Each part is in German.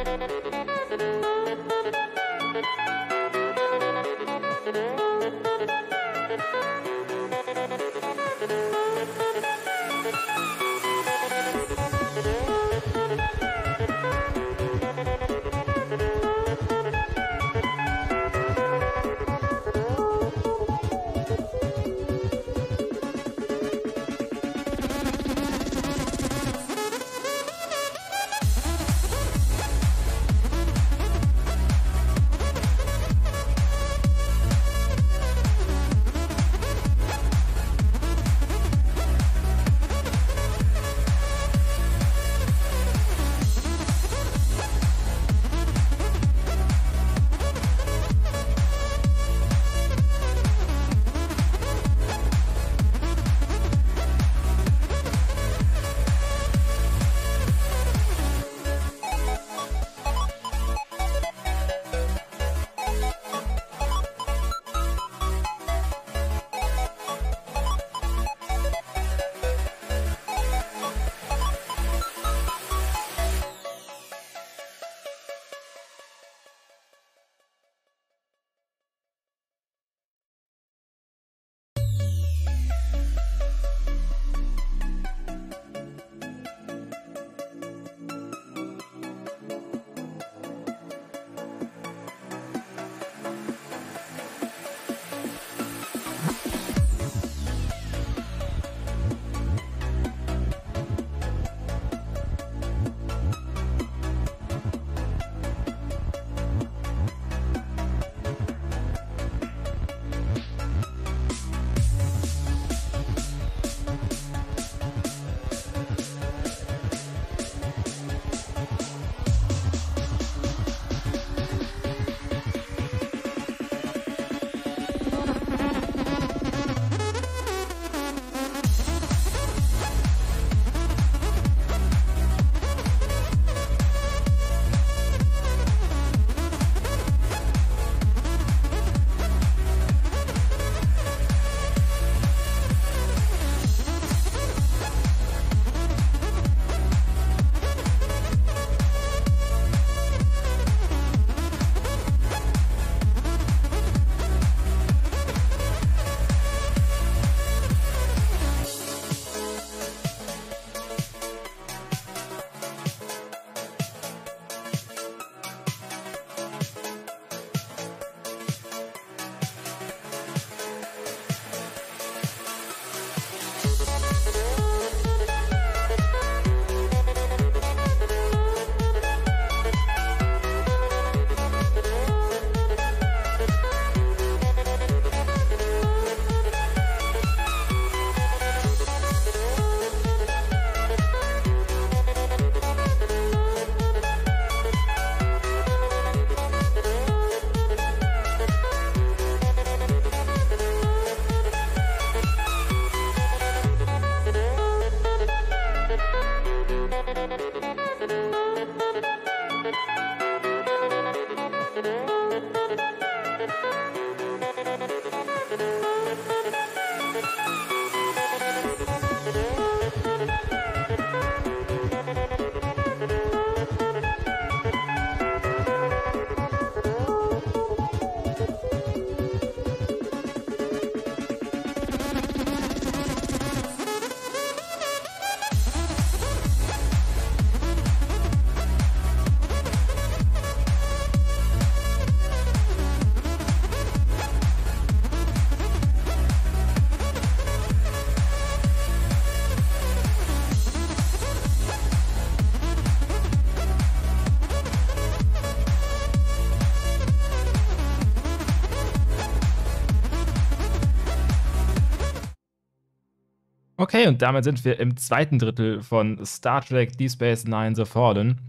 Okay, und damit sind wir im zweiten Drittel von Star Trek Deep Space Nine The Fallen.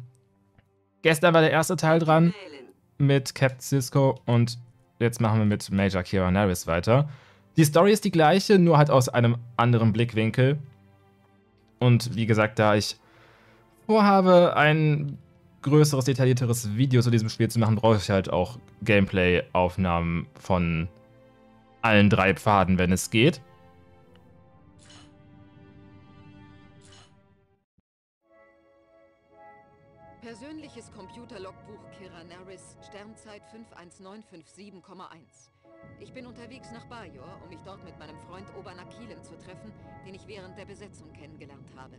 Gestern war der erste Teil dran mit Captain Sisko und jetzt machen wir mit Major Kira Nerys weiter. Die Story ist die gleiche, nur halt aus einem anderen Blickwinkel. Und wie gesagt, da ich vorhabe, ein größeres, detaillierteres Video zu diesem Spiel zu machen, brauche ich halt auch Gameplay-Aufnahmen von allen 3 Pfaden, wenn es geht. Persönliches Computerlogbuch Kira Nerys, Sternzeit 51957,1. Ich bin unterwegs nach Bajor, um mich dort mit meinem Freund Obanak Kielen zu treffen, den ich während der Besetzung kennengelernt habe.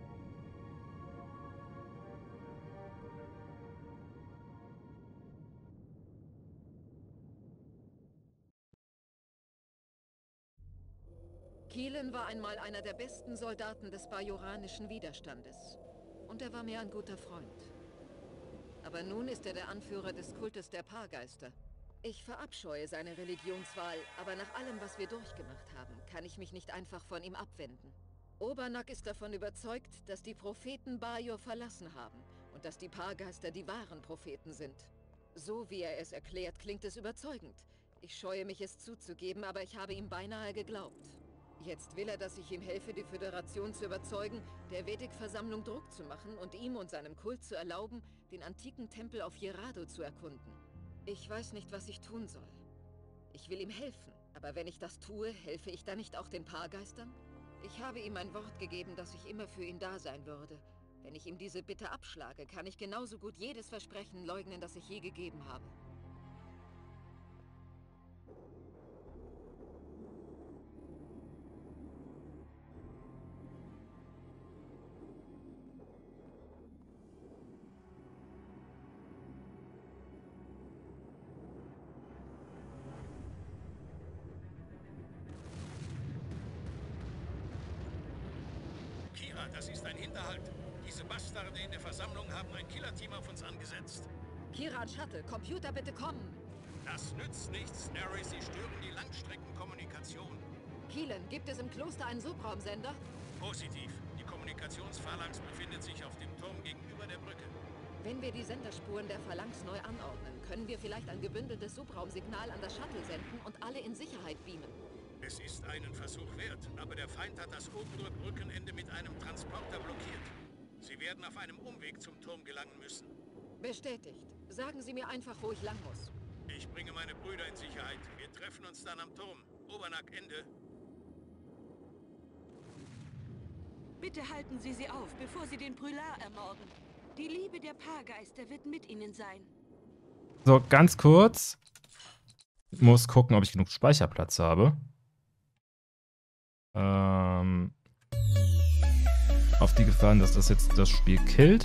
Kielen war einmal einer der besten Soldaten des bajoranischen Widerstandes. Und er war mir ein guter Freund. Aber nun ist er der Anführer des Kultes der Paargeister. Ich verabscheue seine Religionswahl, aber nach allem, was wir durchgemacht haben, kann ich mich nicht einfach von ihm abwenden. Obanak ist davon überzeugt, dass die Propheten Bajor verlassen haben und dass die Paargeister die wahren Propheten sind. So wie er es erklärt, klingt es überzeugend. Ich scheue mich, es zuzugeben, aber ich habe ihm beinahe geglaubt. Jetzt will er, dass ich ihm helfe, die Föderation zu überzeugen, der Vedic-Versammlung Druck zu machen und ihm und seinem Kult zu erlauben, den antiken Tempel auf Jerado zu erkunden. Ich weiß nicht, was ich tun soll. Ich will ihm helfen, aber wenn ich das tue, helfe ich dann nicht auch den Paargeistern? Ich habe ihm ein Wort gegeben, dass ich immer für ihn da sein würde. Wenn ich ihm diese Bitte abschlage, kann ich genauso gut jedes Versprechen leugnen, das ich je gegeben habe. Das ist ein Hinterhalt. Diese Bastarde in der Versammlung haben ein Killerteam auf uns angesetzt. Kira Shuttle, Computer, bitte kommen! Das nützt nichts, Nary. Sie stören die Langstreckenkommunikation. Kielen, gibt es im Kloster einen Subraumsender? Positiv. Die Kommunikationsphalanx befindet sich auf dem Turm gegenüber der Brücke. Wenn wir die Senderspuren der Phalanx neu anordnen, können wir vielleicht ein gebündeltes Subraumsignal an das Shuttle senden und alle in Sicherheit beamen. Es ist einen Versuch wert, aber der Feind hat das obere Brückenende mit einem Transporter blockiert. Sie werden auf einem Umweg zum Turm gelangen müssen. Bestätigt. Sagen Sie mir einfach, wo ich lang muss. Ich bringe meine Brüder in Sicherheit. Wir treffen uns dann am Turm. Obanak, Ende. Bitte halten Sie sie auf, bevor Sie den Brülar ermorden. Die Liebe der Paargeister wird mit Ihnen sein. So, ganz kurz. Ich muss gucken, ob ich genug Speicherplatz habe. Auf die Gefahr, dass das jetzt das Spiel killt.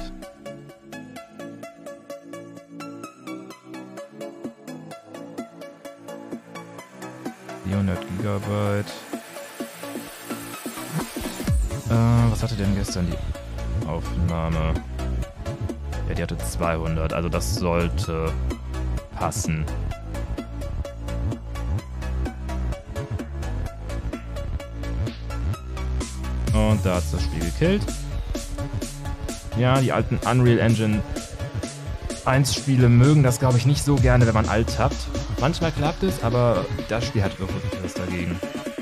GB. Was hatte denn gestern die Aufnahme? Ja, die hatte 200, also das sollte passen. Und da hat das Spiel gekillt. Ja, die alten Unreal Engine 1 Spiele mögen das, glaube ich, nicht so gerne, wenn man alt tappt. Manchmal klappt es, aber das Spiel hat wirklich was dagegen.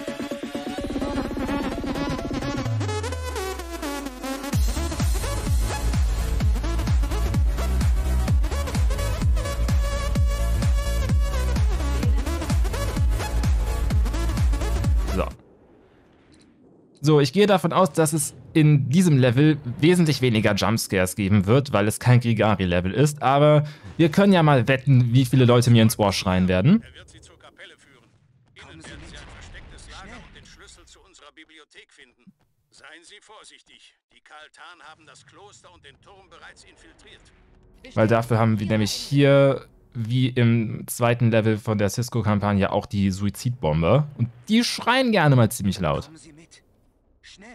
So, ich gehe davon aus, dass es in diesem Level wesentlich weniger Jumpscares geben wird, weil es kein Grigari-Level ist, aber wir können ja mal wetten, wie viele Leute mir ins Ohr schreien werden. Er wird Sie zur Kapelle führen. Innen werden Sie ein verstecktes Lager und den Schlüssel zu unserer Bibliothek finden. Seien Sie vorsichtig. Die Kaltan haben das Kloster und den Turm bereits infiltriert. Weil dafür haben wir nämlich hier, wie im zweiten Level von der Cisco-Kampagne, auch die Suizidbombe. Und die schreien gerne mal ziemlich laut. Kommen Sie mit. Schnell!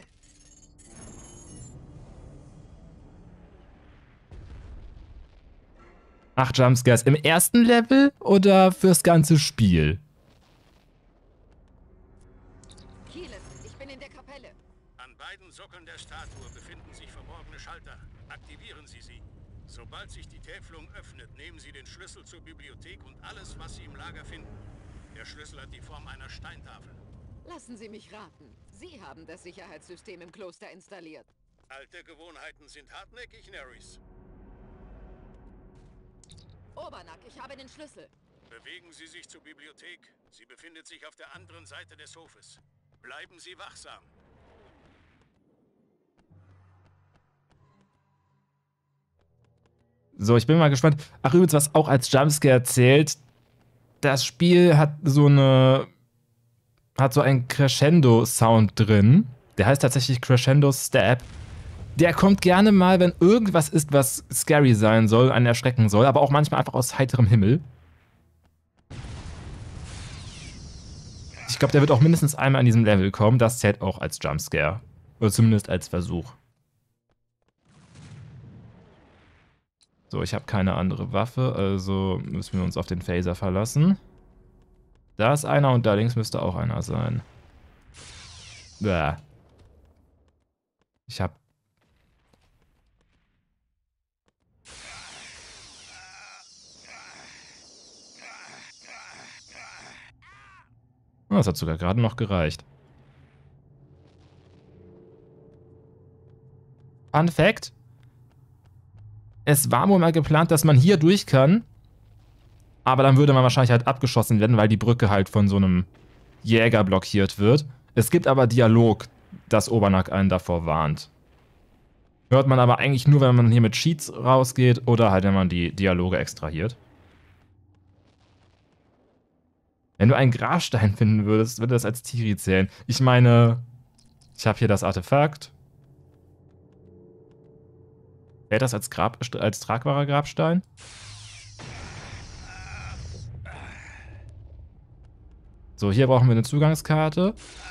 8 Jumpscares im ersten Level oder fürs ganze Spiel? Kielen, ich bin in der Kapelle. An beiden Sockeln der Statue befinden sich verborgene Schalter. Aktivieren Sie sie. Sobald sich die Täfelung öffnet, nehmen Sie den Schlüssel zur Bibliothek und alles, was Sie im Lager finden. Der Schlüssel hat die Form einer Steintafel. Lassen Sie mich raten. Sie haben das Sicherheitssystem im Kloster installiert. Alte Gewohnheiten sind hartnäckig, Nerys. Obanak, ich habe den Schlüssel. Bewegen Sie sich zur Bibliothek. Sie befindet sich auf der anderen Seite des Hofes. Bleiben Sie wachsam. So, ich bin mal gespannt. Ach, übrigens, was auch als Jumpscare zählt, das Spiel hat so einen Crescendo-Sound drin. Der heißt tatsächlich Crescendo Stab. Der kommt gerne mal, wenn irgendwas ist, was scary sein soll, einen erschrecken soll, aber auch manchmal einfach aus heiterem Himmel. Ich glaube, der wird auch mindestens einmal in diesem Level kommen. Das zählt auch als Jumpscare. Oder zumindest als Versuch. So, ich habe keine andere Waffe, also müssen wir uns auf den Phaser verlassen. Da ist einer und da links müsste auch einer sein. Bäh. Ich hab... Oh, das hat sogar gerade noch gereicht. Fun Fact: Es war wohl mal geplant, dass man hier durch kann, aber dann würde man wahrscheinlich halt abgeschossen werden, weil die Brücke halt von so einem Jäger blockiert wird. Es gibt aber Dialog, dass Obernack einen davor warnt. Hört man aber eigentlich nur, wenn man hier mit Cheats rausgeht oder halt, wenn man die Dialoge extrahiert. Wenn du einen Grabstein finden würdest, würde das als Tiri zählen. Ich meine, ich habe hier das Artefakt. Wäre das als tragbarer Grabstein? So, hier brauchen wir eine Zugangskarte.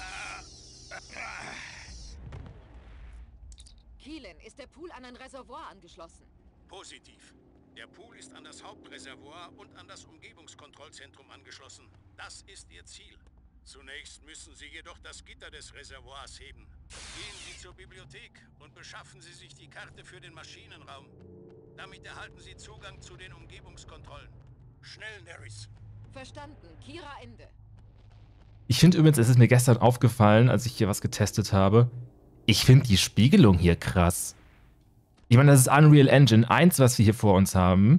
Keelan, ist der Pool an ein Reservoir angeschlossen? Positiv. Der Pool ist an das Hauptreservoir und an das Umgebungskontrollzentrum angeschlossen. Das ist Ihr Ziel. Zunächst müssen Sie jedoch das Gitter des Reservoirs heben. Gehen Sie zur Bibliothek und beschaffen Sie sich die Karte für den Maschinenraum. Damit erhalten Sie Zugang zu den Umgebungskontrollen. Schnell, Nerys. Verstanden. Kira, Ende. Ich finde übrigens, es ist mir gestern aufgefallen, als ich hier was getestet habe. Ich finde die Spiegelung hier krass. Ich meine, das ist Unreal Engine 1, was wir hier vor uns haben.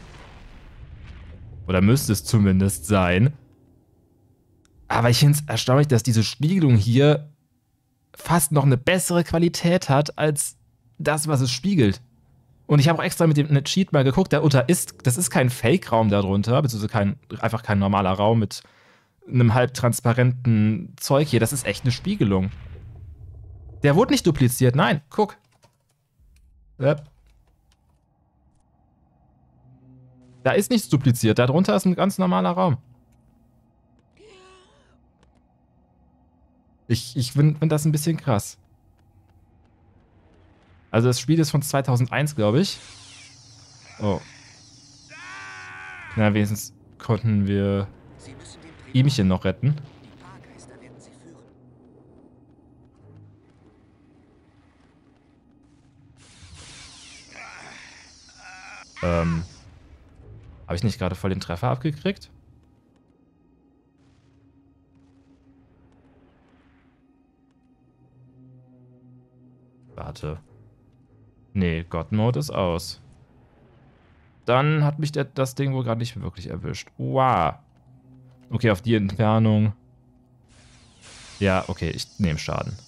Oder müsste es zumindest sein. Aber ich finde es erstaunlich, dass diese Spiegelung hier fast noch eine bessere Qualität hat, als das, was es spiegelt. Und ich habe auch extra mit dem Cheat mal geguckt, das ist kein Fake-Raum darunter, beziehungsweise einfach kein normaler Raum mit einem halbtransparenten Zeug hier. Das ist echt eine Spiegelung. Der wurde nicht dupliziert, nein, guck. Yep. Da ist nichts dupliziert, darunter ist ein ganz normaler Raum. Ich find das ein bisschen krass. Also das Spiel ist von 2001, glaube ich. Oh. Na, wenigstens konnten wir ihmchen noch retten. Die Paargeister werden sie führen. Habe ich nicht gerade voll den Treffer abgekriegt? Warte. Nee, God Mode ist aus. Dann hat mich das Ding wohl gerade nicht wirklich erwischt. Wow. Okay, auf die Entfernung. Ja, okay, ich nehme Schaden.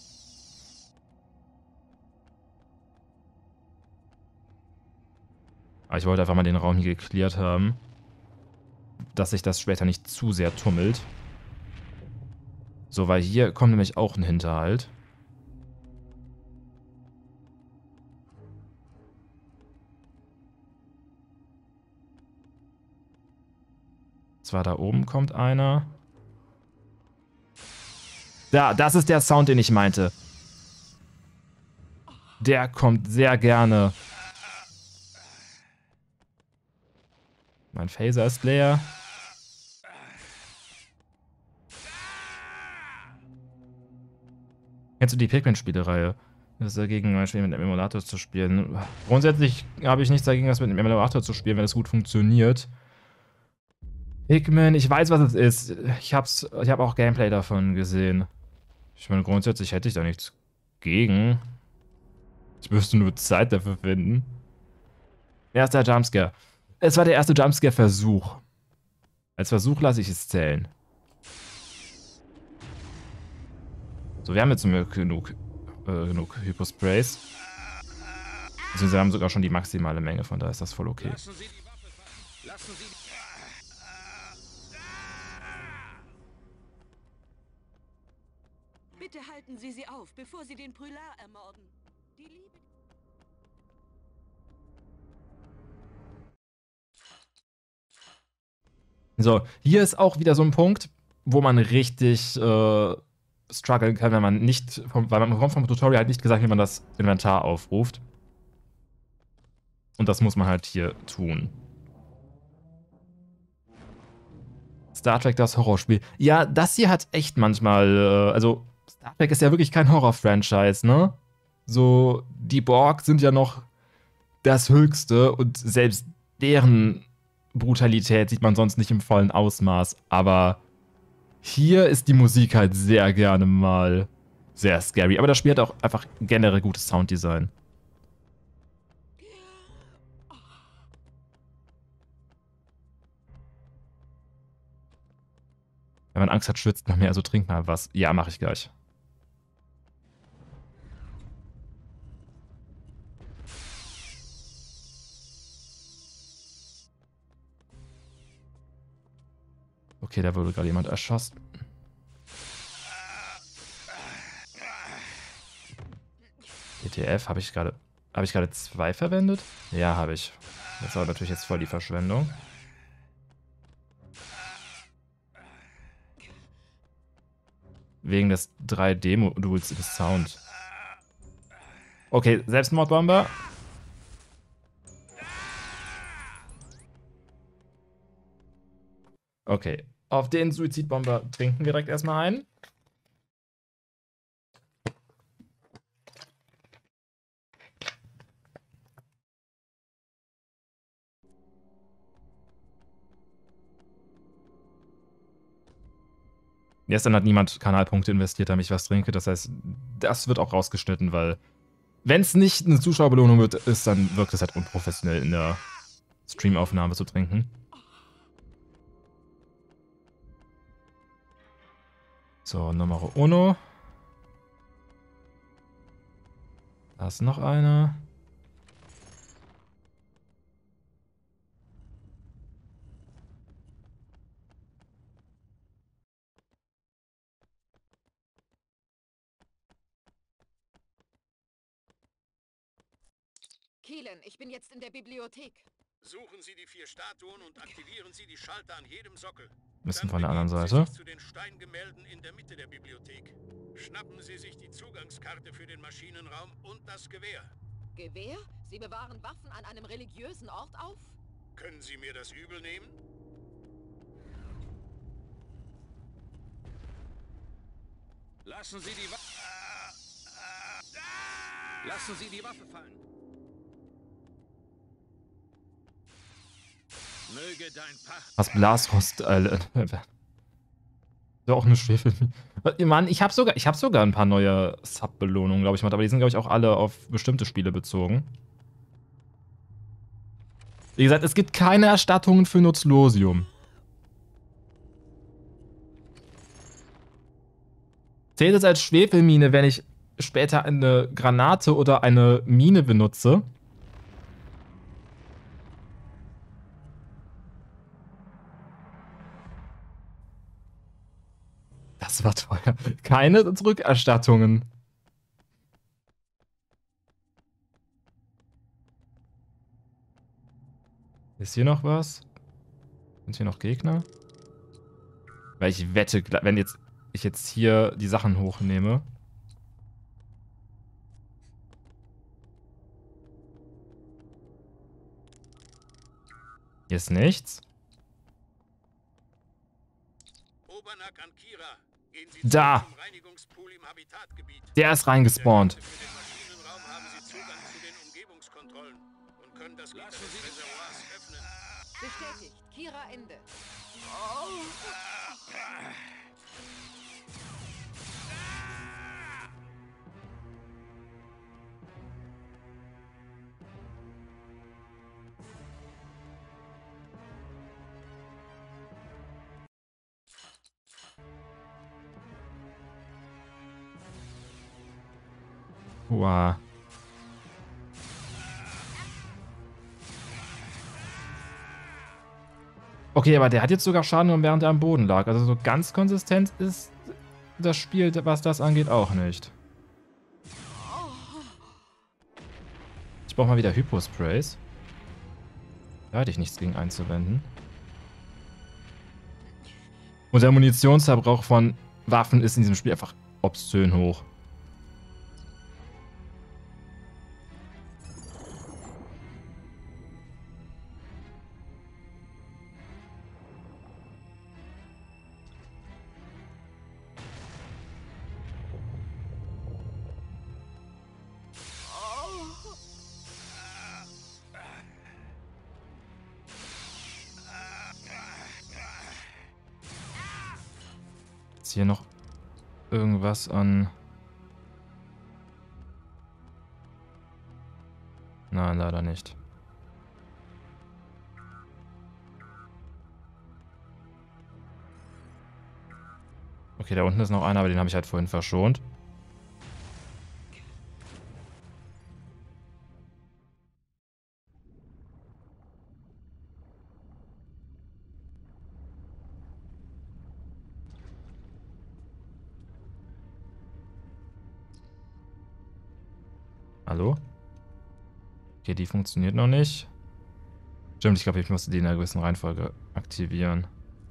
Aber ich wollte einfach mal den Raum hier geklärt haben. Dass sich das später nicht zu sehr tummelt. So, weil hier kommt nämlich auch ein Hinterhalt. Zwar da oben kommt einer. Da, das ist der Sound, den ich meinte. Der kommt sehr gerne. Mein Phaser ist leer. Kennst du die Pikmin-Spielereihe? Das ist dagegen, mit dem Emulator zu spielen. Grundsätzlich habe ich nichts dagegen, das mit dem Emulator zu spielen, wenn es gut funktioniert. Pikmin, ich weiß, was es ist. Ich habe auch Gameplay davon gesehen. Ich meine, grundsätzlich hätte ich da nichts gegen. Ich müsste nur Zeit dafür finden. Erster Jumpscare. Es war der erste Jumpscare-Versuch. Als Versuch lasse ich es zählen. So, wir haben jetzt genug Hyposprays. Sie haben sogar schon die maximale Menge, von daher ist das voll okay. Lassen Sie die Waffe fallen. Lassen Sie die... Bitte halten Sie sie auf, bevor Sie den Brüllar ermorden. Die Liebe... So, hier ist auch wieder so ein Punkt, wo man richtig strugglen kann, wenn man nicht, weil man bekommt vom Tutorial halt nicht gesagt, wie man das Inventar aufruft. Und das muss man halt hier tun. Star Trek, das Horrorspiel. Ja, das hier hat echt manchmal, also Star Trek ist ja wirklich kein Horror-Franchise, ne? So, die Borg sind ja noch das Höchste und selbst deren Brutalität sieht man sonst nicht im vollen Ausmaß. Aber hier ist die Musik halt sehr gerne mal sehr scary. Aber das Spiel hat auch einfach generell gutes Sounddesign. Wenn man Angst hat, schwitzt man mehr, also trink mal was. Ja, mache ich gleich. Okay, da wurde gerade jemand erschossen. ETF, habe ich gerade 2 verwendet? Ja, habe ich. Das war natürlich jetzt voll die Verschwendung. Wegen des 3D-Moduls im Sound. Okay, Selbstmordbomber. Okay, auf den Suizidbomber trinken wir direkt erstmal ein. Gestern hat niemand Kanalpunkte investiert, damit ich was trinke. Das heißt, das wird auch rausgeschnitten, weil wenn es nicht eine Zuschauerbelohnung wird, dann wirkt es halt unprofessionell in der Streamaufnahme zu trinken. So, Nummer uno. Da ist noch eine. Keelan, ich bin jetzt in der Bibliothek. Suchen Sie die 4 Statuen und aktivieren Sie die Schalter an jedem Sockel. Müssen Dann von der anderen begeben Sie Seite. sich zu den Steingemälden in der Mitte der Bibliothek. Schnappen Sie sich die Zugangskarte für den Maschinenraum und das Gewehr. Gewehr? Sie bewahren Waffen an einem religiösen Ort auf? Können Sie mir das übel nehmen? Lassen Sie die Waffe... Lassen Sie die Waffe fallen. Möge dein Pacht... Was Blasrost, ja, auch eine Schwefel. Mann, ich hab sogar ein paar neue Sub-Belohnungen, glaube ich, mal. Aber die sind, glaube ich, auch alle auf bestimmte Spiele bezogen. Wie gesagt, es gibt keine Erstattungen für Nutzlosium. Zählt es als Schwefelmine, wenn ich später eine Granate oder eine Mine benutze? Das war teuer. Keine Rückerstattungen. Ist hier noch was? Sind hier noch Gegner? Weil ich wette, wenn ich jetzt hier die Sachen hochnehme. Hier ist nichts. Obernack an Kira. Gehen Sie Da! zum Reinigungspool im Habitatgebiet. Der ist reingespawnt. Für den Maschinenraum haben Sie Zugang zu den Umgebungskontrollen und können das Gitter des Reservoirs öffnen. Bestätigt. Kira Ende. Wow. Okay, aber der hat jetzt sogar Schaden genommen, während er am Boden lag. Also so ganz konsistent ist das Spiel, was das angeht, auch nicht. Ich brauche mal wieder Hyposprays. Da hatte ich nichts gegen einzuwenden. Und der Munitionsverbrauch von Waffen ist in diesem Spiel einfach obszön hoch. Ist hier noch irgendwas an... Nein, leider nicht. Okay, da unten ist noch einer, aber den habe ich halt vorhin verschont. Hallo? Okay, die funktioniert noch nicht. Stimmt, ich glaube, ich musste die in einer gewissen Reihenfolge aktivieren.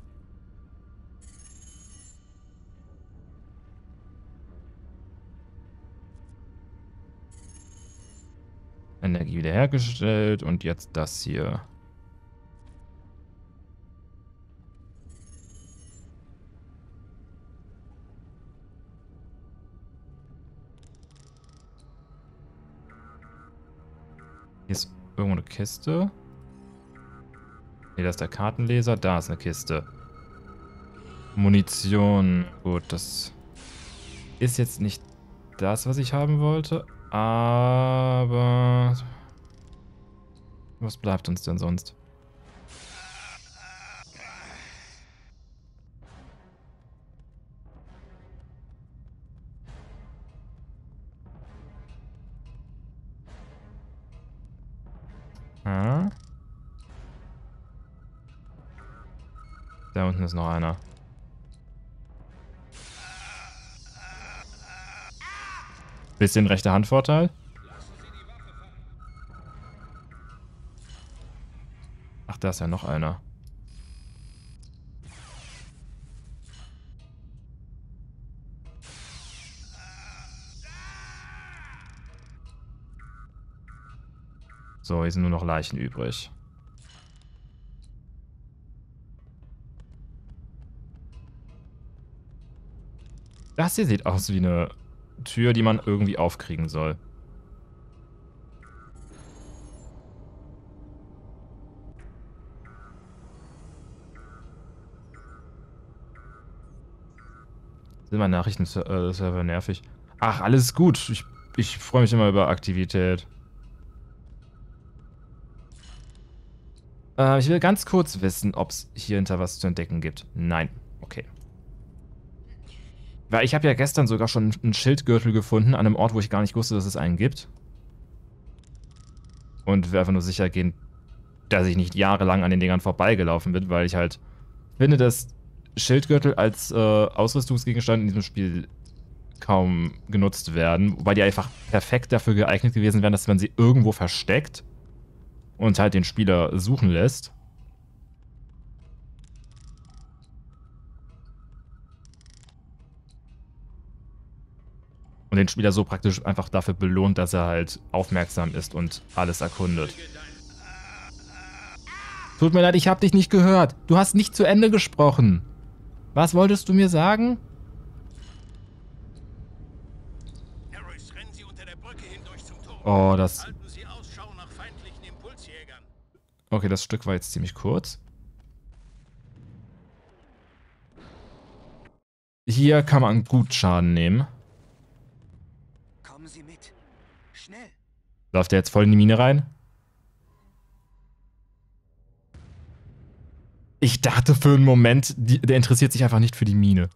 Energie wiederhergestellt und jetzt das hier. Hier ist irgendwo eine Kiste. Ne, da ist der Kartenleser. Da ist eine Kiste. Munition. Gut, das ist jetzt nicht das, was ich haben wollte. Aber... Was bleibt uns denn sonst? Ah. Da unten ist noch einer. Bisschen rechte Handvorteil. Ach, da ist ja noch einer. So, hier sind nur noch Leichen übrig. Das hier sieht aus wie eine Tür, die man irgendwie aufkriegen soll. Sind meine Nachrichten-Server nervig? Ach, alles gut. Ich freue mich immer über Aktivität. Ich will ganz kurz wissen, ob es hier hinter was zu entdecken gibt. Nein. Okay. Weil ich habe ja gestern sogar schon einen Schildgürtel gefunden, an einem Ort, wo ich gar nicht wusste, dass es einen gibt. Und will einfach nur sicher gehen, dass ich nicht jahrelang an den Dingern vorbeigelaufen bin, weil ich halt finde, dass Schildgürtel als Ausrüstungsgegenstand in diesem Spiel kaum genutzt werden, weil die einfach perfekt dafür geeignet gewesen wären, dass man sie irgendwo versteckt und halt den Spieler suchen lässt. Und den Spieler so praktisch einfach dafür belohnt, dass er halt aufmerksam ist und alles erkundet. Tut mir leid, ich hab dich nicht gehört. Du hast nicht zu Ende gesprochen. Was wolltest du mir sagen? Harris, rennen Sie unter der Brücke hindurch zum Turm. Oh, das... Halten Sie Ausschau nach feindlichen Impulsjägern. Okay, das Stück war jetzt ziemlich kurz. Hier kann man gut Schaden nehmen. Kommen Sie mit. Schnell. Läuft der jetzt voll in die Mine rein? Ich dachte für einen Moment, der interessiert sich einfach nicht für die Mine.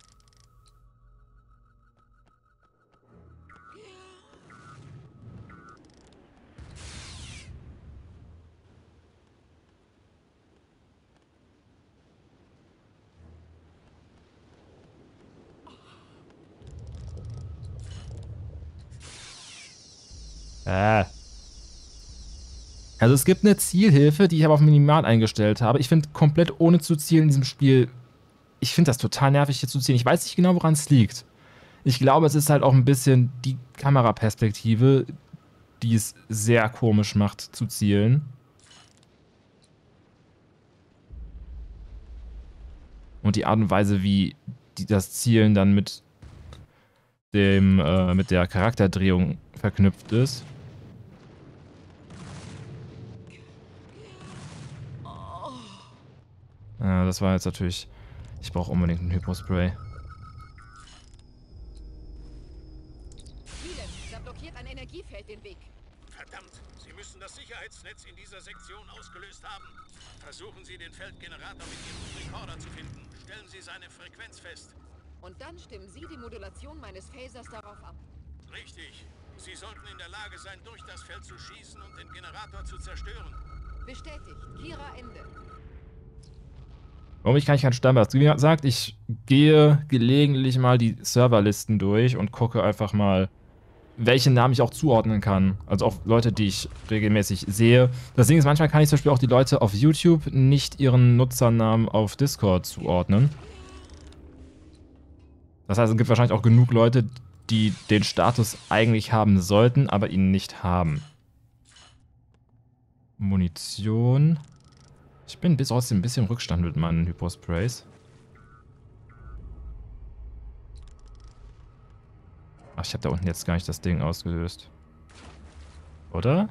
Also es gibt eine Zielhilfe, die ich aber auf minimal eingestellt habe. Ich finde, komplett ohne zu zielen in diesem Spiel, ich finde das total nervig, hier zu zielen. Ich weiß nicht genau, woran es liegt. Ich glaube, es ist halt auch ein bisschen die Kameraperspektive, die es sehr komisch macht zu zielen. Und die Art und Weise, wie das Zielen dann mit der Charakterdrehung verknüpft ist. Ja, das war jetzt natürlich... Ich brauche unbedingt ein Hypospray. Da blockiert ein Energiefeld den Weg. Verdammt, Sie müssen das Sicherheitsnetz in dieser Sektion ausgelöst haben. Versuchen Sie, den Feldgenerator mit Ihrem Rekorder zu finden. Stellen Sie seine Frequenz fest. Und dann stimmen Sie die Modulation meines Phasers darauf ab. Richtig. Sie sollten in der Lage sein, durch das Feld zu schießen und den Generator zu zerstören. Bestätigt. Kira, Ende. Warum ich kann ich keinen Stammbast? Wie gesagt, ich gehe gelegentlich mal die Serverlisten durch und gucke einfach mal, welche Namen ich auch zuordnen kann. Also auch Leute, die ich regelmäßig sehe. Das Ding ist, manchmal kann ich zum Beispiel auch die Leute auf YouTube nicht ihren Nutzernamen auf Discord zuordnen. Das heißt, es gibt wahrscheinlich auch genug Leute, die den Status eigentlich haben sollten, aber ihn nicht haben. Munition. Ich bin bis trotzdem ein bisschen im Rückstand mit meinen Hyposprays. Ach, ich habe da unten jetzt gar nicht das Ding ausgelöst. Oder?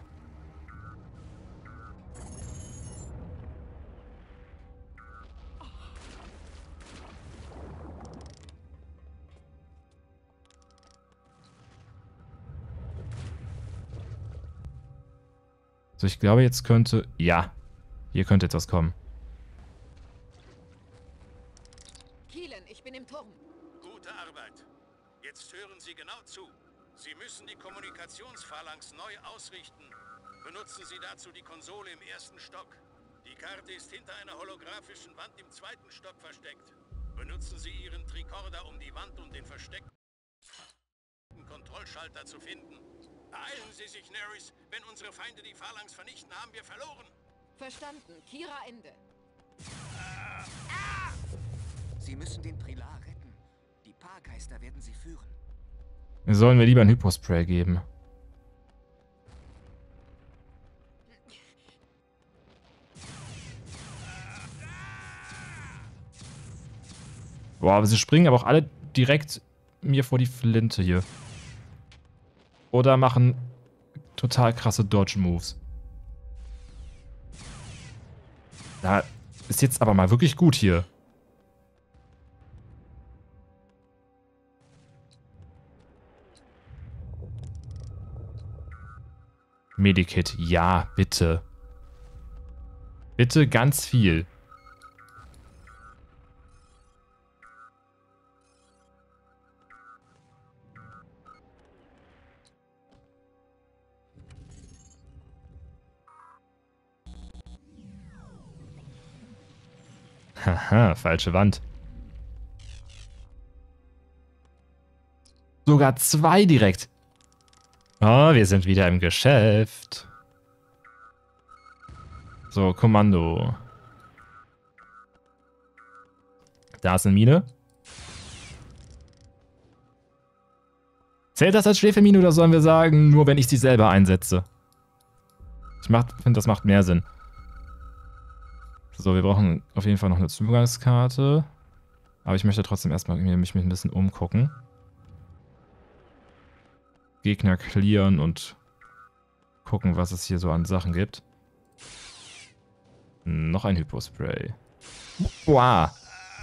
So, ich glaube, jetzt könnte... Ja, hier könnte jetzt was kommen. Keelan, ich bin im Turm. Gute Arbeit. Jetzt hören Sie genau zu. Sie müssen die Kommunikationsphalanx neu ausrichten. Benutzen Sie dazu die Konsole im ersten Stock. Die Karte ist hinter einer holographischen Wand im zweiten Stock versteckt. Benutzen Sie Ihren Tricorder, um die Wand und den versteckten Kontrollschalter zu finden. Beeilen Sie sich, Nerys. Wenn unsere Feinde die Phalanx vernichten, haben wir verloren. Verstanden. Kira, Ende. Sie müssen den Trilar retten. Die Paargeister werden sie führen. Sollen wir lieber ein Hypospray geben? Boah, aber sie springen aber auch alle direkt mir vor die Flinte hier. Oder machen total krasse Dodge-Moves. Da ist jetzt aber mal wirklich gut hier. Medikit, ja, bitte. Bitte ganz viel. Haha, falsche Wand. Sogar 2 direkt. Oh, wir sind wieder im Geschäft. So, Kommando. Da ist eine Mine. Zählt das als Schläfermine oder sollen wir sagen, nur wenn ich sie selber einsetze? Ich finde, das macht mehr Sinn. So, wir brauchen auf jeden Fall noch eine Zugangskarte. Aber ich möchte trotzdem erstmal mich ein bisschen umgucken. Gegner clearen und gucken, was es hier so an Sachen gibt. Noch ein Hypospray. Wow.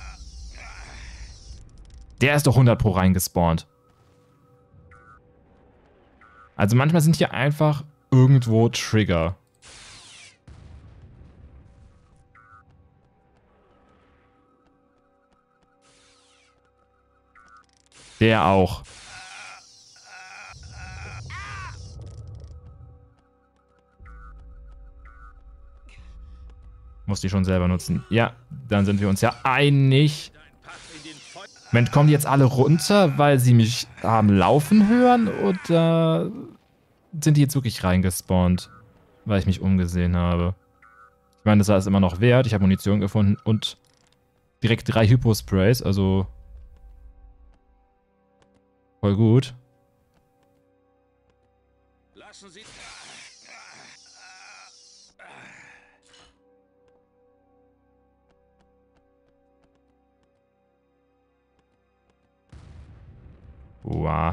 Der ist doch 100 Pro reingespawnt. Also manchmal sind hier einfach irgendwo Trigger. Der auch. Muss die schon selber nutzen. Ja, dann sind wir uns ja einig. Moment, kommen die jetzt alle runter, weil sie mich haben laufen hören? Oder sind die jetzt wirklich reingespawnt, weil ich mich umgesehen habe. Ich meine, das war es immer noch wert. Ich habe Munition gefunden und direkt 3 Hyposprays, also voll gut. Lassen Sie... Wow.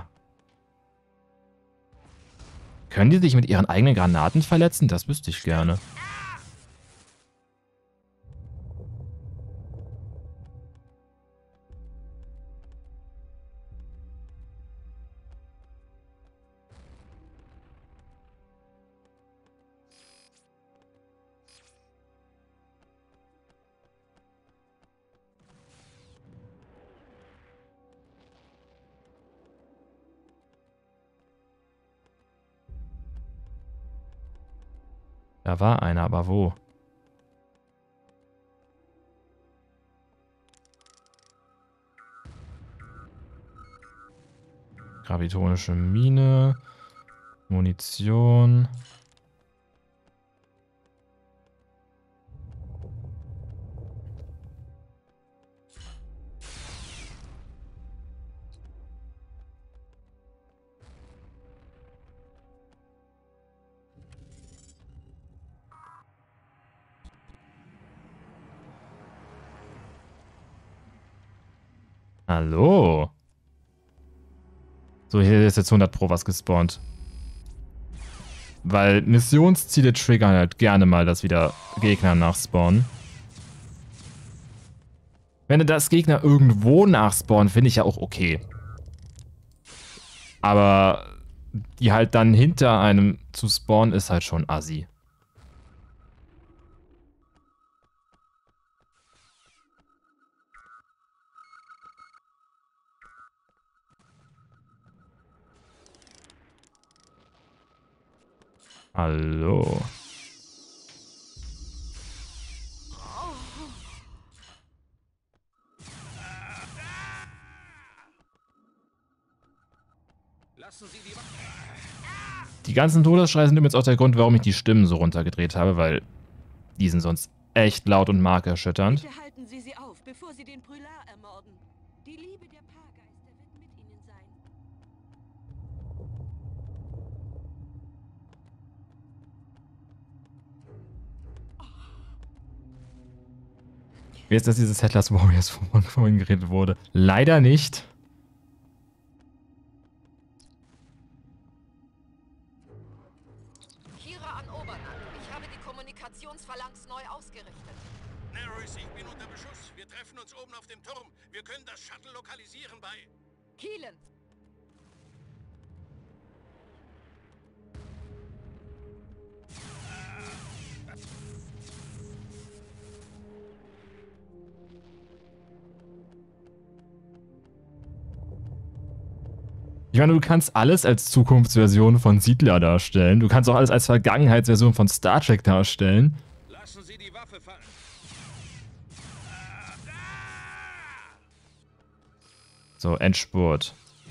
Können die sich mit ihren eigenen Granaten verletzen? Das wüsste ich gerne. Da war einer, aber wo? Gravitonische Mine. Munition. Hallo? So, hier ist jetzt 100 Pro was gespawnt. Weil Missionsziele triggern halt gerne mal, dass wieder Gegner nachspawnen. Wenn das Gegner irgendwo nachspawnen, finde ich ja auch okay. Aber die halt dann hinter einem zu spawnen, ist halt schon assi. Hallo. Lassen Sie die... Die ganzen Todesschreie sind übrigens auch der Grund, warum ich die Stimmen so runtergedreht habe, weil die sind sonst echt laut und markerschütternd. Bitte halten Sie sie auf, bevor Sie den Prylar ermorden. Die Liebe der Paargeister wird mit Ihnen sein. Wie ist das dieses Settlers Warriors, wovon vorhin geredet wurde? Leider nicht. Kira an Obernack. Ich habe die Kommunikationsphalanx neu ausgerichtet. Nerys, ich bin unter Beschuss. Wir treffen uns oben auf dem Turm. Wir können das Shuttle lokalisieren bei... Kielen! Ich meine, du kannst alles als Zukunftsversion von Siedler darstellen. Du kannst auch alles als Vergangenheitsversion von Star Trek darstellen. Lassen Sie die Waffe fallen. So, Endspurt.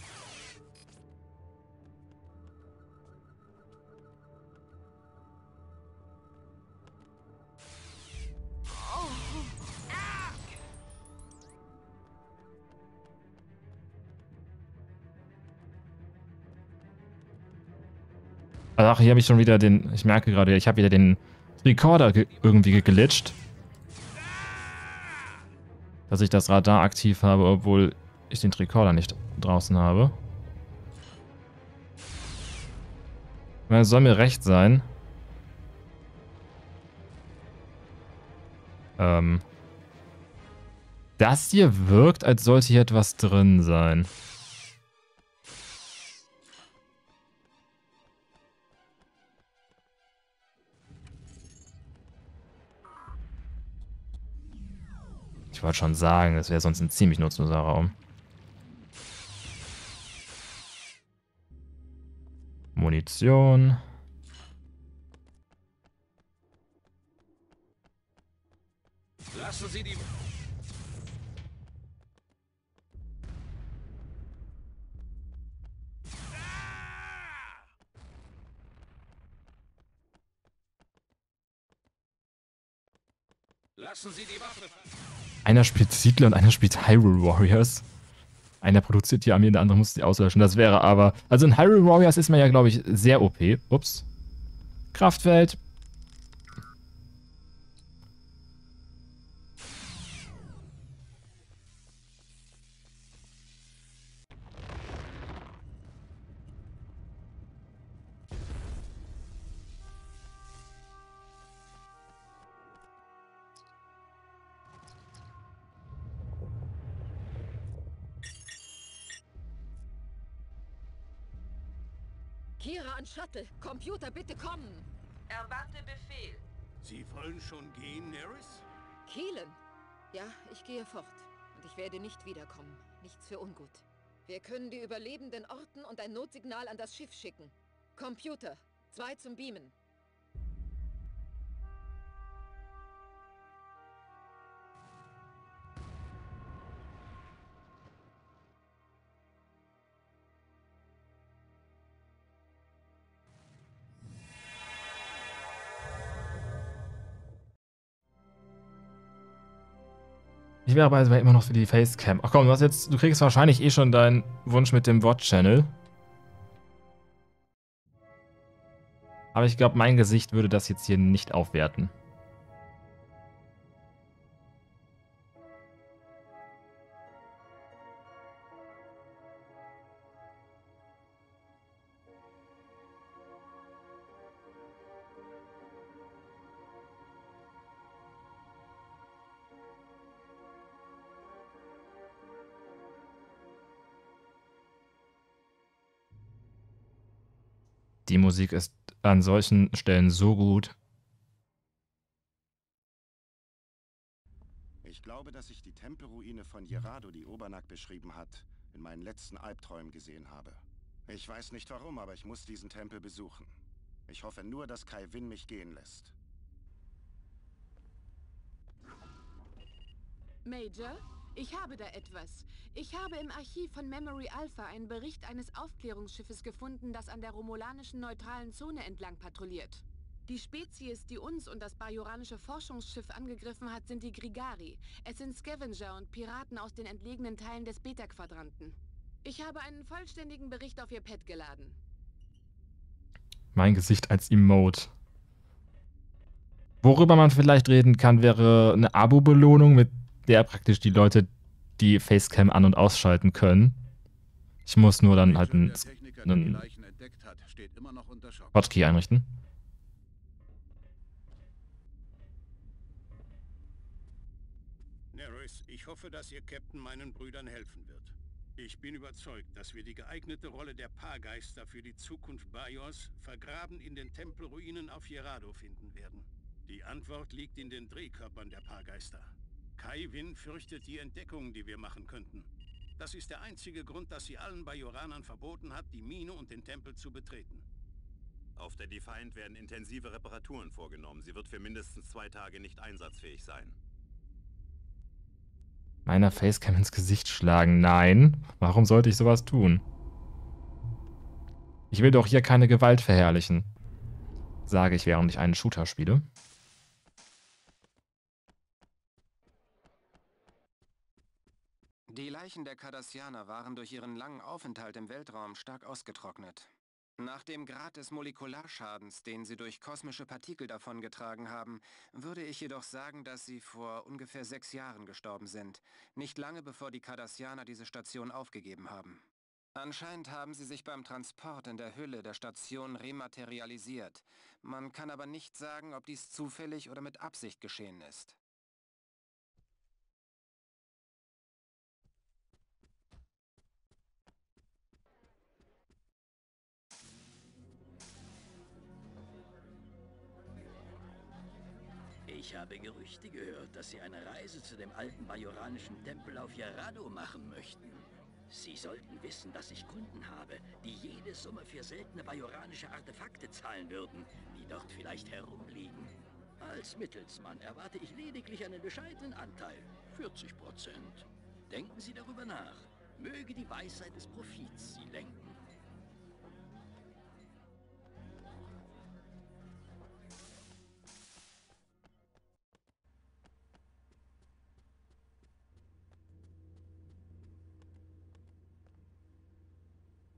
Ach, hier habe ich schon wieder den... Ich merke gerade, ich habe wieder den Recorder irgendwie geglitscht. Dass ich das Radar aktiv habe, obwohl ich den Recorder nicht draußen habe. Es soll mir recht sein. Das hier wirkt, als sollte hier etwas drin sein. Ich wollte schon sagen, das wäre sonst ein ziemlich nutzloser Raum. Munition. Lassen Sie die... Lassen Sie die Waffe fallen. Einer spielt Siedler und einer spielt Hyrule Warriors. Einer produziert die Armee, der andere muss die auslöschen. Das wäre aber... Also in Hyrule Warriors ist man ja, glaube ich, sehr OP. Ups. Kraftfeld. Kira an Shuttle. Computer, bitte kommen. Erwarte Befehl. Sie wollen schon gehen, Nerys? Keelan. Ja, ich gehe fort. Und ich werde nicht wiederkommen. Nichts für ungut. Wir können die Überlebenden orten und ein Notsignal an das Schiff schicken. Computer, 2 zum Beamen. Ich wäre aber immer noch für die Facecam. Ach komm, du kriegst wahrscheinlich eh schon deinen Wunsch mit dem Watch-Channel. Aber ich glaube, mein Gesicht würde das jetzt hier nicht aufwerten. Die Musik ist an solchen Stellen so gut. Ich glaube, dass ich die Tempelruine von Jerado, die Obernack beschrieben hat, in meinen letzten Albträumen gesehen habe. Ich weiß nicht warum, aber ich muss diesen Tempel besuchen. Ich hoffe nur, dass Kai Winn mich gehen lässt. Major, ich habe da etwas. Ich habe im Archiv von Memory Alpha einen Bericht eines Aufklärungsschiffes gefunden, das an der romulanischen neutralen Zone entlang patrouilliert. Die Spezies, die uns und das bajoranische Forschungsschiff angegriffen hat, sind die Grigari. Es sind Scavenger und Piraten aus den entlegenen Teilen des Beta-Quadranten. Ich habe einen vollständigen Bericht auf ihr Pad geladen. Mein Gesicht als Emote. Worüber man vielleicht reden kann, wäre eine Abo-Belohnung, mit der praktisch die Leute die Facecam an- und ausschalten können. Ich muss nur dann halt einen Hotkey einrichten. Nerys, ich hoffe, dass Ihr Captain meinen Brüdern helfen wird. Ich bin überzeugt, dass wir die geeignete Rolle der Paargeister für die Zukunft Bajors vergraben in den Tempelruinen auf Jerado finden werden. Die Antwort liegt in den Drehkörpern der Paargeister. Kai Winn fürchtet die Entdeckungen, die wir machen könnten. Das ist der einzige Grund, dass sie allen Bajoranern verboten hat, die Mine und den Tempel zu betreten. Auf der Defiant werden intensive Reparaturen vorgenommen. Sie wird für mindestens 2 Tage nicht einsatzfähig sein. Meiner Facecam ins Gesicht schlagen. Nein. Warum sollte ich sowas tun? Ich will doch hier keine Gewalt verherrlichen. Sage ich, während ich einen Shooter spiele. Die Leichen der Cardassianer waren durch ihren langen Aufenthalt im Weltraum stark ausgetrocknet. Nach dem Grad des Molekularschadens, den sie durch kosmische Partikel davongetragen haben, würde ich jedoch sagen, dass sie vor ungefähr 6 Jahren gestorben sind. Nicht lange bevor die Cardassianer diese Station aufgegeben haben. Anscheinend haben sie sich beim Transport in der Hülle der Station rematerialisiert. Man kann aber nicht sagen, ob dies zufällig oder mit Absicht geschehen ist. Ich habe Gerüchte gehört, dass Sie eine Reise zu dem alten bajoranischen Tempel auf Jerado machen möchten. Sie sollten wissen, dass ich Kunden habe, die jede Summe für seltene bajoranische Artefakte zahlen würden, die dort vielleicht herumliegen. Als Mittelsmann erwarte ich lediglich einen bescheidenen Anteil, 40%. Denken Sie darüber nach. Möge die Weisheit des Profits Sie lenken.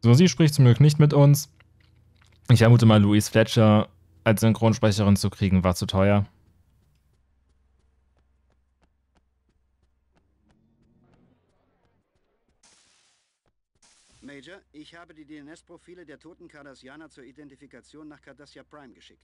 So, sie spricht zum Glück nicht mit uns. Ich vermute mal, Louise Fletcher als Synchronsprecherin zu kriegen, war zu teuer. Major, ich habe die DNS-Profile der toten Cardassianer zur Identifikation nach Cardassia Prime geschickt.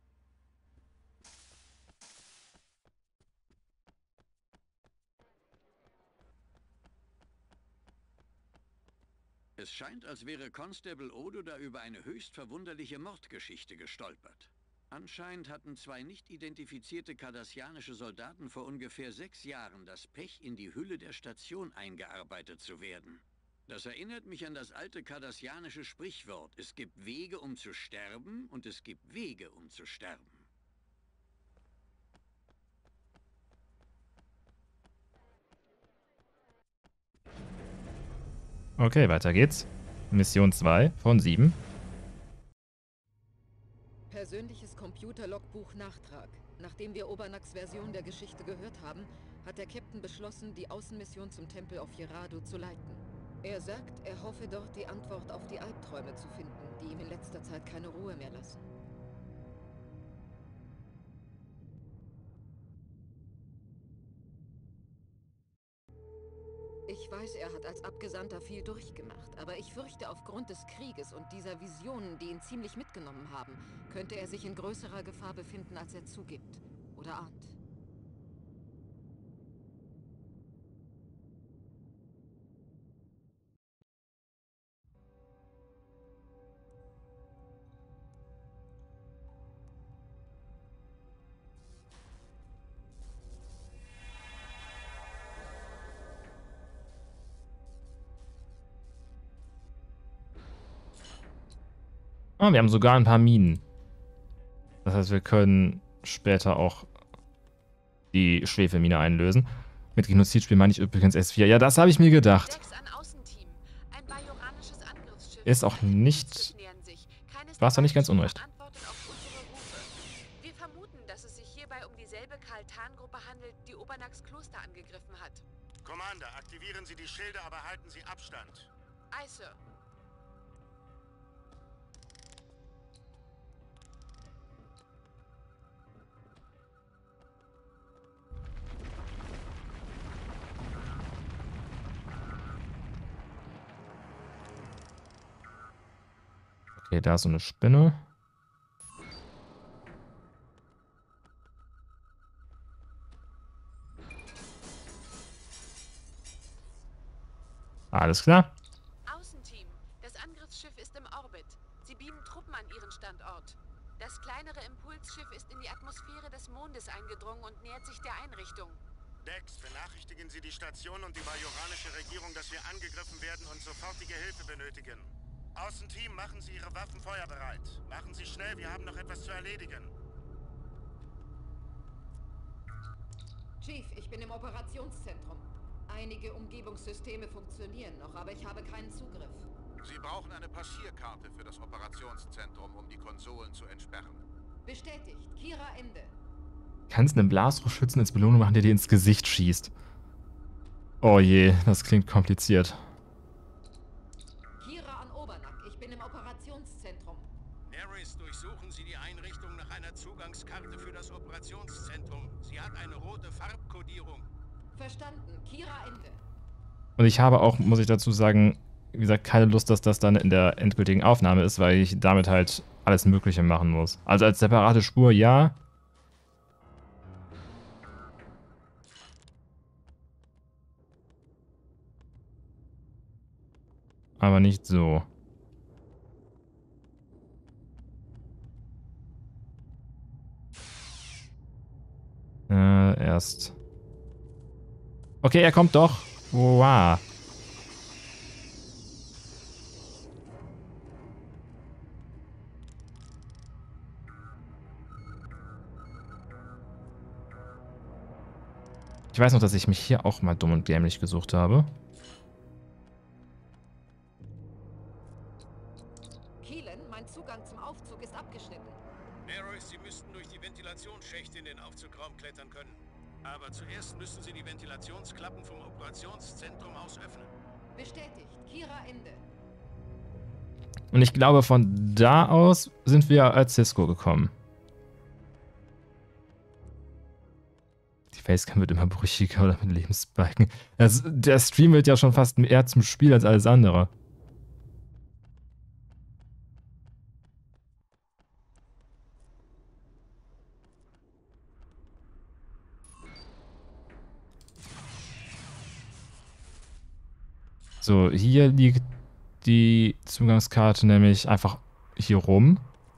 Es scheint, als wäre Constable Odo da über eine höchst verwunderliche Mordgeschichte gestolpert. Anscheinend hatten zwei nicht identifizierte kardassianische Soldaten vor ungefähr 6 Jahren das Pech, in die Hülle der Station eingearbeitet zu werden. Das erinnert mich an das alte kardassianische Sprichwort: Es gibt Wege, um zu sterben, und es gibt Wege, um zu sterben. Okay, weiter geht's. Mission 2 von 7. Persönliches Computerlogbuch Nachtrag. Nachdem wir Obernacks Version der Geschichte gehört haben, hat der Captain beschlossen, die Außenmission zum Tempel auf Jerado zu leiten. Er sagt, er hoffe dort die Antwort auf die Albträume zu finden, die ihm in letzter Zeit keine Ruhe mehr lassen. Ich weiß, er hat als Abgesandter viel durchgemacht, aber ich fürchte, aufgrund des Krieges und dieser Visionen, die ihn ziemlich mitgenommen haben, könnte er sich in größerer Gefahr befinden, als er zugibt oder ahnt. Ah, wir haben sogar ein paar Minen. Das heißt, wir können später auch die Schwefelmine einlösen. Mit Genozidspiel meine ich übrigens S4. Ja, das habe ich mir gedacht. Ist auch nicht... War es doch nicht ganz unrecht. Wir vermuten, dass es sich hierbei um dieselbe Kaltan-Gruppe handelt, die Obernacks Kloster angegriffen hat. Commander, aktivieren Sie die Schilde, aber halten Sie Abstand. Aye, Sir. Okay, da ist so eine Spinne. Alles klar. Außenteam, das Angriffsschiff ist im Orbit. Sie beamen Truppen an ihren Standort. Das kleinere Impulsschiff ist in die Atmosphäre des Mondes eingedrungen und nähert sich der Einrichtung. Dex, benachrichtigen Sie die Station und die bajoranische Regierung, dass wir angegriffen werden und sofortige Hilfe benötigen. Außenteam, machen Sie Ihre Waffen feuerbereit. Machen Sie schnell, wir haben noch etwas zu erledigen. Chief, ich bin im Operationszentrum. Einige Umgebungssysteme funktionieren noch, aber ich habe keinen Zugriff. Sie brauchen eine Passierkarte für das Operationszentrum, um die Konsolen zu entsperren. Bestätigt. Kira, Ende. Kannst einen Blasrohrschützen als Belohnung machen, der dir ins Gesicht schießt. Oh je, das klingt kompliziert. Kira an Obernack, ich bin im Operationszentrum. Nerys, durchsuchen Sie die Einrichtung nach einer Zugangskarte für das Operationszentrum. Sie hat eine rote Farbkodierung. Verstanden. Kira, Ende. Und ich habe auch, muss ich dazu sagen, wie gesagt, keine Lust, dass das dann in der endgültigen Aufnahme ist, weil ich damit halt alles Mögliche machen muss. Also als separate Spur, ja. Aber nicht so. Erst. Okay, er kommt doch. Wow. Ich weiß noch, dass ich mich hier auch mal dumm und dämlich gesucht habe. Keelan, mein Zugang zum Aufzug ist abgeschnitten. Nerys, Sie müssten durch die Ventilationsschächte in den Aufzugraum klettern können. Aber zuerst müssen Sie die Ventilationsklappen vom Operationszentrum aus öffnen. Bestätigt. Kira, Ende. Und ich glaube, von da aus sind wir als Cisco gekommen. Die Facecam wird immer brüchiger oder mit Lebensbalken. Der Stream wird ja schon fast eher zum Spiel als alles andere. So, hier liegt die Zugangskarte nämlich einfach hier rum.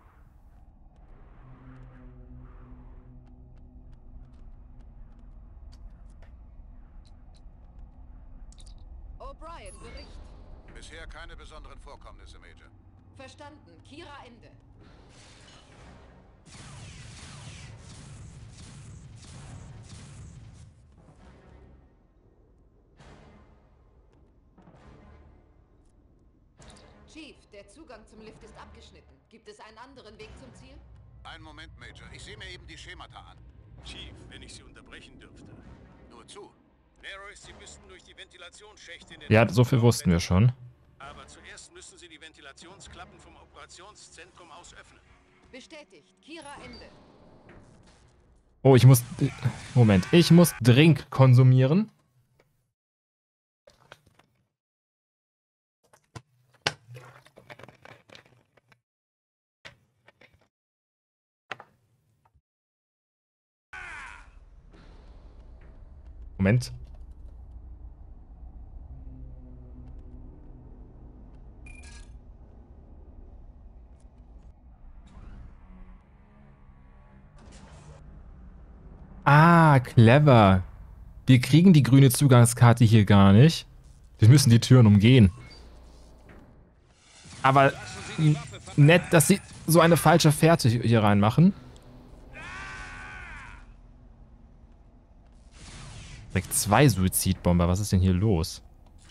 O'Brien, Bericht. Bisher keine besonderen Vorkommnisse, Major. Verstanden. Kira, Ende. Chief, der Zugang zum Lift ist abgeschnitten. Gibt es einen anderen Weg zum Ziel? Einen Moment, Major. Ich sehe mir eben die Schemata an. Chief, wenn ich Sie unterbrechen dürfte. Nur zu. Leroy, Sie müssten durch die Ventilationsschächte in den... Ja, so viel wussten wir schon. Aber zuerst müssen Sie die Ventilationsklappen vom Operationszentrum aus öffnen. Bestätigt. Kira, Ende. Oh, ich muss... Moment. Ich muss Drink konsumieren. Moment. Ah, clever. Wir kriegen die grüne Zugangskarte hier gar nicht. Wir müssen die Türen umgehen. Aber nett, dass sie so eine falsche Fährte hier reinmachen. Direkt 2 Suizidbomber. Was ist denn hier los?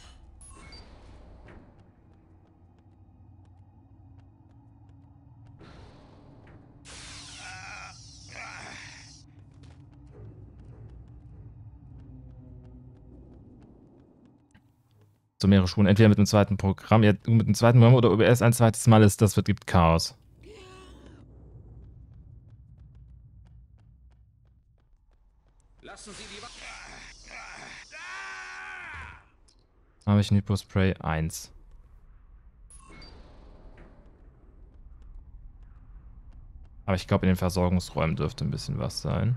So mehrere Spuren. Entweder mit dem zweiten Programm, ja, mit dem zweiten Programm oder OBS ein zweites Mal ist, das gibt Chaos. Lassen Sie die Habe ich Hypospray 1. Aber ich glaube, in den Versorgungsräumen dürfte ein bisschen was sein.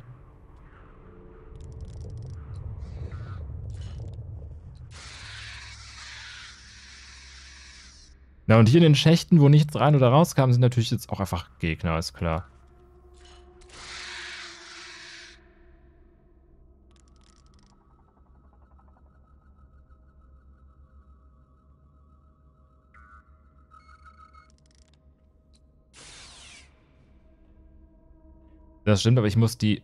Na, und hier in den Schächten, wo nichts rein oder rauskam, sind natürlich jetzt auch einfach Gegner, ist klar. Das stimmt, aber ich muss die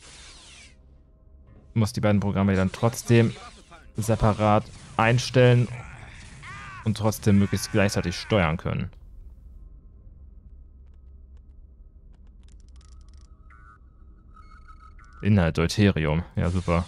beiden Programme dann trotzdem separat einstellen und trotzdem möglichst gleichzeitig steuern können. Inhalt Deuterium. Ja, super.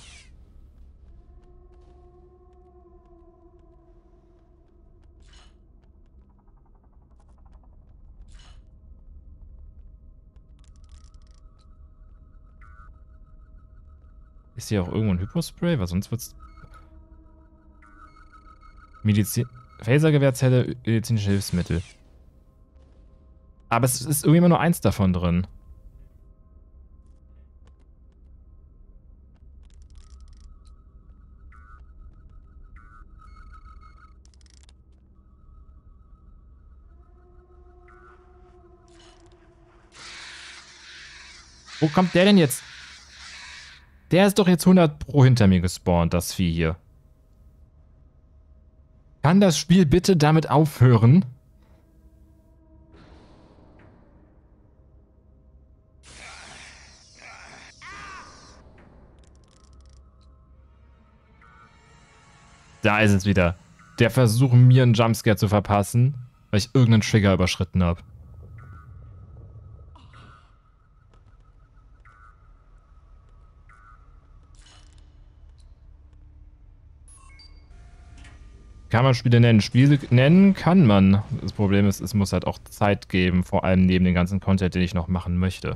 Ist hier auch irgendwo ein Hypospray? Weil sonst wird's... Medizin... Phasergewehrzelle, medizinische Hilfsmittel. Aber es ist irgendwie immer nur eins davon drin. Wo kommt der denn jetzt? Der ist doch jetzt 100 Pro hinter mir gespawnt, das Vieh hier. Kann das Spiel bitte damit aufhören? Da ist es wieder. Der Versuch, mir einen Jumpscare zu verpassen, weil ich irgendeinen Trigger überschritten habe. Kann man Spiele nennen? Spiele nennen kann man. Das Problem ist, es muss halt auch Zeit geben, vor allem neben dem ganzen Content, den ich noch machen möchte.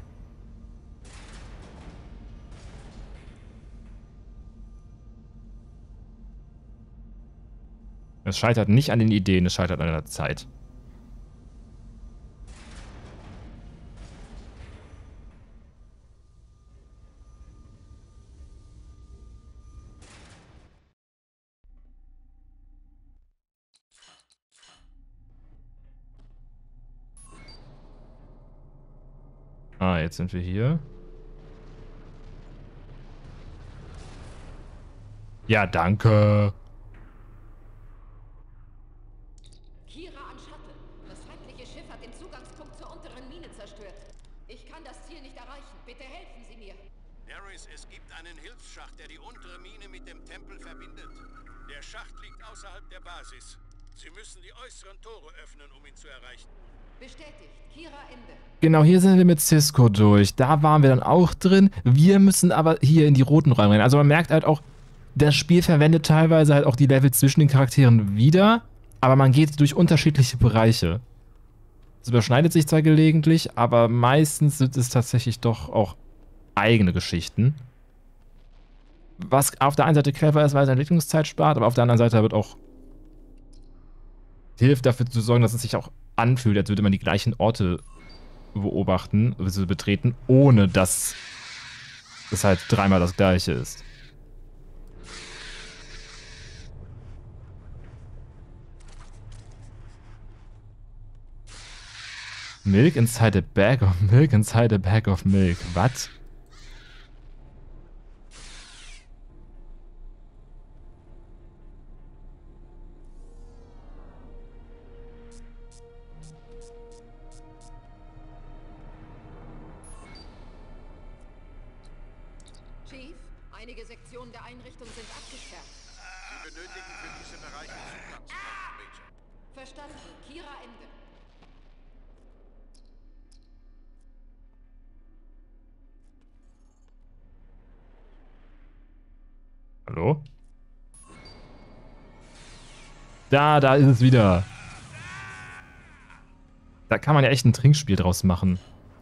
Es scheitert nicht an den Ideen, es scheitert an der Zeit. Ah, jetzt sind wir hier. Ja, danke. Kira an Shuttle. Das feindliche Schiff hat den Zugangspunkt zur unteren Mine zerstört. Ich kann das Ziel nicht erreichen. Bitte helfen Sie mir. Darius, es gibt einen Hilfsschacht, der die untere Mine mit dem Tempel verbindet. Der Schacht liegt außerhalb der Basis. Sie müssen die äußeren Tore öffnen, um ihn zu erreichen. Bestätigt. Kira Ende. Genau, hier sind wir mit Cisco durch. Da waren wir dann auch drin. Wir müssen aber hier in die roten Räume rein. Also man merkt halt auch, das Spiel verwendet teilweise halt auch die Level zwischen den Charakteren wieder, aber man geht durch unterschiedliche Bereiche. Es überschneidet sich zwar gelegentlich, aber meistens sind es tatsächlich doch auch eigene Geschichten. Was auf der einen Seite clever ist, weil es Entwicklungszeit spart, aber auf der anderen Seite wird auch hilft dafür zu sorgen, dass es sich auch anfühlt, als würde man die gleichen Orte beobachten, also betreten, ohne dass es halt dreimal das gleiche ist. Milk inside a bag of milk inside a bag of milk. Was? Chief, einige Sektionen der Einrichtung sind abgesperrt. Sie benötigen für diese Bereiche Zugangspunkte, Major. Verstanden. Kira Ende. Hallo? Da ist es wieder. Da kann man ja echt ein Trinkspiel draus machen.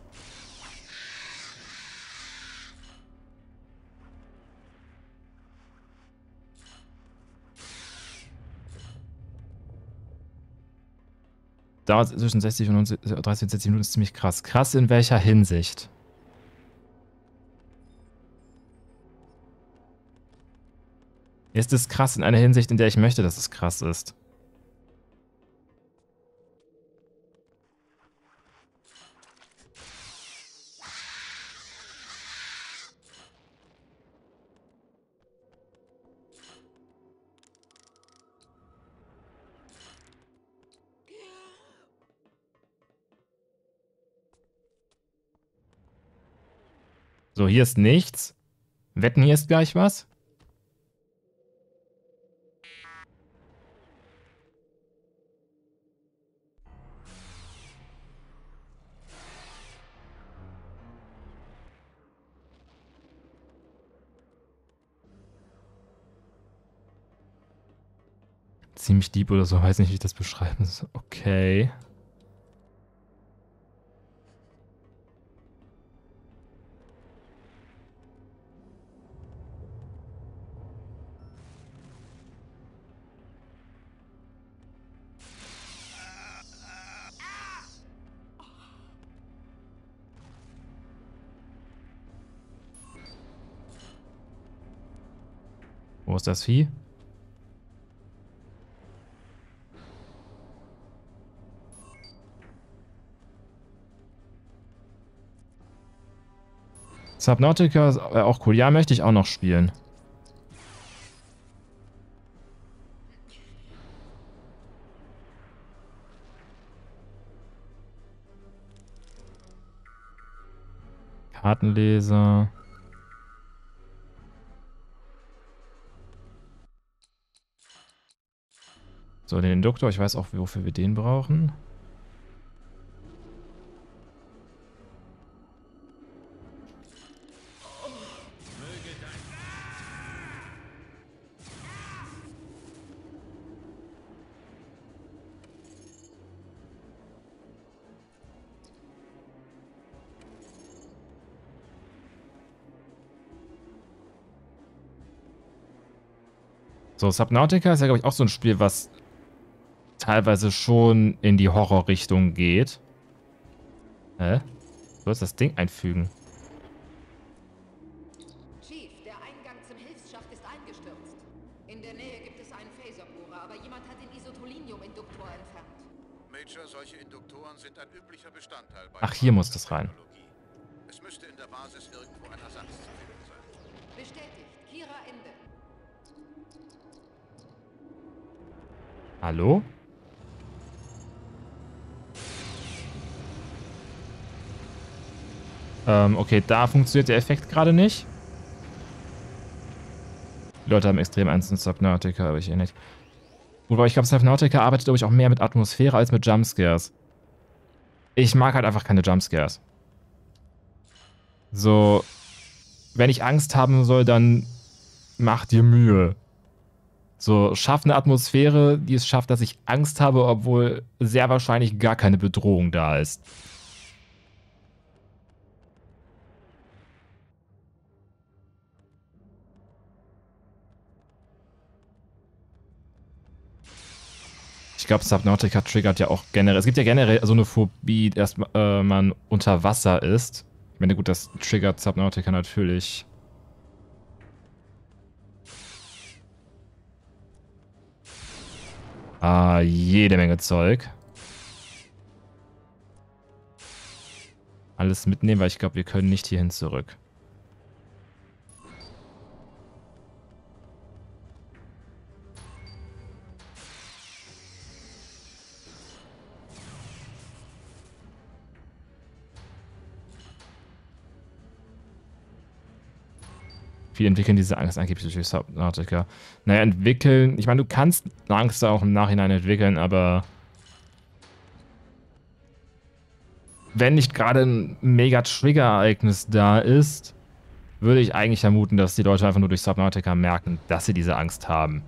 Dauert zwischen 60 und 30 und 60 Minuten, ist ziemlich krass. Krass in welcher Hinsicht? Ist es krass in einer Hinsicht, in der ich möchte, dass es krass ist? So, hier ist nichts. Wetten, hier ist gleich was? Ziemlich deep oder so, weiß nicht, wie ich das beschreiben soll. Okay. Wo ist das Vieh? Subnautica ist auch cool. Ja, möchte ich auch noch spielen. Kartenleser. So, den Induktor. Ich weiß auch, wofür wir den brauchen. So, Subnautica ist ja, glaube ich, auch so ein Spiel, was teilweise schon in die Horrorrichtung geht. Hä? Du sollst das Ding einfügen. Chief, der Eingang zum Hilfsschacht ist eingestürzt. In der Nähe gibt es einen Phaserbohrer, aber jemand hat den Isotolinium-Induktor entfernt. Major, solche Induktoren sind ein üblicher Bestandteil bei... Ach, hier muss das rein. Es müsste in der Basis irgendwo ein Ersatz zu finden sein. Bestätigt. Kira Ende. Hallo? Okay, da funktioniert der Effekt gerade nicht. Die Leute haben extrem Angst in Subnautica, aber ich eh nicht. Wobei ich glaube, Subnautica arbeitet, glaube ich, auch mehr mit Atmosphäre als mit Jumpscares. Ich mag halt einfach keine Jumpscares. So, wenn ich Angst haben soll, dann mach dir Mühe. So, schaff eine Atmosphäre, die es schafft, dass ich Angst habe, obwohl sehr wahrscheinlich gar keine Bedrohung da ist. Ich glaube, Subnautica triggert ja auch generell. Es gibt ja generell so eine Phobie, dass man unter Wasser ist. Ich meine, gut, das triggert Subnautica natürlich. Ah, jede Menge Zeug. Alles mitnehmen, weil ich glaube, wir können nicht hierhin zurück. Viele entwickeln diese Angst angeblich durch Subnautica. Naja, entwickeln... Ich meine, du kannst Angst auch im Nachhinein entwickeln, aber... Wenn nicht gerade ein mega Trigger-Ereignis da ist, würde ich eigentlich vermuten, dass die Leute einfach nur durch Subnautica merken, dass sie diese Angst haben.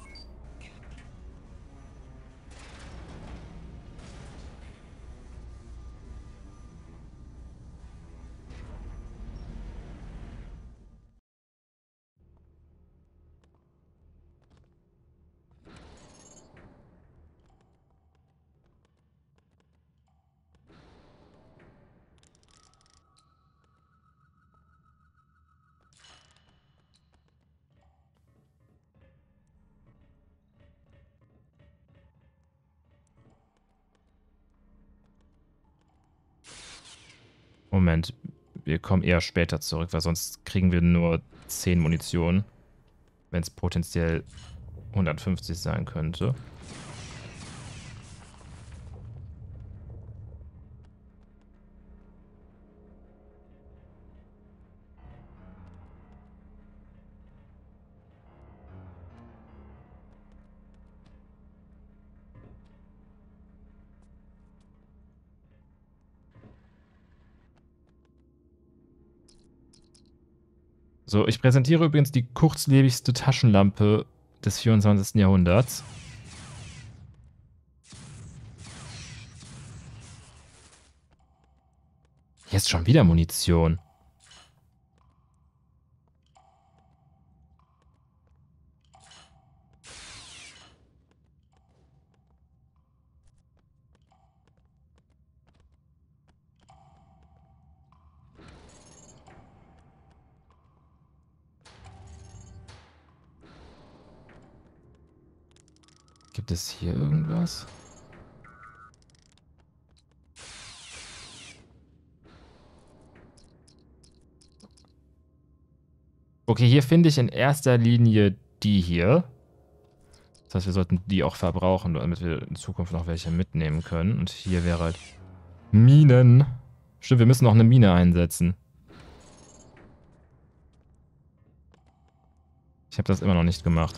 Moment, wir kommen eher später zurück, weil sonst kriegen wir nur 10 Munition, wenn es potenziell 150 sein könnte. So, ich präsentiere übrigens die kurzlebigste Taschenlampe des 24. Jahrhunderts. Jetzt schon wieder Munition. Gibt es hier irgendwas? Okay, hier finde ich in erster Linie die hier. Das heißt, wir sollten die auch verbrauchen, damit wir in Zukunft noch welche mitnehmen können. Und hier wäre halt Minen. Stimmt, wir müssen noch eine Mine einsetzen. Ich habe das immer noch nicht gemacht.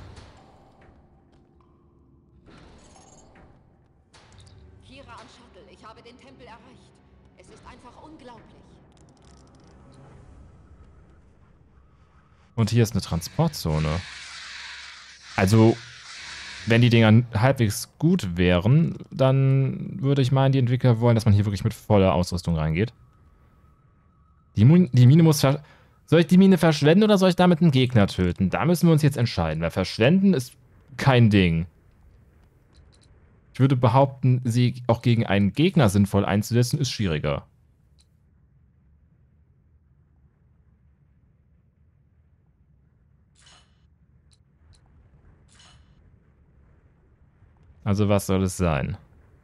Ich habe den Tempel erreicht. Es ist einfach unglaublich. Und hier ist eine Transportzone. Also, wenn die Dinger halbwegs gut wären, dann würde ich meinen, die Entwickler wollen, dass man hier wirklich mit voller Ausrüstung reingeht. Die Mine muss... Soll ich die Mine verschwenden oder soll ich damit einen Gegner töten? Da müssen wir uns jetzt entscheiden, weil verschwenden ist kein Ding. Ich würde behaupten, sie auch gegen einen Gegner sinnvoll einzusetzen, ist schwieriger. Also was soll es sein?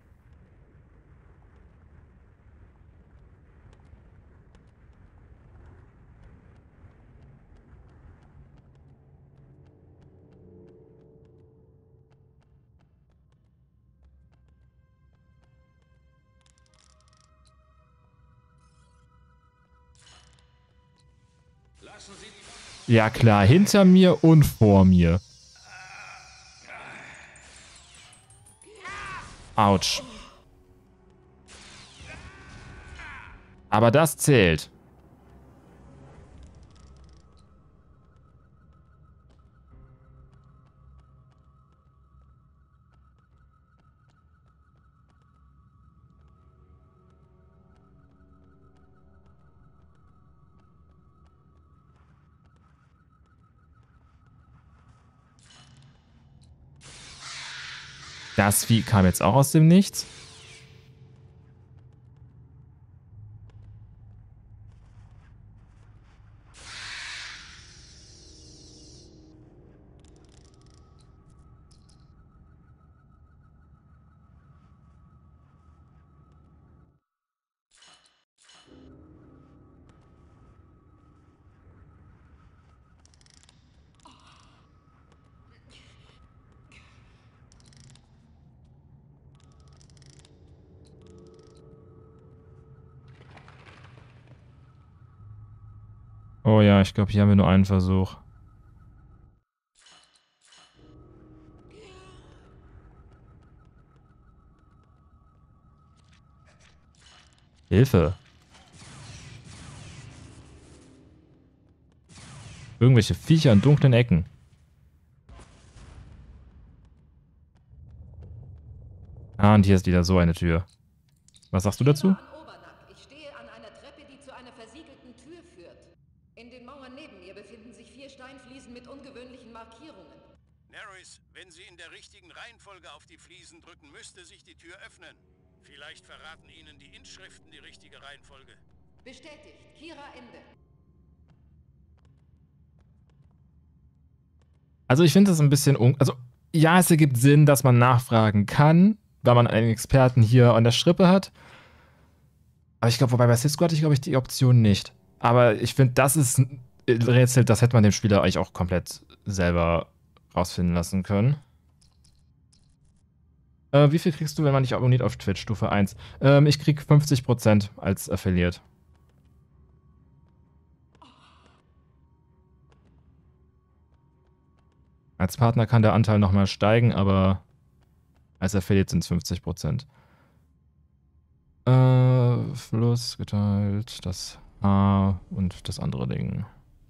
Ja klar, hinter mir und vor mir. Autsch. Aber das zählt. Das Vieh kam jetzt auch aus dem Nichts. Oh ja, ich glaube, hier haben wir nur einen Versuch. Hilfe. Irgendwelche Viecher in dunklen Ecken. Ah, und hier ist wieder so eine Tür. Was sagst du dazu? Ich stehe an einer Treppe, die zu einer versiegelten Tür führt. In den Mauern neben mir befinden sich 4 Steinfliesen mit ungewöhnlichen Markierungen. Nerys, wenn Sie in der richtigen Reihenfolge auf die Fliesen drücken, müsste sich die Tür öffnen. Vielleicht verraten Ihnen die Inschriften die richtige Reihenfolge. Bestätigt. Kira Ende. Also ich finde das ein bisschen... Also ja, es ergibt Sinn, dass man nachfragen kann, weil man einen Experten hier an der Strippe hat. Aber ich glaube, wobei bei Cisco hatte ich, glaube ich, die Option nicht. Aber ich finde, das ist ein Rätsel, das hätte man dem Spieler eigentlich auch komplett selber rausfinden lassen können. Wie viel kriegst du, wenn man dich abonniert auf Twitch, Stufe 1? Ich krieg 50% als Affiliate. Als Partner kann der Anteil nochmal steigen, aber als Affiliate sind es 50%. Fluss geteilt, das H und das andere Ding.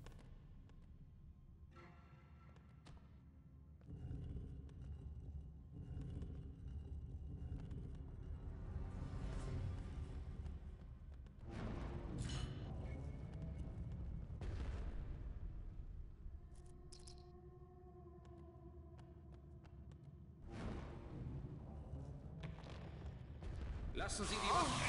Lassen Sie die Waffen.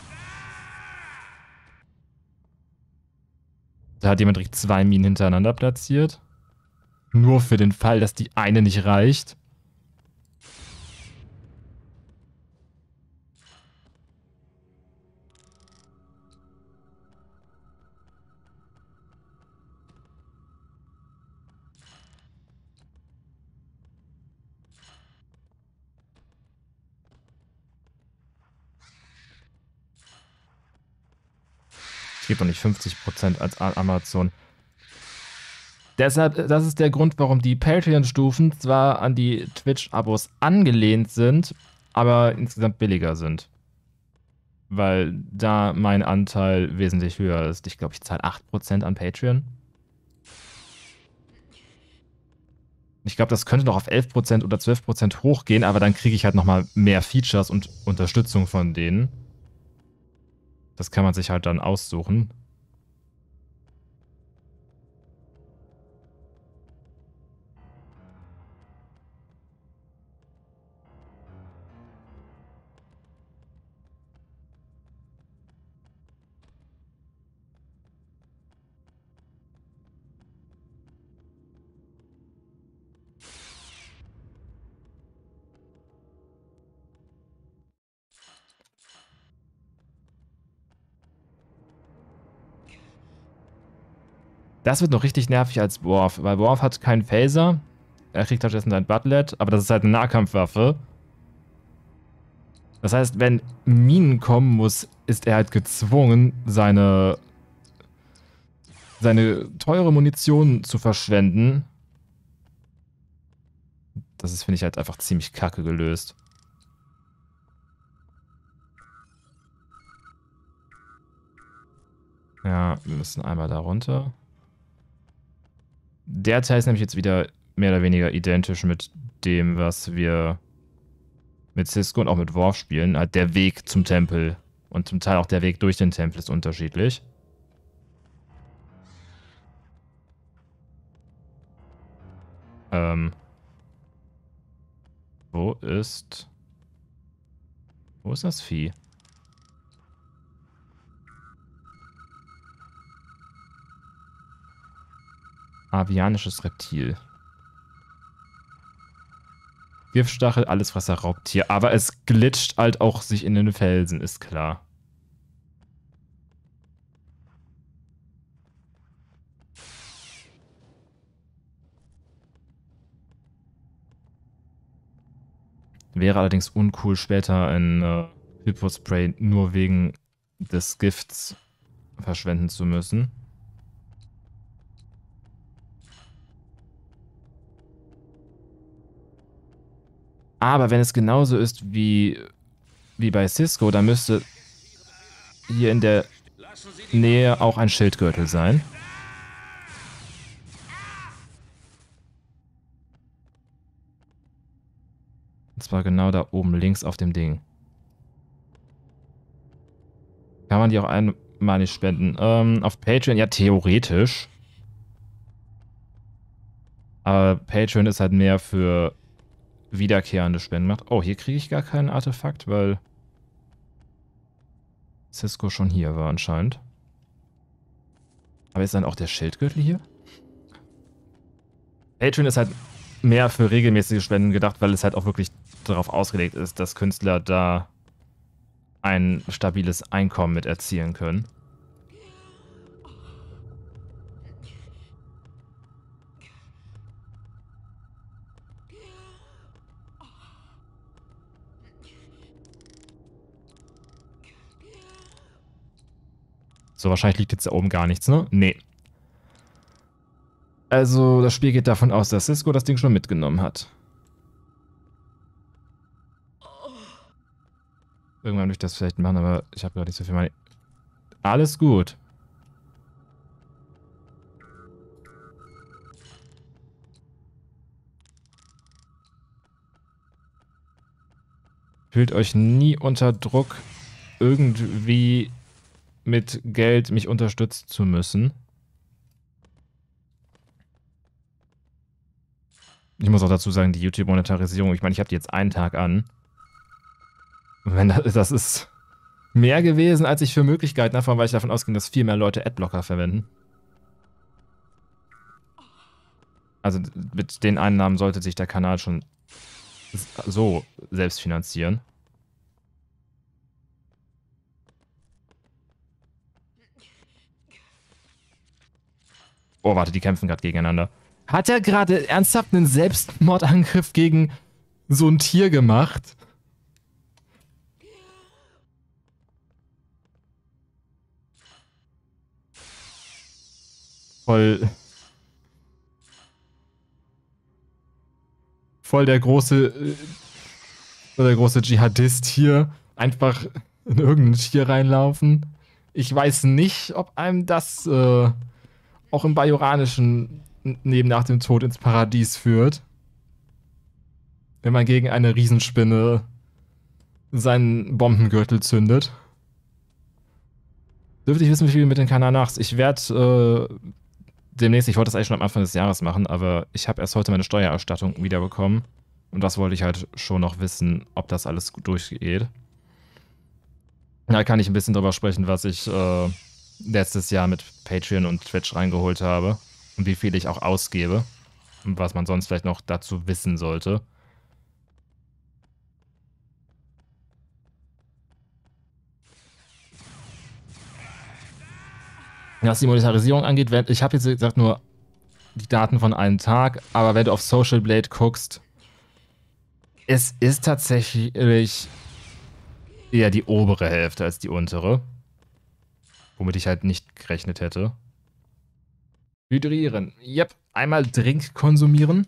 Da hat jemand direkt 2 Minen hintereinander platziert. Nur für den Fall, dass die eine nicht reicht. Ich gebe doch nicht 50% als Amazon. Deshalb, das ist der Grund, warum die Patreon-Stufen zwar an die Twitch-Abos angelehnt sind, aber insgesamt billiger sind. Weil da mein Anteil wesentlich höher ist. Ich glaube, ich zahle 8% an Patreon. Ich glaube, das könnte noch auf 11% oder 12% hochgehen, aber dann kriege ich halt nochmal mehr Features und Unterstützung von denen. Das kann man sich halt dann aussuchen. Das wird noch richtig nervig als Worf, weil Worf hat keinen Phaser. Er kriegt stattdessen sein Butlet, aber das ist halt eine Nahkampfwaffe. Das heißt, wenn Minen kommen muss, ist er halt gezwungen, seine teure Munition zu verschwenden. Das ist, finde ich, halt einfach ziemlich kacke gelöst. Ja, wir müssen einmal da runter. Der Teil ist nämlich jetzt wieder mehr oder weniger identisch mit dem, was wir mit Cisco und auch mit Worf spielen. Halt der Weg zum Tempel und zum Teil auch der Weg durch den Tempel ist unterschiedlich. Wo ist das Vieh? Avianisches Reptil. Giftstachel, Allesfresser, Raubtier. Aber es glitscht halt auch sich in den Felsen, ist klar. Wäre allerdings uncool, später ein Hypospray nur wegen des Gifts verschwenden zu müssen. Aber wenn es genauso ist wie bei Cisco, dann müsste hier in der Nähe auch ein Schildgürtel sein. Und zwar genau da oben links auf dem Ding. Kann man die auch einmalig spenden? Auf Patreon, ja, theoretisch. Aber Patreon ist halt mehr für wiederkehrende Spenden macht. Oh, hier kriege ich gar kein Artefakt, weil Cisco schon hier war anscheinend. Aber ist dann auch der Schildgürtel hier? Patreon ist halt mehr für regelmäßige Spenden gedacht, weil es halt auch wirklich darauf ausgelegt ist, dass Künstler da ein stabiles Einkommen mit erzielen können. So, wahrscheinlich liegt jetzt da oben gar nichts, ne? Nee. Also, das Spiel geht davon aus, dass Cisco das Ding schon mitgenommen hat. Irgendwann würde ich das vielleicht machen, aber ich habe gerade nicht so viel Money. Alles gut. Fühlt euch nie unter Druck, irgendwie mit Geld mich unterstützen zu müssen. Ich muss auch dazu sagen, die YouTube-Monetarisierung, ich meine, ich habe die jetzt einen Tag an. Wenn das ist mehr gewesen, als ich für Möglichkeiten habe, weil ich davon ausging, dass viel mehr Leute Adblocker verwenden. Also mit den Einnahmen sollte sich der Kanal schon so selbst finanzieren. Oh, warte, die kämpfen gerade gegeneinander. Hat er gerade ernsthaft einen Selbstmordangriff gegen so ein Tier gemacht? Voll der große Dschihadist hier. Einfach in irgendein Tier reinlaufen. Ich weiß nicht, ob einem das auch im Bajoranischen Leben nach dem Tod ins Paradies führt. Wenn man gegen eine Riesenspinne seinen Bombengürtel zündet. Dürfte ich wissen, wie viel mit den Kananachs. Ich werde demnächst, ich wollte das eigentlich schon am Anfang des Jahres machen, aber ich habe erst heute meine Steuererstattung wiederbekommen. Und das wollte ich halt schon noch wissen, ob das alles gut durchgeht. Da kann ich ein bisschen drüber sprechen, was ich letztes Jahr mit Patreon und Twitch reingeholt habe. Und wie viel ich auch ausgebe. Und was man sonst vielleicht noch dazu wissen sollte. Was die Monetarisierung angeht, ich habe jetzt gesagt nur die Daten von einem Tag, aber wenn du auf Social Blade guckst, es ist tatsächlich eher die obere Hälfte als die untere. Womit ich halt nicht gerechnet hätte. Hydrieren. Yep. Einmal Drink konsumieren.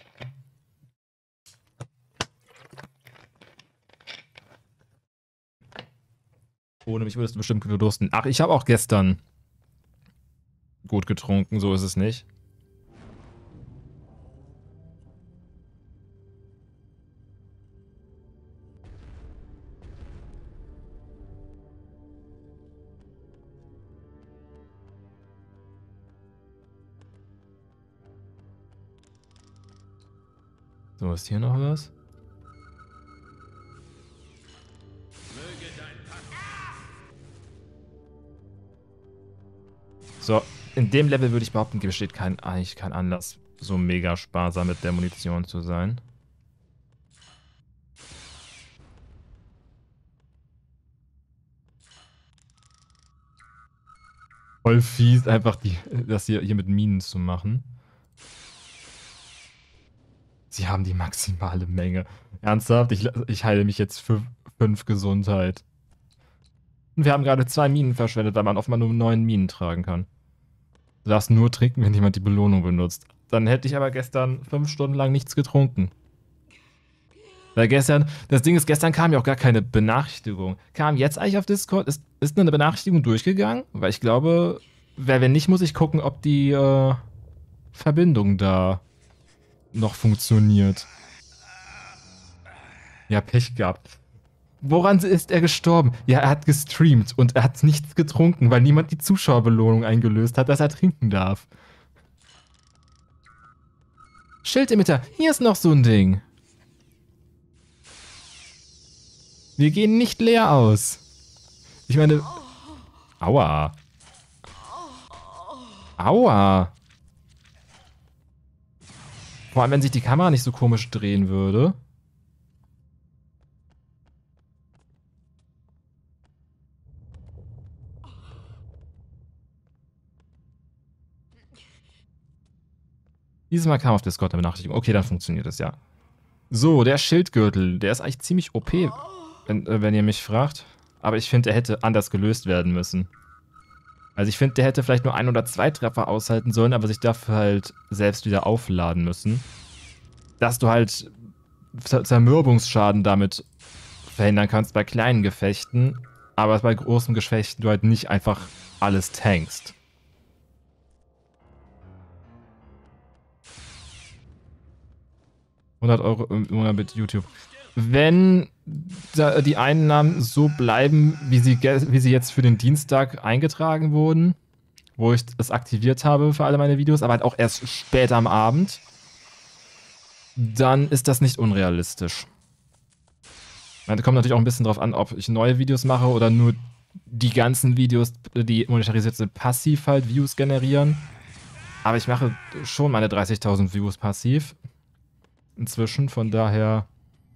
Ohne mich würdest du bestimmt verdursten. Ach, ich habe auch gestern gut getrunken, so ist es nicht. So, ist hier noch was? So, in dem Level würde ich behaupten, besteht eigentlich kein Anlass, so mega sparsam mit der Munition zu sein. Voll fies, einfach das hier mit Minen zu machen. Sie haben die maximale Menge. Ernsthaft? Ich heile mich jetzt für 5 Gesundheit. Und wir haben gerade 2 Minen verschwendet, weil man offenbar nur 9 Minen tragen kann. Du darfst nur trinken, wenn jemand die Belohnung benutzt. Dann hätte ich aber gestern 5 Stunden lang nichts getrunken. Weil das Ding ist, gestern kam ja auch gar keine Benachrichtigung. Kam jetzt eigentlich auf Discord? Ist eine Benachrichtigung durchgegangen? Weil ich glaube, wenn nicht, muss ich gucken, ob die Verbindung da noch funktioniert. Ja, Pech gehabt. Woran ist er gestorben? Ja, er hat gestreamt und er hat nichts getrunken, weil niemand die Zuschauerbelohnung eingelöst hat, dass er trinken darf. Schildemitter, hier ist noch so ein Ding. Wir gehen nicht leer aus. Ich meine... Aua. Aua. Vor allem, wenn sich die Kamera nicht so komisch drehen würde. Dieses Mal kam auf Discord eine Benachrichtigung. Okay, dann funktioniert das, ja. So, der Schildgürtel, der ist eigentlich ziemlich OP, wenn ihr mich fragt. Aber ich finde, der hätte anders gelöst werden müssen. Also ich finde, der hätte vielleicht nur 1 oder 2 Treffer aushalten sollen, aber sich dafür halt selbst wieder aufladen müssen. Dass du halt Zermürbungsschaden damit verhindern kannst bei kleinen Gefechten, aber bei großen Gefechten du halt nicht einfach alles tankst. €100 im Monat mit YouTube. Wenn die Einnahmen so bleiben, wie sie jetzt für den Dienstag eingetragen wurden, wo ich es aktiviert habe für alle meine Videos, aber halt auch erst später am Abend, dann ist das nicht unrealistisch. Da kommt natürlich auch ein bisschen drauf an, ob ich neue Videos mache oder nur die ganzen Videos, die monetarisiert sind, passiv halt Views generieren. Aber ich mache schon meine 30.000 Views passiv. Inzwischen, von daher...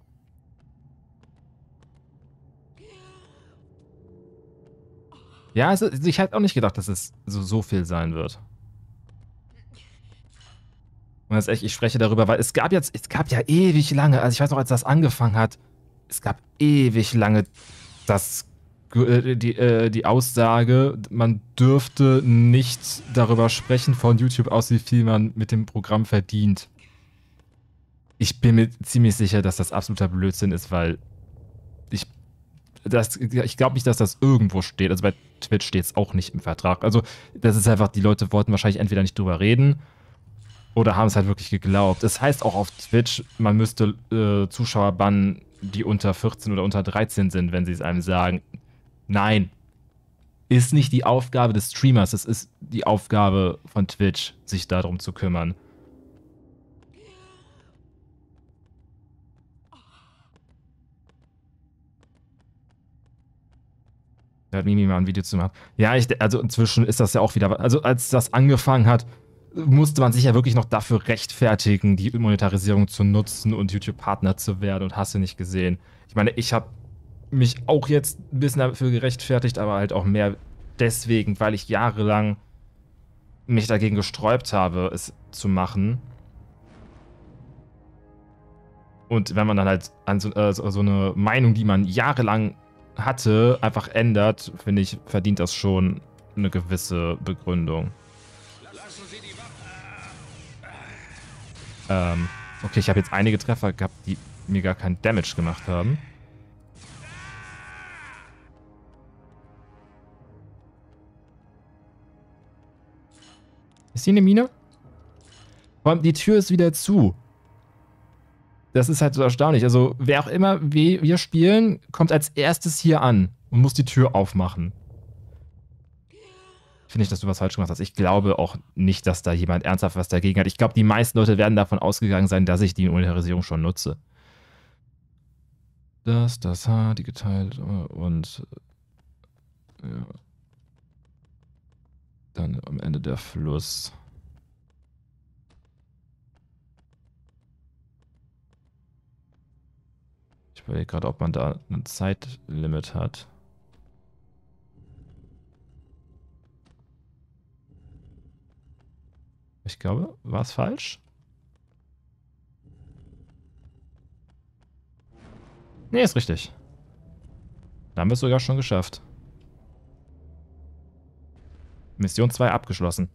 Ja, ich hätte auch nicht gedacht, dass es so viel sein wird. Und das ist echt, ich spreche darüber, weil es gab ja ewig lange, also ich weiß noch, als das angefangen hat, es gab ewig lange die Aussage, man dürfte nicht darüber sprechen von YouTube aus, wie viel man mit dem Programm verdient. Ich bin mir ziemlich sicher, dass das absoluter Blödsinn ist, weil ich glaube nicht, dass das irgendwo steht. Also bei Twitch steht es auch nicht im Vertrag. Also das ist einfach, die Leute wollten wahrscheinlich entweder nicht drüber reden oder haben es halt wirklich geglaubt. Es heißt auch auf Twitch, man müsste Zuschauer bannen, die unter 14 oder unter 13 sind, wenn sie es einem sagen. Nein. Ist nicht die Aufgabe des Streamers, es ist die Aufgabe von Twitch, sich darum zu kümmern. Da hat Mimi mal ein Video zu machen. Ja, also inzwischen ist das ja auch wieder... Also als das angefangen hat, musste man sich ja wirklich noch dafür rechtfertigen, die Monetarisierung zu nutzen und YouTube-Partner zu werden und hast du nicht gesehen. Ich meine, ich habe mich auch jetzt ein bisschen dafür gerechtfertigt, aber halt auch mehr deswegen, weil ich jahrelang mich dagegen gesträubt habe, es zu machen. Und wenn man dann halt an so eine Meinung, die man jahrelang hatte, einfach ändert, finde ich, verdient das schon eine gewisse Begründung. Okay, ich habe jetzt einige Treffer gehabt, die mir gar keinen Damage gemacht haben. Ist hier eine Mine? Vor allem, die Tür ist wieder zu. Das ist halt so erstaunlich. Also, wer auch immer wir spielen, kommt als erstes hier an und muss die Tür aufmachen. Finde ich, dass du was falsch gemacht hast. Ich glaube auch nicht, dass da jemand ernsthaft was dagegen hat. Ich glaube, die meisten Leute werden davon ausgegangen sein, dass ich die Monetarisierung schon nutze. Das H, die geteilt und ja. Dann am Ende der Fluss. Ich überlege gerade, ob man da ein Zeitlimit hat. Ich glaube, war es falsch? Nee, ist richtig. Da haben wir es sogar schon geschafft. Mission 2 abgeschlossen.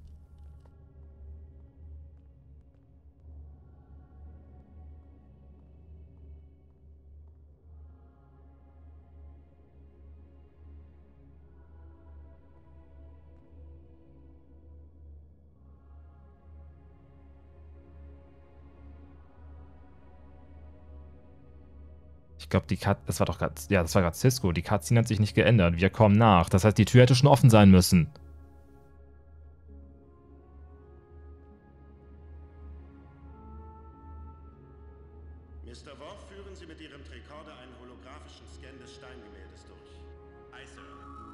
Ich glaube, das war doch gerade, ja, das war gerade Cisco. Die Cutscene hat sich nicht geändert. Wir kommen nach. Das heißt, die Tür hätte schon offen sein müssen. Mr. Worf, führen Sie mit Ihrem Tricorder einen holographischen Scan des Steingemäldes durch. Aye, Sir.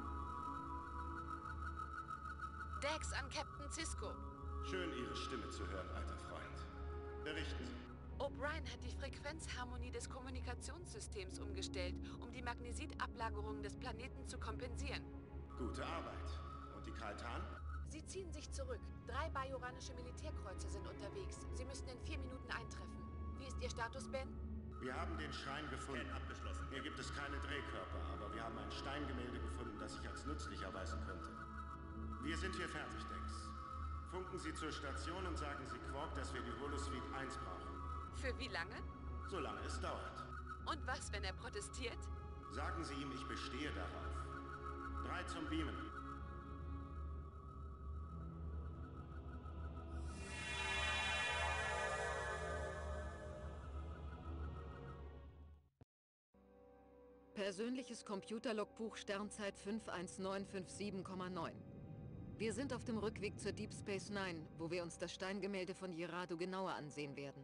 Dex an Captain Cisco. Schön, Ihre Stimme zu hören, alter Freund. Berichten Sie. O'Brien hat die Frequenzharmonie des Kommunikationssystems umgestellt, um die Magnesitablagerungen des Planeten zu kompensieren. Gute Arbeit. Und die Kaltan? Sie ziehen sich zurück. 3 bajoranische Militärkreuzer sind unterwegs. Sie müssten in 4 Minuten eintreffen. Wie ist Ihr Status, Ben? Wir haben den Schrein gefunden. Abgeschlossen. Hier gibt es keine Drehkörper, aber wir haben ein Steingemälde gefunden, das sich als nützlich erweisen könnte. Wir sind hier fertig, Dex. Funken Sie zur Station und sagen Sie Quark, dass wir die Holosuite 1 brauchen. Für wie lange? Solange es dauert. Und was, wenn er protestiert? Sagen Sie ihm, ich bestehe darauf. 3 zum Beamen. Persönliches Computerlogbuch Sternzeit 51957,9. Wir sind auf dem Rückweg zur Deep Space Nine, wo wir uns das Steingemälde von Jerado genauer ansehen werden.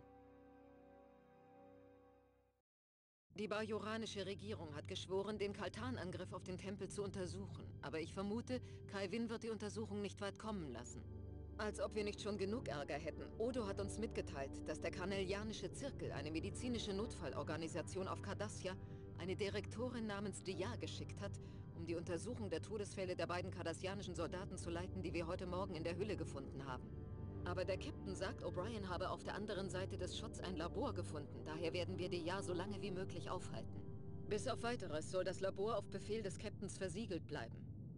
Die bajoranische Regierung hat geschworen, den Kaltan-Angriff auf den Tempel zu untersuchen. Aber ich vermute, Kai Winn wird die Untersuchung nicht weit kommen lassen. Als ob wir nicht schon genug Ärger hätten. Odo hat uns mitgeteilt, dass der Carnelianische Zirkel, eine medizinische Notfallorganisation auf Cardassia, eine Direktorin namens Dia geschickt hat, um die Untersuchung der Todesfälle der beiden cardassianischen Soldaten zu leiten, die wir heute Morgen in der Hülle gefunden haben. Aber der Captain sagt, O'Brien habe auf der anderen Seite des Schotts ein Labor gefunden. Daher werden wir Dia so lange wie möglich aufhalten. Bis auf Weiteres soll das Labor auf Befehl des Captains versiegelt bleiben.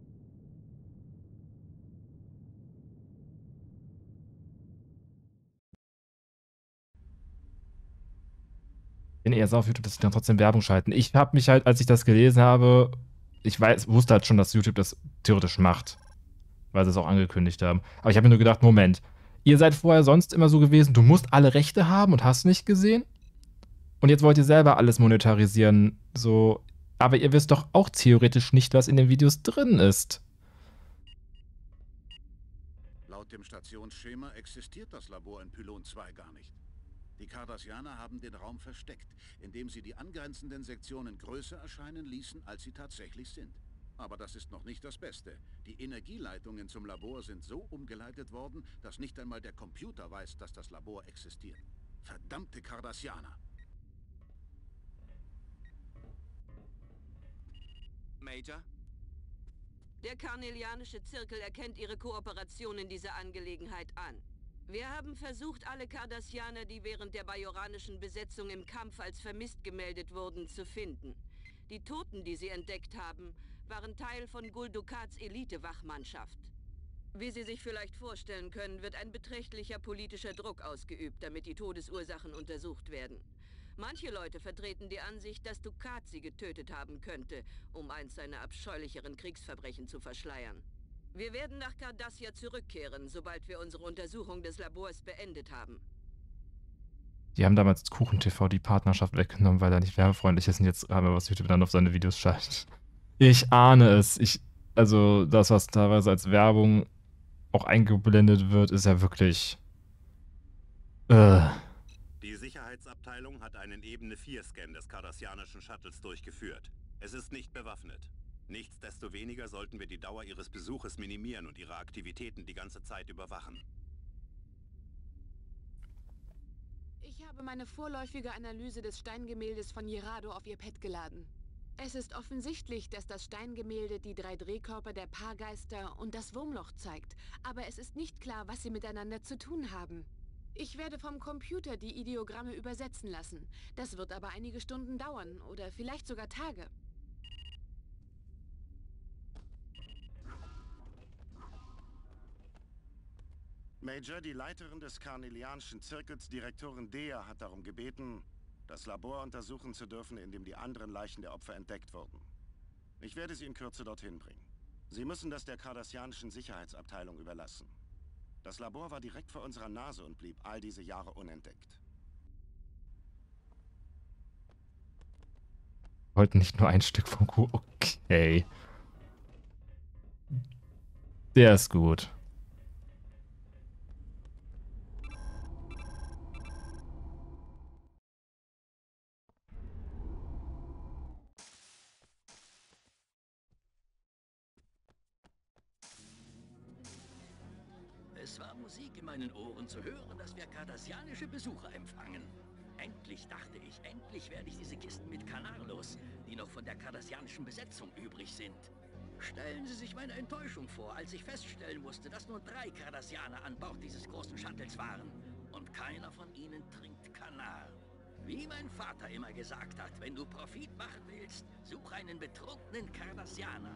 Ich bin eher sauer auf YouTube, dass sie dann trotzdem Werbung schalten. Ich habe mich halt, als ich das gelesen habe, wusste halt schon, dass YouTube das theoretisch macht. Weil sie es auch angekündigt haben. Aber ich habe mir nur gedacht, Moment, ihr seid vorher sonst immer so gewesen, du musst alle Rechte haben und hast nicht gesehen? Und jetzt wollt ihr selber alles monetarisieren, so. Aber ihr wisst doch auch theoretisch nicht, was in den Videos drin ist. Laut dem Stationsschema existiert das Labor in Pylon 2 gar nicht. Die Cardassianer haben den Raum versteckt, indem sie die angrenzenden Sektionen größer erscheinen ließen, als sie tatsächlich sind. Aber das ist noch nicht das Beste. Die Energieleitungen zum Labor sind so umgeleitet worden, dass nicht einmal der Computer weiß, dass das Labor existiert. Verdammte Cardassianer! Major? Der Karnelianische Zirkel erkennt ihre Kooperation in dieser Angelegenheit an. Wir haben versucht, alle Cardassianer, die während der bajoranischen Besetzung im Kampf als vermisst gemeldet wurden, zu finden. Die Toten, die sie entdeckt haben, waren Teil von Gul Dukats Elite-Wachmannschaft. Wie Sie sich vielleicht vorstellen können, wird ein beträchtlicher politischer Druck ausgeübt, damit die Todesursachen untersucht werden. Manche Leute vertreten die Ansicht, dass Dukat sie getötet haben könnte, um eins seiner abscheulicheren Kriegsverbrechen zu verschleiern. Wir werden nach Cardassia zurückkehren, sobald wir unsere Untersuchung des Labors beendet haben. Die haben damals KuchenTV die Partnerschaft weggenommen, weil er nicht werbefreundlich ist und jetzt haben wir was YouTube dann auf seine Videos schaltet. Ich ahne es. Also das, was teilweise als Werbung auch eingeblendet wird, ist ja wirklich... Die Sicherheitsabteilung hat einen Ebene-4-Scan des cardassianischen Shuttles durchgeführt. Es ist nicht bewaffnet. Nichtsdestoweniger sollten wir die Dauer ihres Besuches minimieren und ihre Aktivitäten die ganze Zeit überwachen. Ich habe meine vorläufige Analyse des Steingemäldes von Jerado auf ihr Pad geladen. Es ist offensichtlich, dass das Steingemälde die 3 Drehkörper der Paargeister und das Wurmloch zeigt, aber es ist nicht klar, was sie miteinander zu tun haben. Ich werde vom Computer die Ideogramme übersetzen lassen. Das wird aber einige Stunden dauern oder vielleicht sogar Tage. Major, die Leiterin des Karnelianischen Zirkels, Direktorin Dea, hat darum gebeten, das Labor untersuchen zu dürfen, in dem die anderen Leichen der Opfer entdeckt wurden. Ich werde Sie in Kürze dorthin bringen. Sie müssen das der Cardassianischen Sicherheitsabteilung überlassen. Das Labor war direkt vor unserer Nase und blieb all diese Jahre unentdeckt. Wollten nicht nur ein Stück vom Kuh. Okay. Der ist gut. Es war Musik in meinen Ohren zu hören, dass wir cardassianische Besucher empfangen. Endlich, dachte ich, endlich werde ich diese Kisten mit Kanar los, die noch von der cardassianischen Besetzung übrig sind. Stellen Sie sich meine Enttäuschung vor, als ich feststellen musste, dass nur 3 Cardassianer an Bord dieses großen Shuttles waren. Und keiner von ihnen trinkt Kanar. Wie mein Vater immer gesagt hat, wenn du Profit machen willst, such einen betrunkenen Cardassianer.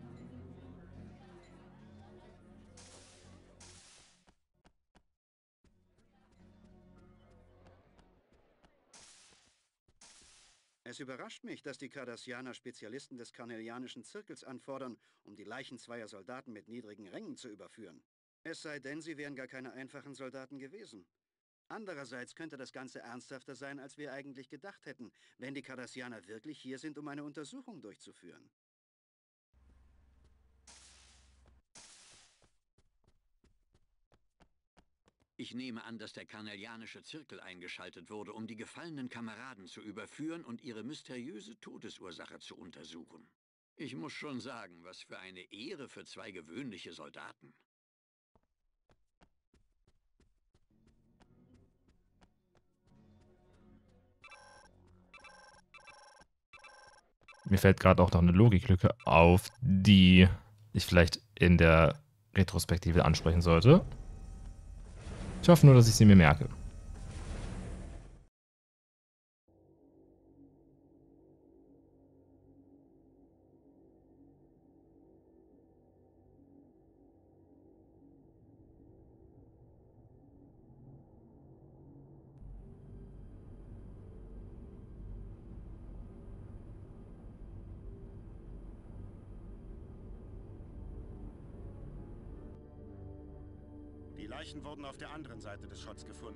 Es überrascht mich, dass die Cardassianer Spezialisten des Karnelianischen Zirkels anfordern, um die Leichen zweier Soldaten mit niedrigen Rängen zu überführen. Es sei denn, sie wären gar keine einfachen Soldaten gewesen. Andererseits könnte das Ganze ernsthafter sein, als wir eigentlich gedacht hätten, wenn die Cardassianer wirklich hier sind, um eine Untersuchung durchzuführen. Ich nehme an, dass der Karnelianische Zirkel eingeschaltet wurde, um die gefallenen Kameraden zu überführen und ihre mysteriöse Todesursache zu untersuchen. Ich muss schon sagen, was für eine Ehre für 2 gewöhnliche Soldaten. Mir fällt gerade auch noch eine Logiklücke auf, die ich vielleicht in der Retrospektive ansprechen sollte. Ich hoffe nur, dass ich sie mir merke. Die Leichen wurden auf der anderen Seite des Schotts gefunden.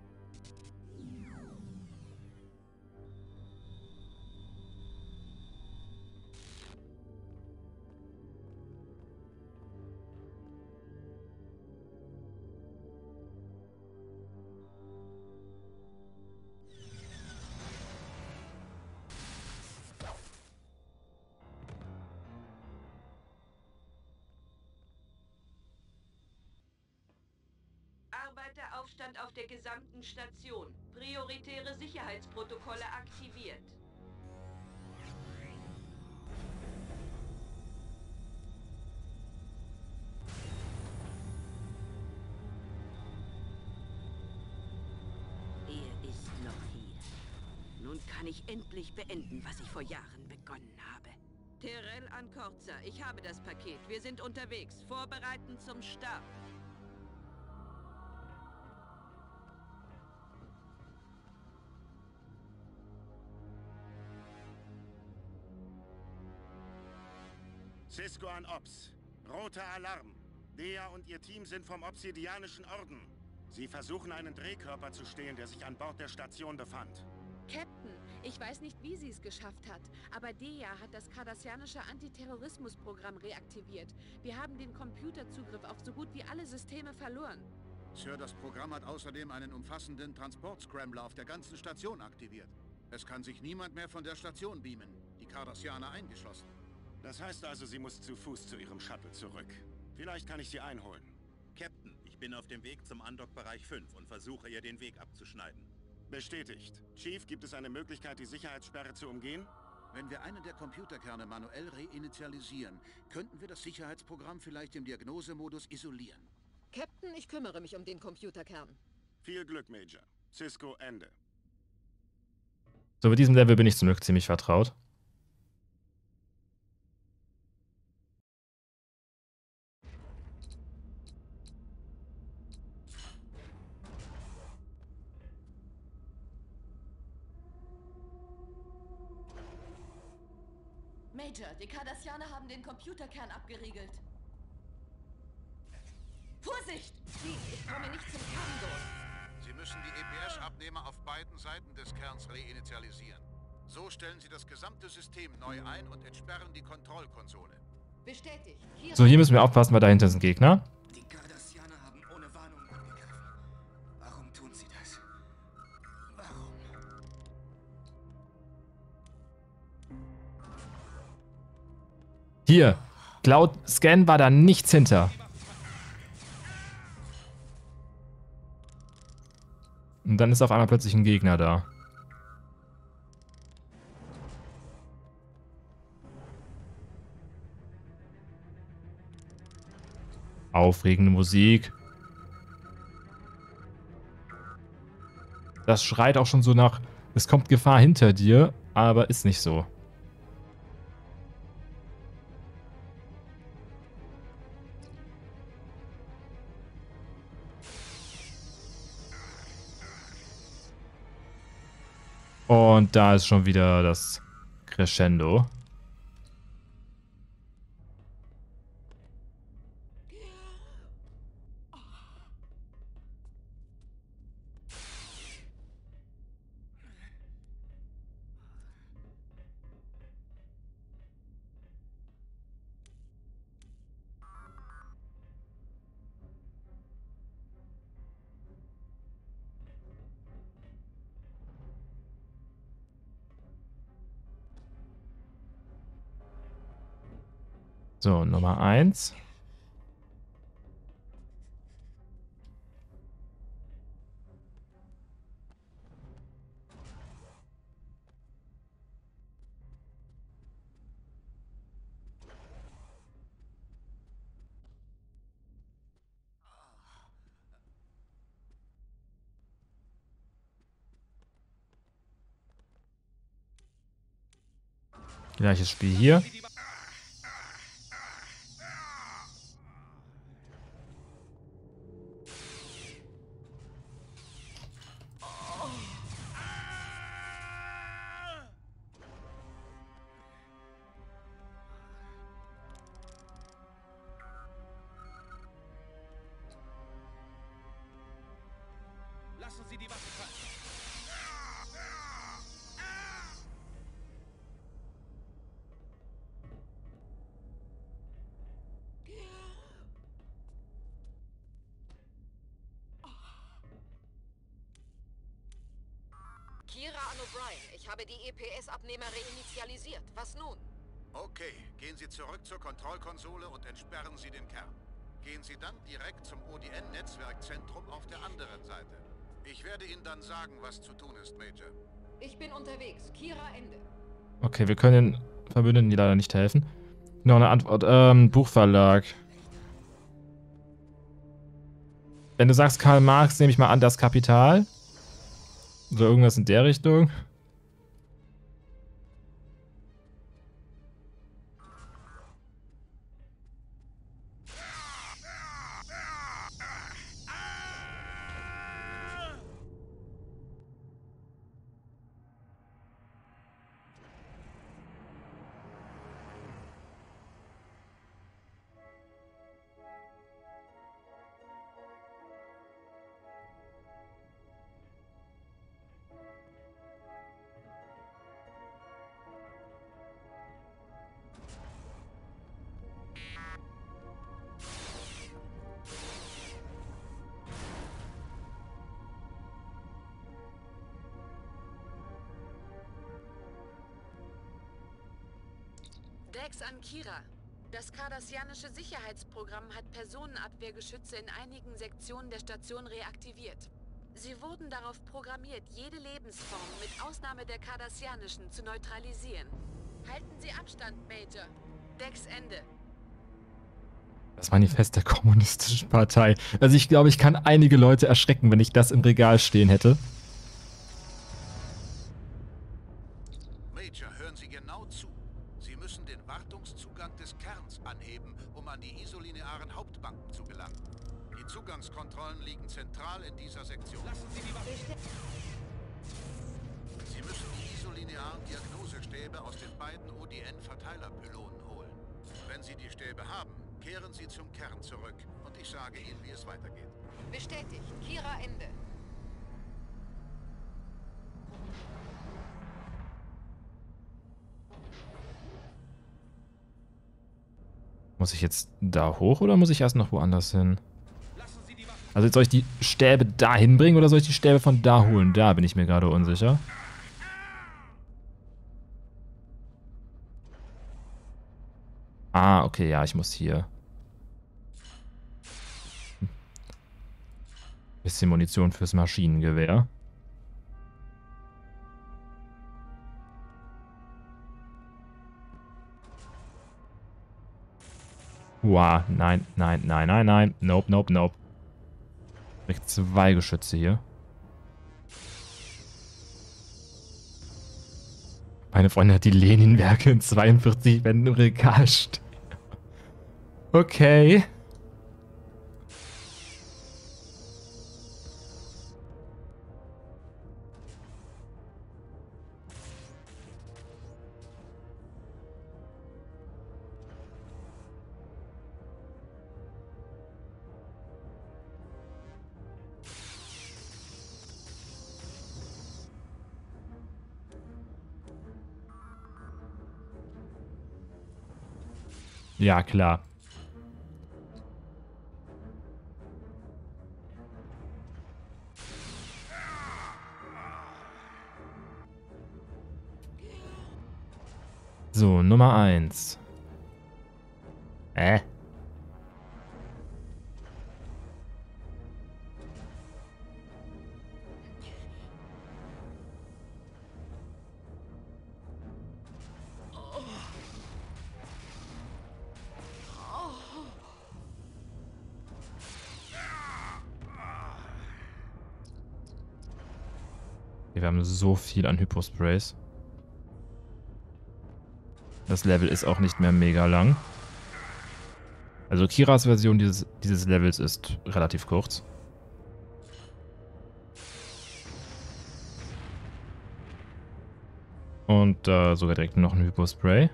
Arbeiteraufstand auf der gesamten Station. Prioritäre Sicherheitsprotokolle aktiviert. Nun kann ich endlich beenden, was ich vor Jahren begonnen habe. Terrell an Corza, ich habe das Paket. Wir sind unterwegs. Vorbereiten zum Start. Sisko an Ops. Roter Alarm. Dea und ihr Team sind vom Obsidianischen Orden. Sie versuchen, einen Drehkörper zu stehlen, der sich an Bord der Station befand. Captain, ich weiß nicht, wie sie es geschafft hat, aber Dea hat das kardassianische Antiterrorismusprogramm reaktiviert. Wir haben den Computerzugriff auf so gut wie alle Systeme verloren. Sir, das Programm hat außerdem einen umfassenden Transportscrambler auf der ganzen Station aktiviert. Es kann sich niemand mehr von der Station beamen, die Cardassianer eingeschlossen. Das heißt also, sie muss zu Fuß zu ihrem Shuttle zurück. Vielleicht kann ich sie einholen. Captain, ich bin auf dem Weg zum Undock-Bereich 5 und versuche ihr den Weg abzuschneiden. Bestätigt. Chief, gibt es eine Möglichkeit, die Sicherheitssperre zu umgehen? Wenn wir einen der Computerkerne manuell reinitialisieren, könnten wir das Sicherheitsprogramm vielleicht im Diagnosemodus isolieren. Captain, ich kümmere mich um den Computerkern. Viel Glück, Major. Sisko, Ende. So, mit diesem Level bin ich zum Glück ziemlich vertraut. Major, die Cardassianer haben den Computerkern abgeriegelt. Vorsicht! Ich komme nicht zum Kern durch. Sie müssen die EPS-Abnehmer auf beiden Seiten des Kerns reinitialisieren. So stellen Sie das gesamte System neu ein und entsperren die Kontrollkonsole. Bestätigt. So, hier müssen wir aufpassen, weil dahinter ist ein Gegner. Die Cardassianer haben ohne Warnung angegriffen. Warum tun sie das? Warum? Hier. Cloud Scan war da nichts hinter. Und dann ist auf einmal plötzlich ein Gegner da. Aufregende Musik. Das schreit auch schon so nach, es kommt Gefahr hinter dir, aber ist nicht so. Und da ist schon wieder das Crescendo. So, Nummer 1. Gleiches Spiel hier. Lassen Sie die Waffe fallen. Kira an O'Brien, ich habe die EPS-Abnehmer reinitialisiert. Was nun? Okay, gehen Sie zurück zur Kontrollkonsole und entsperren Sie den Kern. Gehen Sie dann direkt zum ODN-Netzwerkzentrum auf der anderen Seite. Ich werde Ihnen dann sagen, was zu tun ist, Major. Ich bin unterwegs. Kira, Ende. Okay, wir können den Verbündeten die leider nicht helfen. Noch eine Antwort. Buchverlag. Wenn du sagst Karl Marx, nehme ich mal an, das Kapital. Oder irgendwas in der Richtung. Dex an Kira. Das kardassianische Sicherheitsprogramm hat Personenabwehrgeschütze in einigen Sektionen der Station reaktiviert. Sie wurden darauf programmiert, jede Lebensform mit Ausnahme der kardassianischen zu neutralisieren. Halten Sie Abstand, Major. Dex Ende. Das Manifest der Kommunistischen Partei. Also ich glaube, ich kann einige Leute erschrecken, wenn ich das im Regal stehen hätte. Major, hören Sie genau zu. Sie müssen den Wartungszugang des Kerns anheben, um an die isolinearen Hauptbanken zu gelangen. Die Zugangskontrollen liegen zentral in dieser Sektion. Lassen Sie die Waffe. Sie müssen die isolinearen Diagnosestäbe aus den beiden ODN-Verteilerpylonen holen. Wenn Sie die Stäbe haben, kehren Sie zum Kern zurück und ich sage Ihnen, wie es weitergeht. Bestätigt. Kira Ende. Muss ich jetzt da hoch oder muss ich erst noch woanders hin? Also soll ich die Stäbe da hinbringen oder soll ich die Stäbe von da holen? Da bin ich mir gerade unsicher. Ah, okay, ja, ich muss hier. Bisschen Munition fürs Maschinengewehr. Wow, nein, nein, nein, nein, nein. Nope, nope, nope. Direkt 2 Geschütze hier. Meine Freundin hat die Lenin-Werke in 42 Wänden im Regal stehen. Okay. Ja, klar. So, Nummer 1. Wir haben so viel an Hyposprays. Das Level ist auch nicht mehr mega lang. Also Kiras Version dieses Levels ist relativ kurz. Und sogar direkt noch ein Hypospray.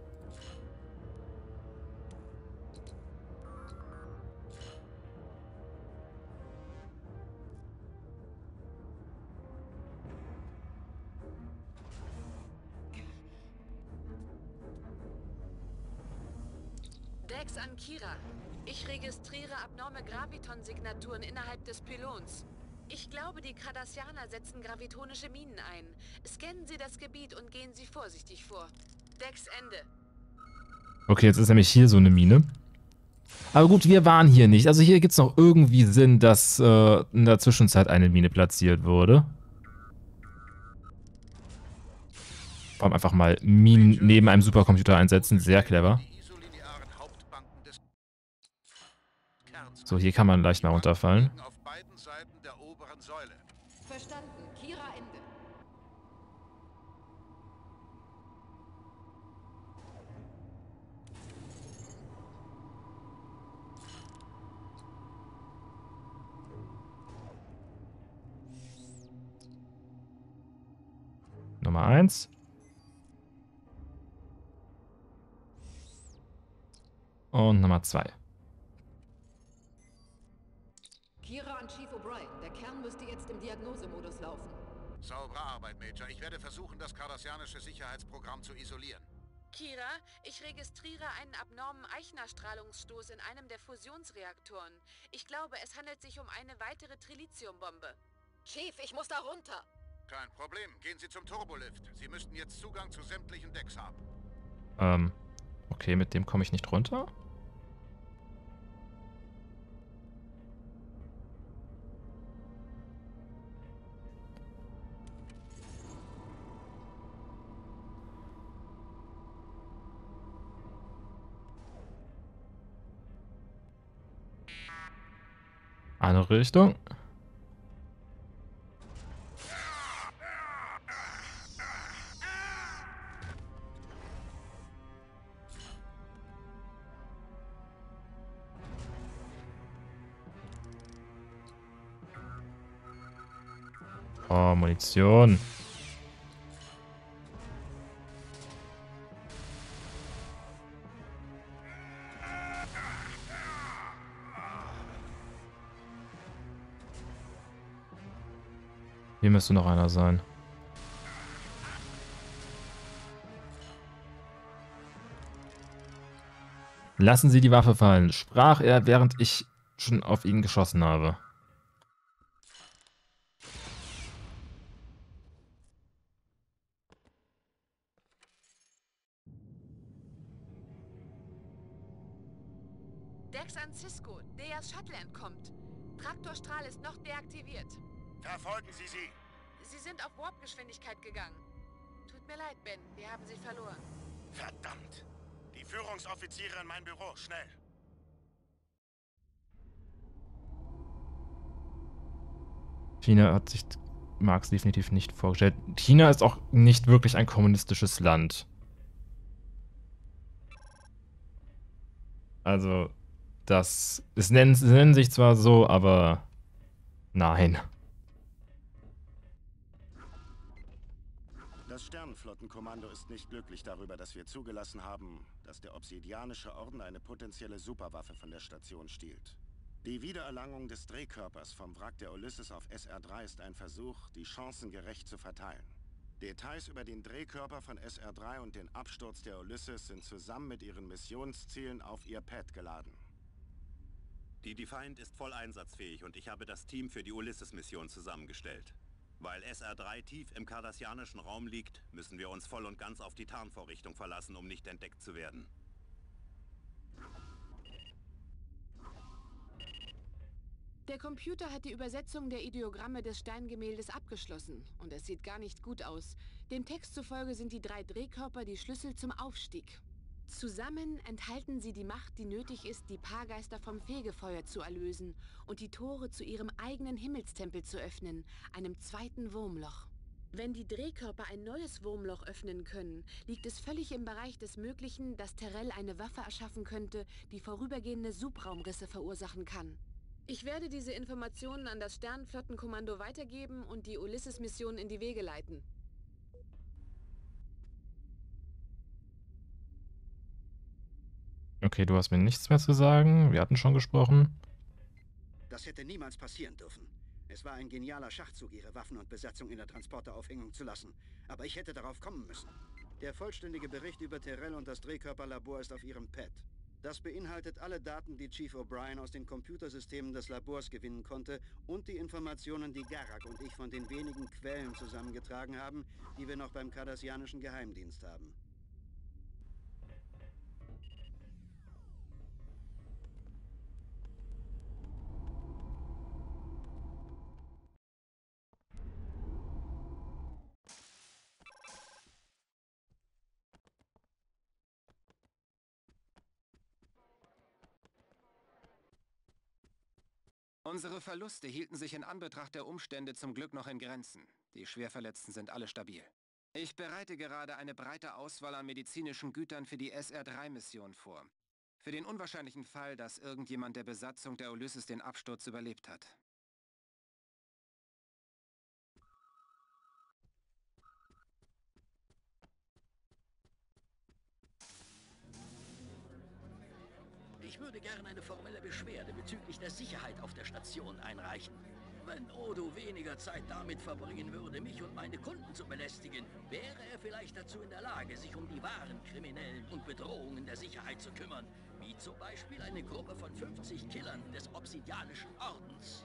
Dex an Kira. Ich registriere abnorme Graviton-Signaturen innerhalb des Pylons. Ich glaube, die Cardassianer setzen gravitonische Minen ein. Scannen Sie das Gebiet und gehen Sie vorsichtig vor. Dex Ende. Okay, jetzt ist nämlich hier so eine Mine. Aber gut, wir waren hier nicht. Also hier gibt es noch irgendwie Sinn, dass in der Zwischenzeit eine Mine platziert wurde. Vor allem einfach mal Minen neben einem Supercomputer einsetzen. Sehr clever. So, hier kann man leicht mal runterfallen. Auf beiden Seiten der oberen Säule. Verstanden. Kira Ende. Nummer 1. Und Nummer 2. Kira an Chief O'Brien. Der Kern müsste jetzt im Diagnosemodus laufen. Saubere Arbeit, Major. Ich werde versuchen, das kardassianische Sicherheitsprogramm zu isolieren. Kira, ich registriere einen abnormen Eichner-Strahlungsstoß in einem der Fusionsreaktoren. Ich glaube, es handelt sich um eine weitere Trilithiumbombe. Chief, ich muss da runter. Kein Problem. Gehen Sie zum Turbolift. Sie müssten jetzt Zugang zu sämtlichen Decks haben. Okay, mit dem komme ich nicht runter. Andere Richtung. Oh, Munition. Hier müsste noch einer sein. Lassen Sie die Waffe fallen, sprach er, während ich schon auf ihn geschossen habe. Dex an Cisco. Deas Shuttle entkommt. Traktorstrahl ist noch deaktiviert. Verfolgen Sie sie! Sie sind auf Warp-Geschwindigkeit gegangen. Tut mir leid, Ben. Wir haben sie verloren. Verdammt! Die Führungsoffiziere in mein Büro, schnell! China hat sich Marx definitiv nicht vorgestellt. China ist auch nicht wirklich ein kommunistisches Land. Also, sie nennen sich zwar so, aber nein. Das Sternenflottenkommando ist nicht glücklich darüber, dass wir zugelassen haben, dass der Obsidianische Orden eine potenzielle Superwaffe von der Station stiehlt. Die Wiedererlangung des Drehkörpers vom Wrack der Ulysses auf SR3 ist ein Versuch, die Chancen gerecht zu verteilen. Details über den Drehkörper von SR3 und den Absturz der Ulysses sind zusammen mit ihren Missionszielen auf ihr Pad geladen. Die Defiant ist voll einsatzfähig und ich habe das Team für die Ulysses-Mission zusammengestellt. Weil SR3 tief im kardassianischen Raum liegt, müssen wir uns voll und ganz auf die Tarnvorrichtung verlassen, um nicht entdeckt zu werden. Der Computer hat die Übersetzung der Ideogramme des Steingemäldes abgeschlossen. Und es sieht gar nicht gut aus. Dem Text zufolge sind die 3 Drehkörper die Schlüssel zum Aufstieg. Zusammen enthalten sie die Macht, die nötig ist, die Paargeister vom Fegefeuer zu erlösen und die Tore zu ihrem eigenen Himmelstempel zu öffnen, einem zweiten Wurmloch. Wenn die Drehkörper ein neues Wurmloch öffnen können, liegt es völlig im Bereich des Möglichen, dass Terrell eine Waffe erschaffen könnte, die vorübergehende Subraumrisse verursachen kann. Ich werde diese Informationen an das Sternenflottenkommando weitergeben und die Ulysses-Mission in die Wege leiten. Okay, du hast mir nichts mehr zu sagen. Wir hatten schon gesprochen. Das hätte niemals passieren dürfen. Es war ein genialer Schachzug, ihre Waffen und Besatzung in der Transporteraufhängung zu lassen. Aber ich hätte darauf kommen müssen. Der vollständige Bericht über Terrell und das Drehkörperlabor ist auf ihrem Pad. Das beinhaltet alle Daten, die Chief O'Brien aus den Computersystemen des Labors gewinnen konnte und die Informationen, die Garak und ich von den wenigen Quellen zusammengetragen haben, die wir noch beim kardassianischen Geheimdienst haben. Unsere Verluste hielten sich in Anbetracht der Umstände zum Glück noch in Grenzen. Die Schwerverletzten sind alle stabil. Ich bereite gerade eine breite Auswahl an medizinischen Gütern für die SR3-Mission vor. Für den unwahrscheinlichen Fall, dass irgendjemand der Besatzung der Ulysses den Absturz überlebt hat. Ich würde gerne eine formelle Beschwerde bezüglich der Sicherheit auf der Station einreichen. Wenn Odo weniger Zeit damit verbringen würde, mich und meine Kunden zu belästigen, wäre er vielleicht dazu in der Lage, sich um die wahren Kriminellen und Bedrohungen der Sicherheit zu kümmern, wie zum Beispiel eine Gruppe von 50 Killern des Obsidianischen Ordens.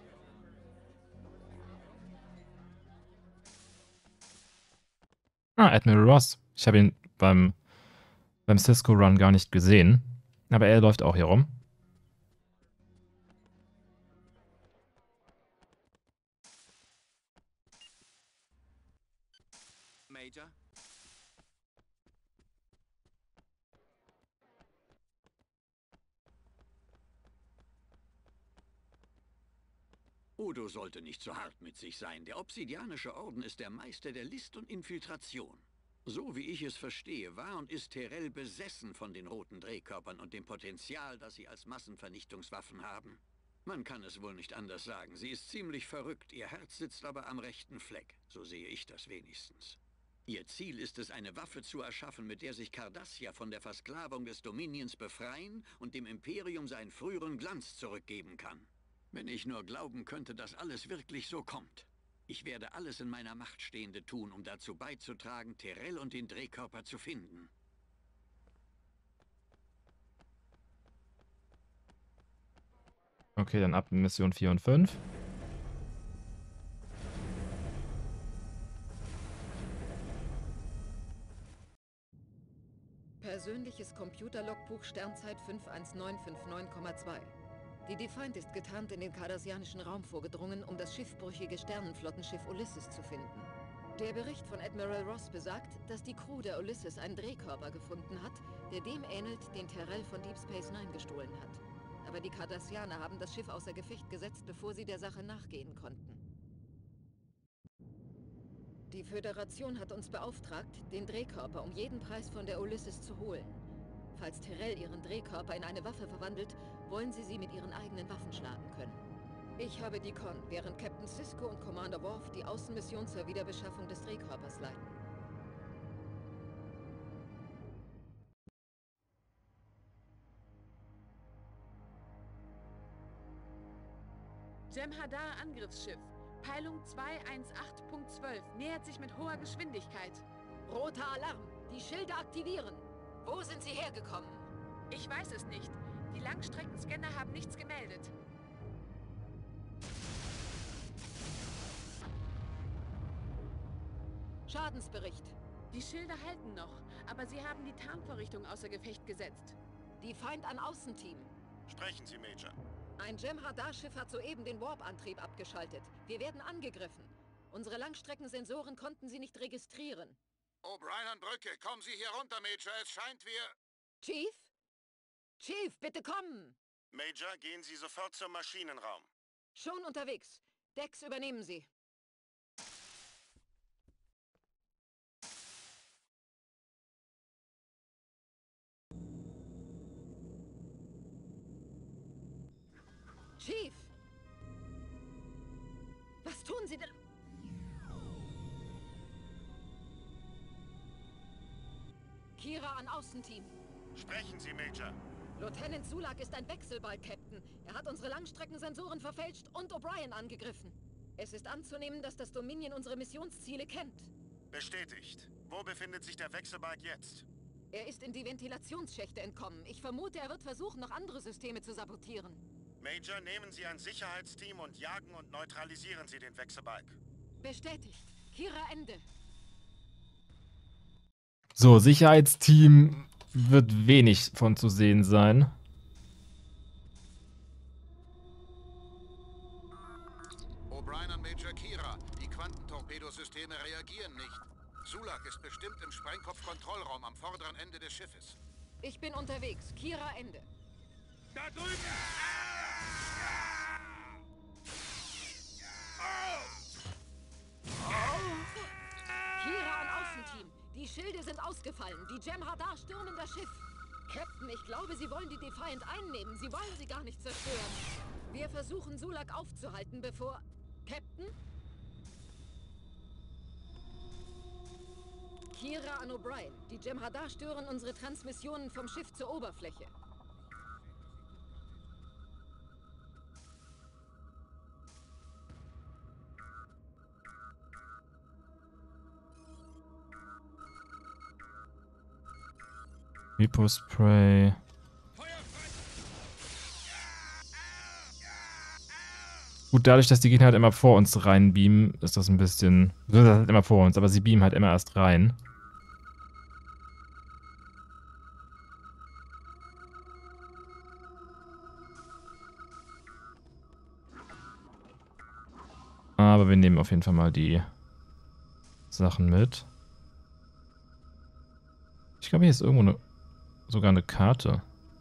Ah, Admiral Ross. Ich habe ihn beim beim Cisco-Run gar nicht gesehen. Aber er läuft auch hier rum. Major? Odo sollte nicht so hart mit sich sein. Der Obsidianische Orden ist der Meister der List und Infiltration. So wie ich es verstehe, war und ist Terrell besessen von den roten Drehkörpern und dem Potenzial, das sie als Massenvernichtungswaffen haben. Man kann es wohl nicht anders sagen. Sie ist ziemlich verrückt, ihr Herz sitzt aber am rechten Fleck. So sehe ich das wenigstens. Ihr Ziel ist es, eine Waffe zu erschaffen, mit der sich Cardassia von der Versklavung des Dominions befreien und dem Imperium seinen früheren Glanz zurückgeben kann. Wenn ich nur glauben könnte, dass alles wirklich so kommt. Ich werde alles in meiner Macht Stehende tun, um dazu beizutragen, Terrell und den Drehkörper zu finden. Okay, dann ab Mission 4 und 5. Persönliches Computerlogbuch Sternzeit 51959,2. Die Defiant ist getarnt in den kardassianischen Raum vorgedrungen, um das schiffbrüchige Sternenflottenschiff Ulysses zu finden. Der Bericht von Admiral Ross besagt, dass die Crew der Ulysses einen Drehkörper gefunden hat, der dem ähnelt, den Terrell von Deep Space Nine gestohlen hat. Aber die Cardassianer haben das Schiff außer Gefecht gesetzt, bevor sie der Sache nachgehen konnten. Die Föderation hat uns beauftragt, den Drehkörper um jeden Preis von der Ulysses zu holen. Falls Terrell ihren Drehkörper in eine Waffe verwandelt, wollen sie mit ihren eigenen Waffen schlagen können. Ich habe die Con, während Captain Sisko und Commander Worf die Außenmission zur Wiederbeschaffung des Drehkörpers leiten. Jem'Hadar Angriffsschiff. Peilung 218.12. Nähert sich mit hoher Geschwindigkeit. Roter Alarm! Die Schilde aktivieren! Wo sind sie hergekommen? Ich weiß es nicht. Die Langstreckenscanner haben nichts gemeldet. Schadensbericht. Die Schilde halten noch, aber sie haben die Tarnvorrichtung außer Gefecht gesetzt. Die Feind an Außenteam. Sprechen Sie, Major. Ein Jem'Hadar-Schiff hat soeben den Warp-Antrieb abgeschaltet. Wir werden angegriffen. Unsere Langstreckensensoren konnten sie nicht registrieren. O'Brien an Brücke, kommen Sie hier runter, Major. Es scheint wir... Chief? Chief, bitte kommen! Major, gehen Sie sofort zum Maschinenraum. Schon unterwegs. Dex, übernehmen Sie. Chief! Was tun Sie denn? Kira an Außenteam. Sprechen Sie, Major. Lieutenant Sulak ist ein Wechselball-Captain. Er hat unsere Langstreckensensoren verfälscht und O'Brien angegriffen. Es ist anzunehmen, dass das Dominion unsere Missionsziele kennt. Bestätigt. Wo befindet sich der Wechselbalg jetzt? Er ist in die Ventilationsschächte entkommen. Ich vermute, er wird versuchen, noch andere Systeme zu sabotieren. Major, nehmen Sie ein Sicherheitsteam und jagen und neutralisieren Sie den Wechselbalg. Bestätigt. Kira, Ende. So, Sicherheitsteam wird wenig von zu sehen sein. O'Brien an Major Kira. Die Quantentorpedosysteme reagieren nicht. Sulak ist bestimmt im Sprengkopfkontrollraum am vorderen Ende des Schiffes. Ich bin unterwegs. Kira, Ende. Da drüben! Kira an Außenteam. Die Schilde sind ausgefallen. Die Jem'Hadar stürmen das Schiff. Captain, ich glaube, Sie wollen die Defiant einnehmen. Sie wollen sie gar nicht zerstören. Wir versuchen, Sulak aufzuhalten, bevor... Captain? Kira an O'Brien. Die Jem'Hadar stören unsere Transmissionen vom Schiff zur Oberfläche. Hypospray. Gut, dadurch, dass die Gegner halt immer vor uns reinbeamen, ist das ein bisschen... Das halt immer vor uns, aber sie beamen halt immer erst rein. Aber wir nehmen auf jeden Fall mal die Sachen mit. Ich glaube, hier ist irgendwo sogar eine Karte.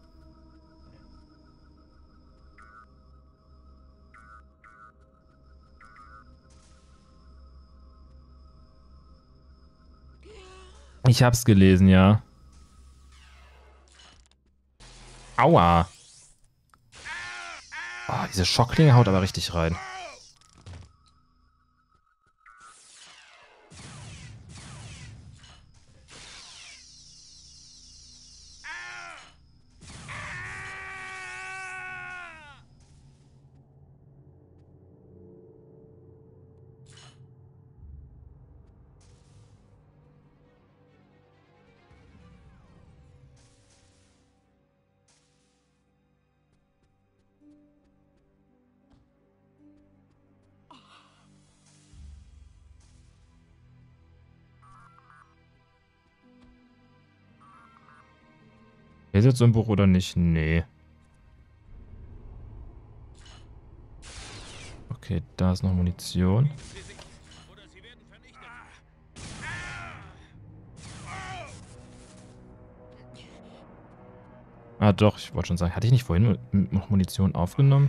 Ich hab's gelesen, ja. Aua. Oh, diese Schockklinge haut aber richtig rein. Ist jetzt so ein Buch oder nicht? Nee. Okay, da ist noch Munition. Ah doch, ich wollte schon sagen, hatte ich nicht vorhin noch Munition aufgenommen?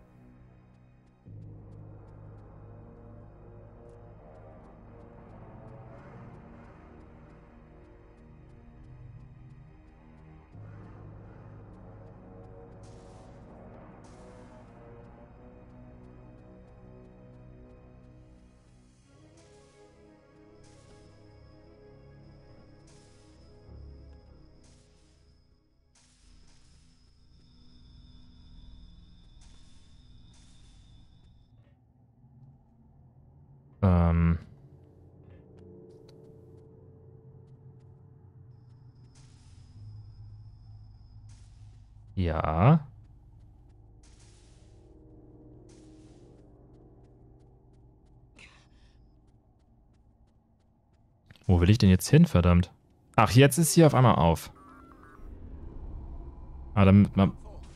Ja. Wo will ich denn jetzt hin, verdammt? Ach, jetzt ist hier auf einmal auf. Ah, damit man...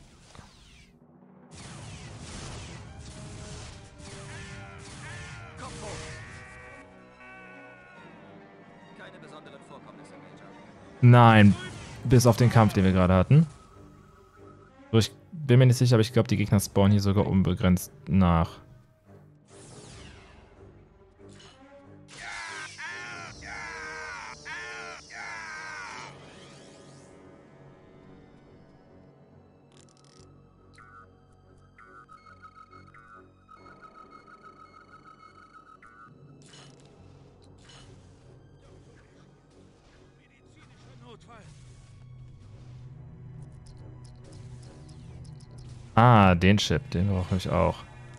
Nein, bis auf den Kampf, den wir gerade hatten. So, ich bin mir nicht sicher, aber ich glaube, die Gegner spawnen hier sogar unbegrenzt nach. Ah, den Chip, den brauche ich auch.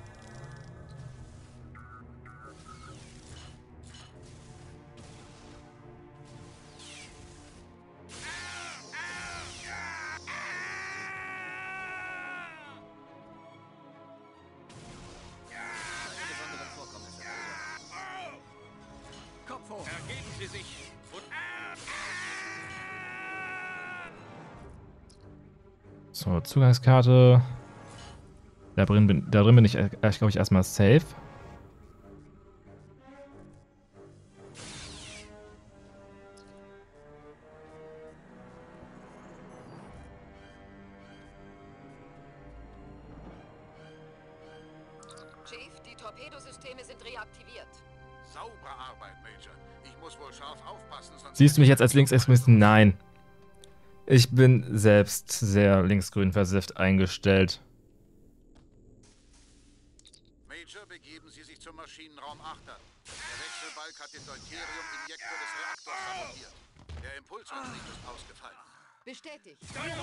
Ergeben Sie sich und... So, Zugangskarte. Da drin bin ich glaube ich, erstmal safe. Chief, die Torpedosysteme sind reaktiviert. Saubere Arbeit, Major. Ich muss wohl scharf aufpassen, sonst... Siehst du mich jetzt als Linksextremisten? Nein. Ich bin selbst sehr linksgrün versifft eingestellt. Major, begeben Sie sich zum Maschinenraum 8. Der Wechselbalg hat den Deuterium-Injektor des Reaktors sabotiert. Der Impulsantrieb ist ausgefallen. Bestätigt.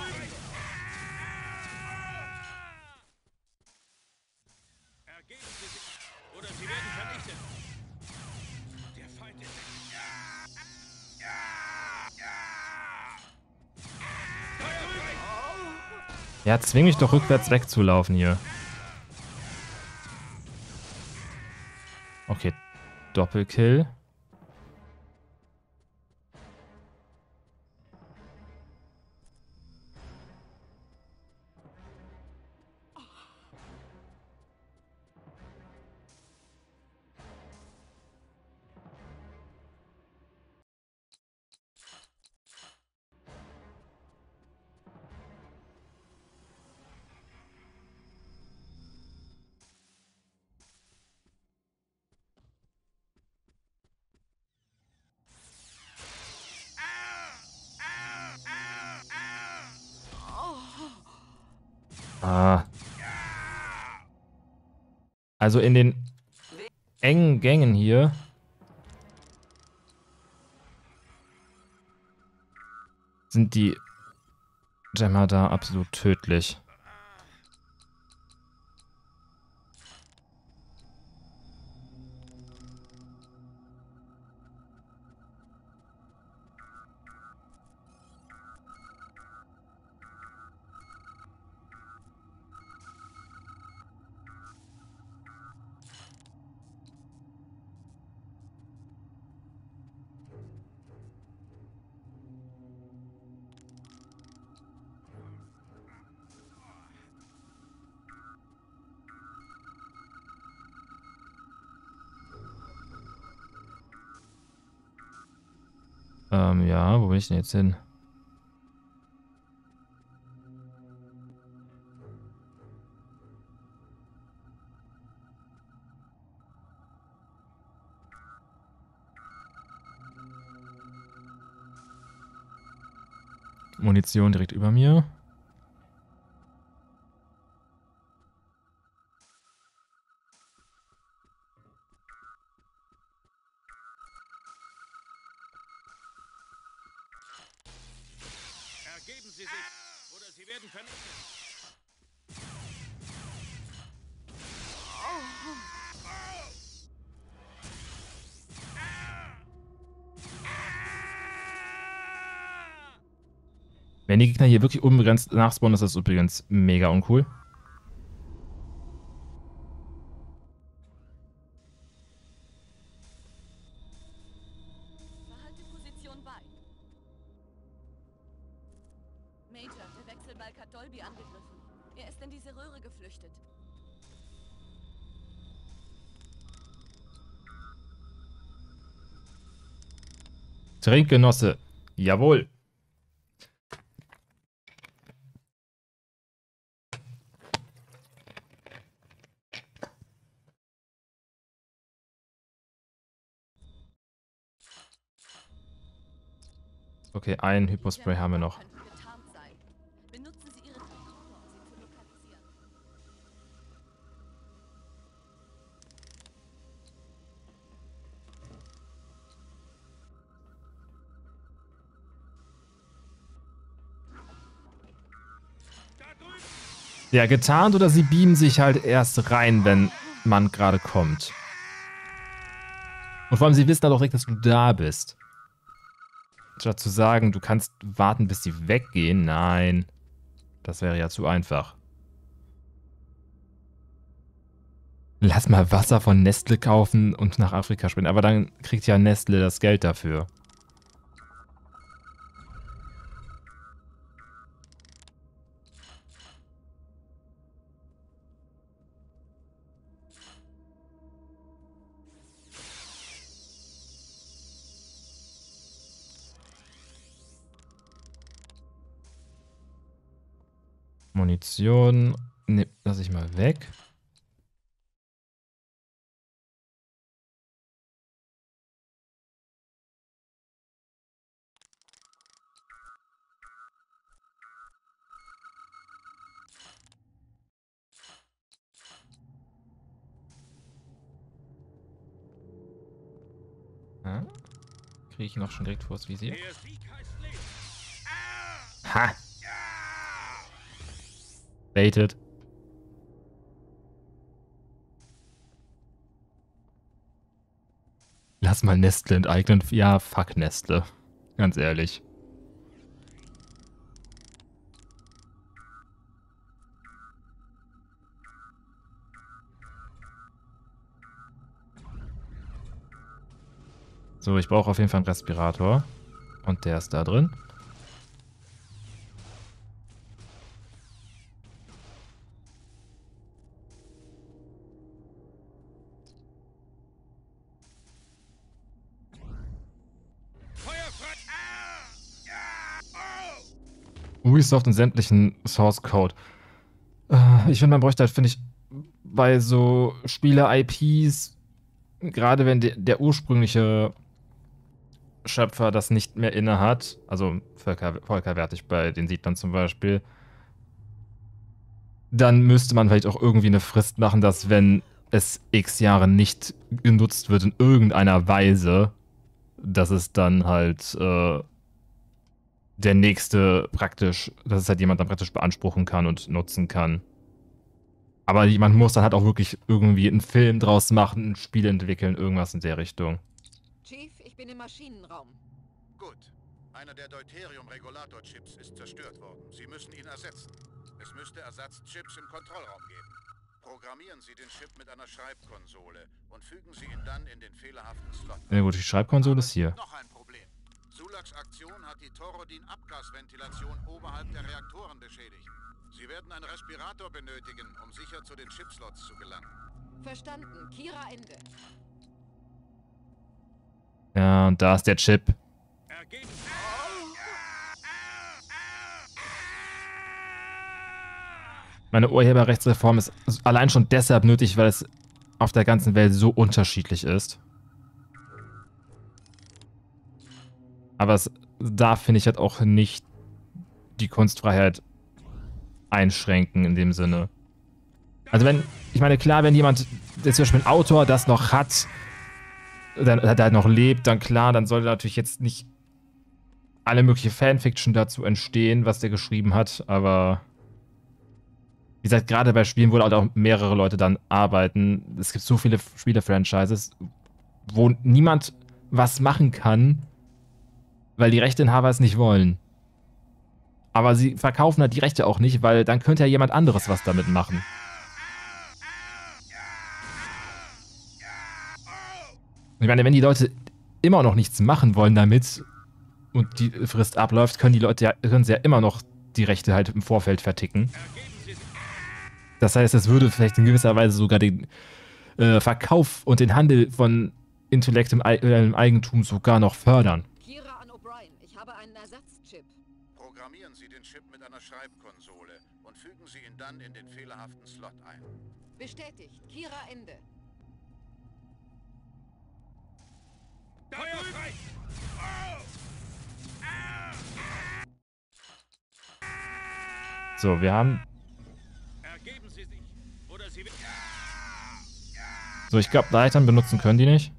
Ergeben Sie sich oder Sie werden vernichtet. Der Feind ist... Ja, zwing mich doch rückwärts wegzulaufen hier. Okay, Doppelkill. Ah. Also in den engen Gängen hier sind die Jem'Hadar absolut tödlich. Ja, wo will ich denn jetzt hin? Munition direkt über mir. Ergeben Sie sich, oder Sie werden vernichtet. Wenn die Gegner hier wirklich unbegrenzt nachspawnen, ist das übrigens mega uncool. Behalte Position bei. Major, der Wechselbalg hat Dolby angegriffen. Er ist in diese Röhre geflüchtet. Trinkgenosse. Jawohl. Okay, ein Hypospray haben wir noch. Benutzen Sie Ihre Tastatur, um sie zu lokalisieren. Ja, getarnt oder sie beamen sich halt erst rein, wenn man gerade kommt. Und vor allem, sie wissen halt auch direkt, dass du da bist. Statt zu sagen, du kannst warten, bis sie weggehen. Nein. Das wäre ja zu einfach. Lass mal Wasser von Nestle kaufen und nach Afrika spenden. Aber dann kriegt ja Nestle das Geld dafür. Munition. Ne, lass ich mal weg. Ja. Kriege ich noch schon direkt vors Visier. Ha! Baited. Lass mal Nestle enteignen. Ja, fuck Nestle. Ganz ehrlich. So, ich brauche auf jeden Fall einen Respirator. Und der ist da drin. Ubisoft und sämtlichen Source Code. Ich finde, man bräuchte halt, finde ich, bei so Spiele-IPs, gerade wenn der ursprüngliche Schöpfer das nicht mehr inne hat, also völkerwertig bei den Siedlern zum Beispiel, dann müsste man vielleicht auch irgendwie eine Frist machen, dass wenn es x Jahre nicht genutzt wird in irgendeiner Weise, dass es dann halt der nächste praktisch, dass es halt jemand dann praktisch beanspruchen kann und nutzen kann. Aber jemand muss dann halt auch wirklich irgendwie einen Film draus machen, ein Spiel entwickeln, irgendwas in der Richtung. Chief, ich bin im Maschinenraum. Gut. Einer der Deuterium-Regulator-Chips ist zerstört worden. Sie müssen ihn ersetzen. Es müsste Ersatzchips im Kontrollraum geben. Programmieren Sie den Chip mit einer Schreibkonsole und fügen Sie ihn dann in den fehlerhaften Slot. Ja gut, die Schreibkonsole ist hier. Noch ein Problem. Sulaks Aktion hat die Torodin-Abgasventilation oberhalb der Reaktoren beschädigt. Sie werden einen Respirator benötigen, um sicher zu den Chipslots zu gelangen. Verstanden. Kira, Ende. Ja, und da ist der Chip. Meine Urheberrechtsreform ist allein schon deshalb nötig, weil es auf der ganzen Welt so unterschiedlich ist. Aber es darf, finde ich, halt auch nicht die Kunstfreiheit einschränken in dem Sinne. Also wenn, ich meine, klar, wenn jemand, der zum Beispiel ein Autor das noch hat, der noch lebt, dann klar, dann sollte natürlich jetzt nicht alle mögliche Fanfiction dazu entstehen, was der geschrieben hat, aber wie gesagt, gerade bei Spielen, wo halt auch mehrere Leute dann arbeiten, es gibt so viele Spiele-Franchises, wo niemand was machen kann, weil die Rechteinhaber es nicht wollen. Aber sie verkaufen halt die Rechte auch nicht, weil dann könnte ja jemand anderes was damit machen. Ich meine, wenn die Leute immer noch nichts machen wollen damit und die Frist abläuft, können sie ja immer noch die Rechte halt im Vorfeld verticken. Das heißt, es würde vielleicht in gewisser Weise sogar den Verkauf und den Handel von intellektuellem Eigentum sogar noch fördern. Kira an O'Brien. Ich habe einen Ersatzchip. Programmieren Sie den Chip mit einer Schreibkonsole und fügen Sie ihn dann in den fehlerhaften Slot ein. Bestätigt. Kira, Ende. Feuer frei! So, wir haben... Ergeben Sie sich, oder Sie... So, ich glaube, Leitern benutzen können die nicht.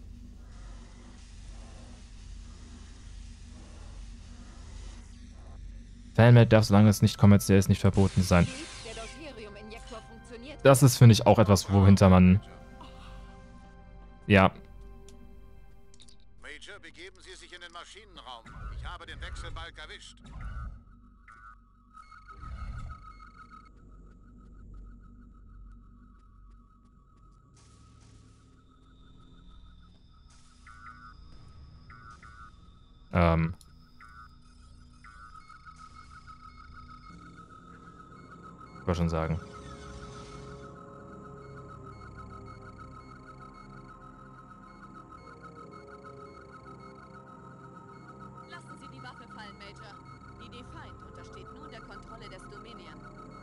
Fanmade darf, solange es nicht kommerziell ist, nicht verboten sein. Der Deuterium-Injektor funktioniert. Das ist, finde ich, auch etwas, wohinter man... Ja. Major, begeben Sie sich in den Maschinenraum. Ich habe den Wechselbalg erwischt. Ich wollte schon sagen. Lassen Sie die Waffe fallen, Major. Die Defiant untersteht nun der Kontrolle des Dominion.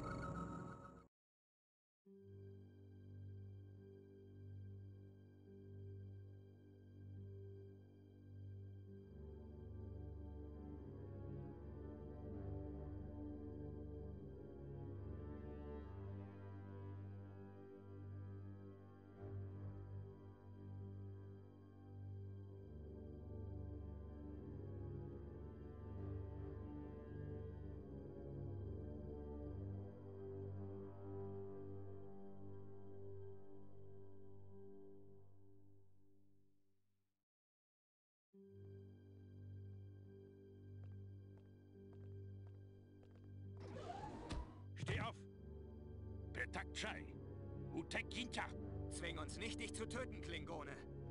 Steh auf! Petak Chai! Utek Ginta! Zwing uns nicht, dich zu töten, Klingone.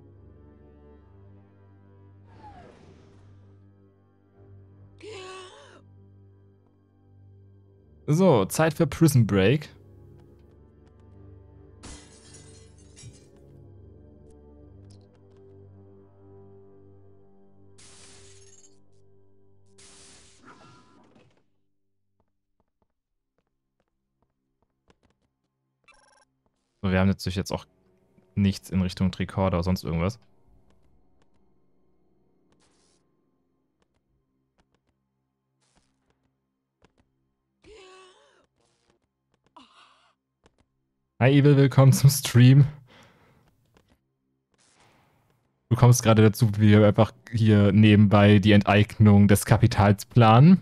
So, Zeit für Prison Break. So, wir haben natürlich jetzt auch nichts in Richtung Tricorder oder sonst irgendwas. Hi Evil, willkommen zum Stream. Du kommst gerade dazu, wie wir einfach hier nebenbei die Enteignung des Kapitals planen.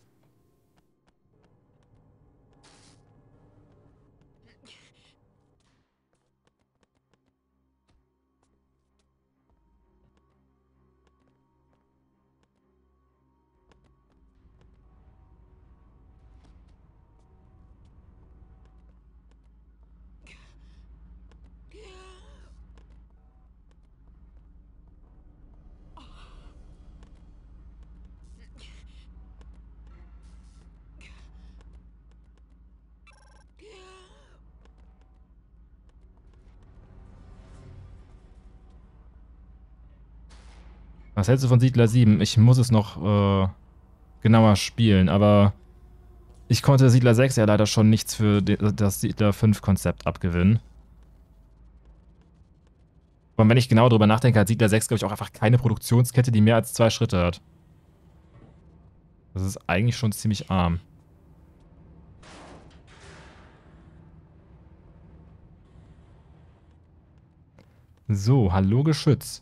Was hältst du von Siedler 7? Ich muss es noch genauer spielen, aber ich konnte Siedler 6 ja leider schon nichts für das Siedler 5 Konzept abgewinnen. Und wenn ich genau drüber nachdenke, hat Siedler 6, glaube ich, auch einfach keine Produktionskette, die mehr als 2 Schritte hat. Das ist eigentlich schon ziemlich arm. So, hallo Geschütz.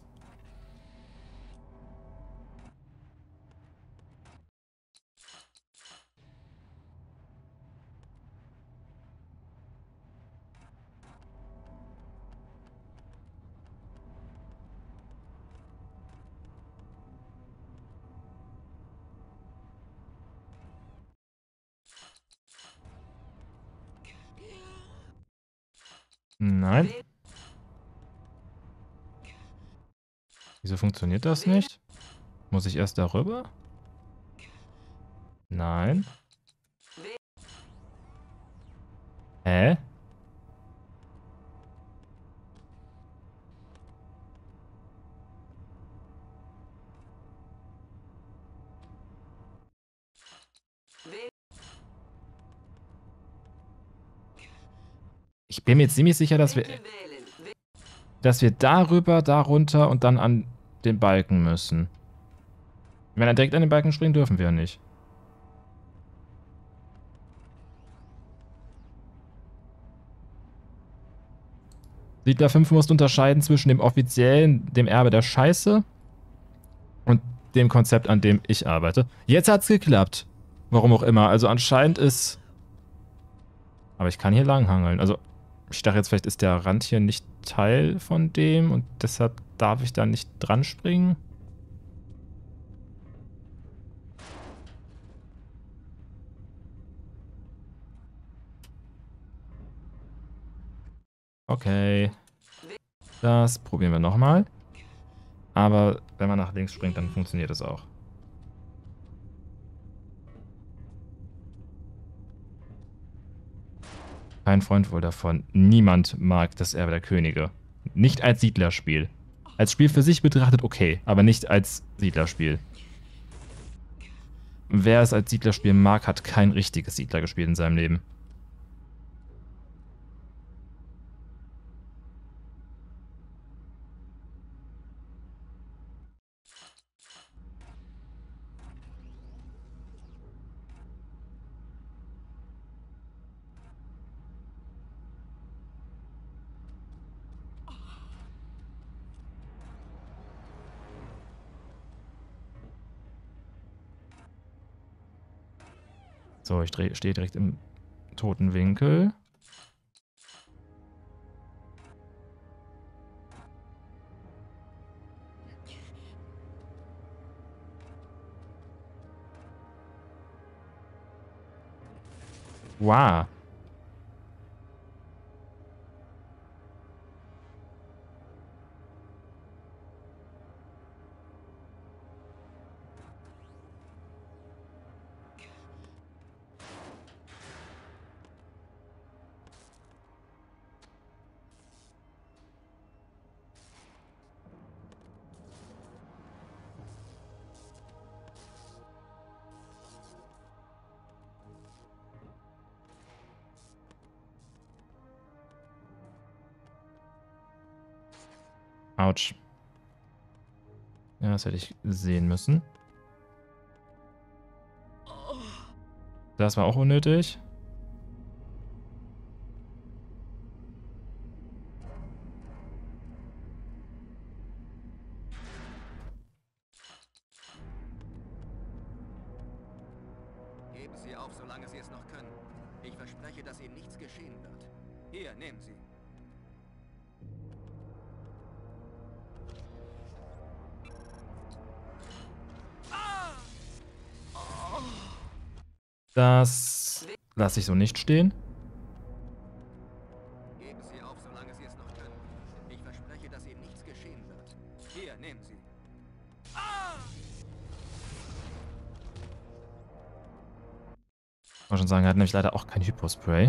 Nein. Wieso funktioniert das nicht? Muss ich erst darüber? Nein. Hä? Ich bin mir ziemlich sicher, dass wir darüber, darunter und dann an den Balken müssen. Wenn er direkt an den Balken springen, dürfen wir nicht. Siedler 5 muss unterscheiden zwischen dem offiziellen, dem Erbe der Scheiße und dem Konzept, an dem ich arbeite. Jetzt hat's geklappt. Warum auch immer. Also anscheinend ist... Aber ich kann hier langhangeln. Also ich dachte jetzt, vielleicht ist der Rand hier nicht Teil von dem und deshalb darf ich da nicht dran springen. Okay. Das probieren wir nochmal. Aber wenn man nach links springt, dann funktioniert es auch. Kein Freund wohl davon. Niemand mag das Erbe der Könige. Nicht als Siedlerspiel. Als Spiel für sich betrachtet okay, aber nicht als Siedlerspiel. Wer es als Siedlerspiel mag, hat kein richtiges Siedler gespielt in seinem Leben. So, ich stehe direkt im toten Winkel. Wow. Autsch. Ja, das hätte ich sehen müssen. Das war auch unnötig. Geben Sie auf, solange Sie es noch können. Ich verspreche, dass Ihnen nichts geschehen wird. Hier, nehmen Sie. Das lasse ich so nicht stehen. Geben Sie auf, solange Sie es noch können. Ich verspreche, dass Ihnen nichts geschehen wird. Hier, nehmen Sie. Ich muss schon sagen, er hat nämlich leider auch kein Hypospray.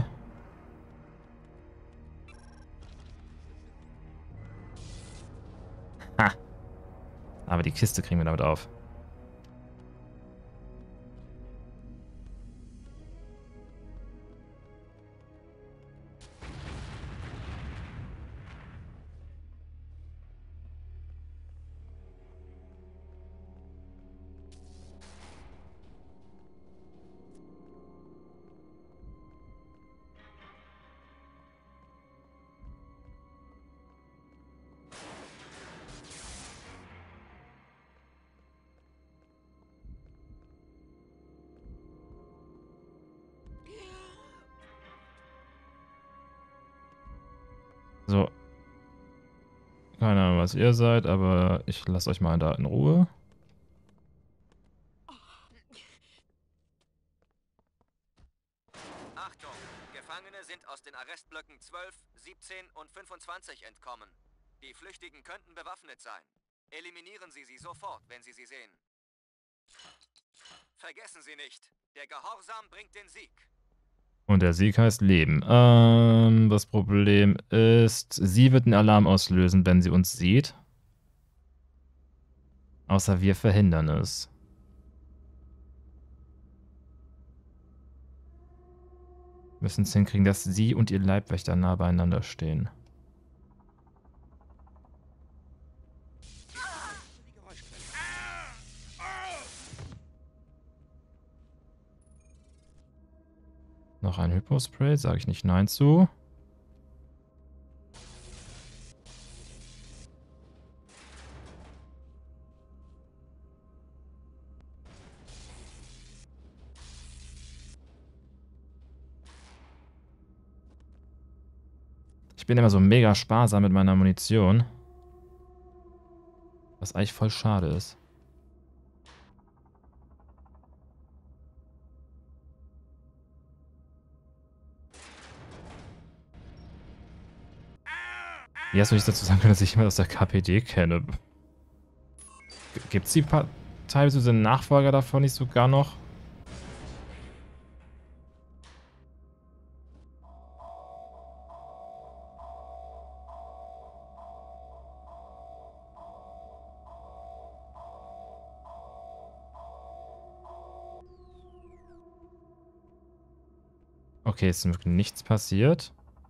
Ha! Aber die Kiste kriegen wir damit auf. So. Keine Ahnung, was ihr seid, aber ich lasse euch mal da in Ruhe. Achtung! Gefangene sind aus den Arrestblöcken 12, 17 und 25 entkommen. Die Flüchtigen könnten bewaffnet sein. Eliminieren Sie sie sofort, wenn Sie sie sehen. Vergessen Sie nicht, der Gehorsam bringt den Sieg. Und der Sieg heißt Leben. Das Problem ist, sie wird einen Alarm auslösen, wenn sie uns sieht. Außer wir verhindern es. Wir müssen es hinkriegen, dass sie und ihr Leibwächter nah beieinander stehen. Noch ein Hypospray, sage ich nicht nein zu. Ich bin immer so mega sparsam mit meiner Munition. Was eigentlich voll schade ist. Wie hast du nicht dazu sagen können, dass ich jemand aus der KPD kenne? Gibt es die Partei bzw. den Nachfolger davon nicht sogar noch? Okay, ist wirklich nichts passiert.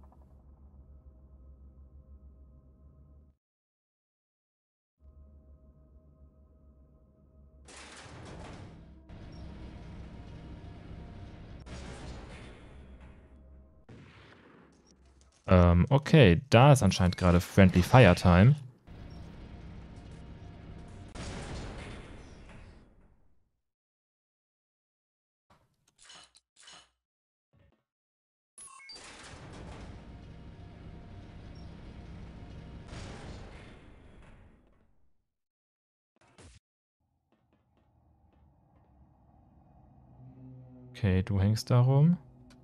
Okay, da ist anscheinend gerade Friendly Fire Time. Okay, du hängst da rum.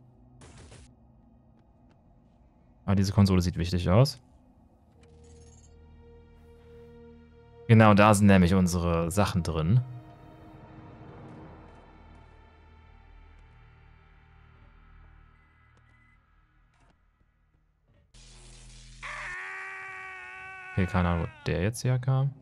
Ah, diese Konsole sieht wichtig aus. Genau, da sind nämlich unsere Sachen drin. Okay, keine Ahnung, wo der jetzt herkam.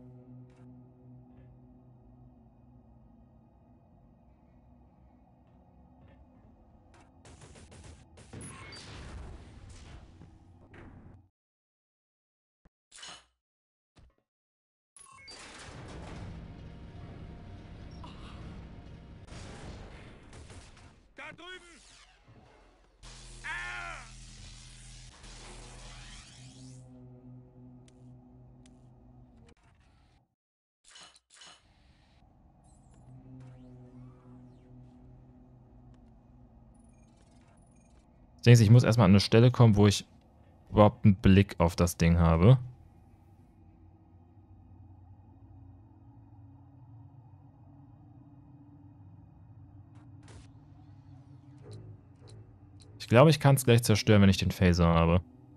Da drüben! Ich muss erstmal an eine Stelle kommen, wo ich überhaupt einen Blick auf das Ding habe. Ich glaube, ich kann es gleich zerstören, wenn ich den Phaser habe.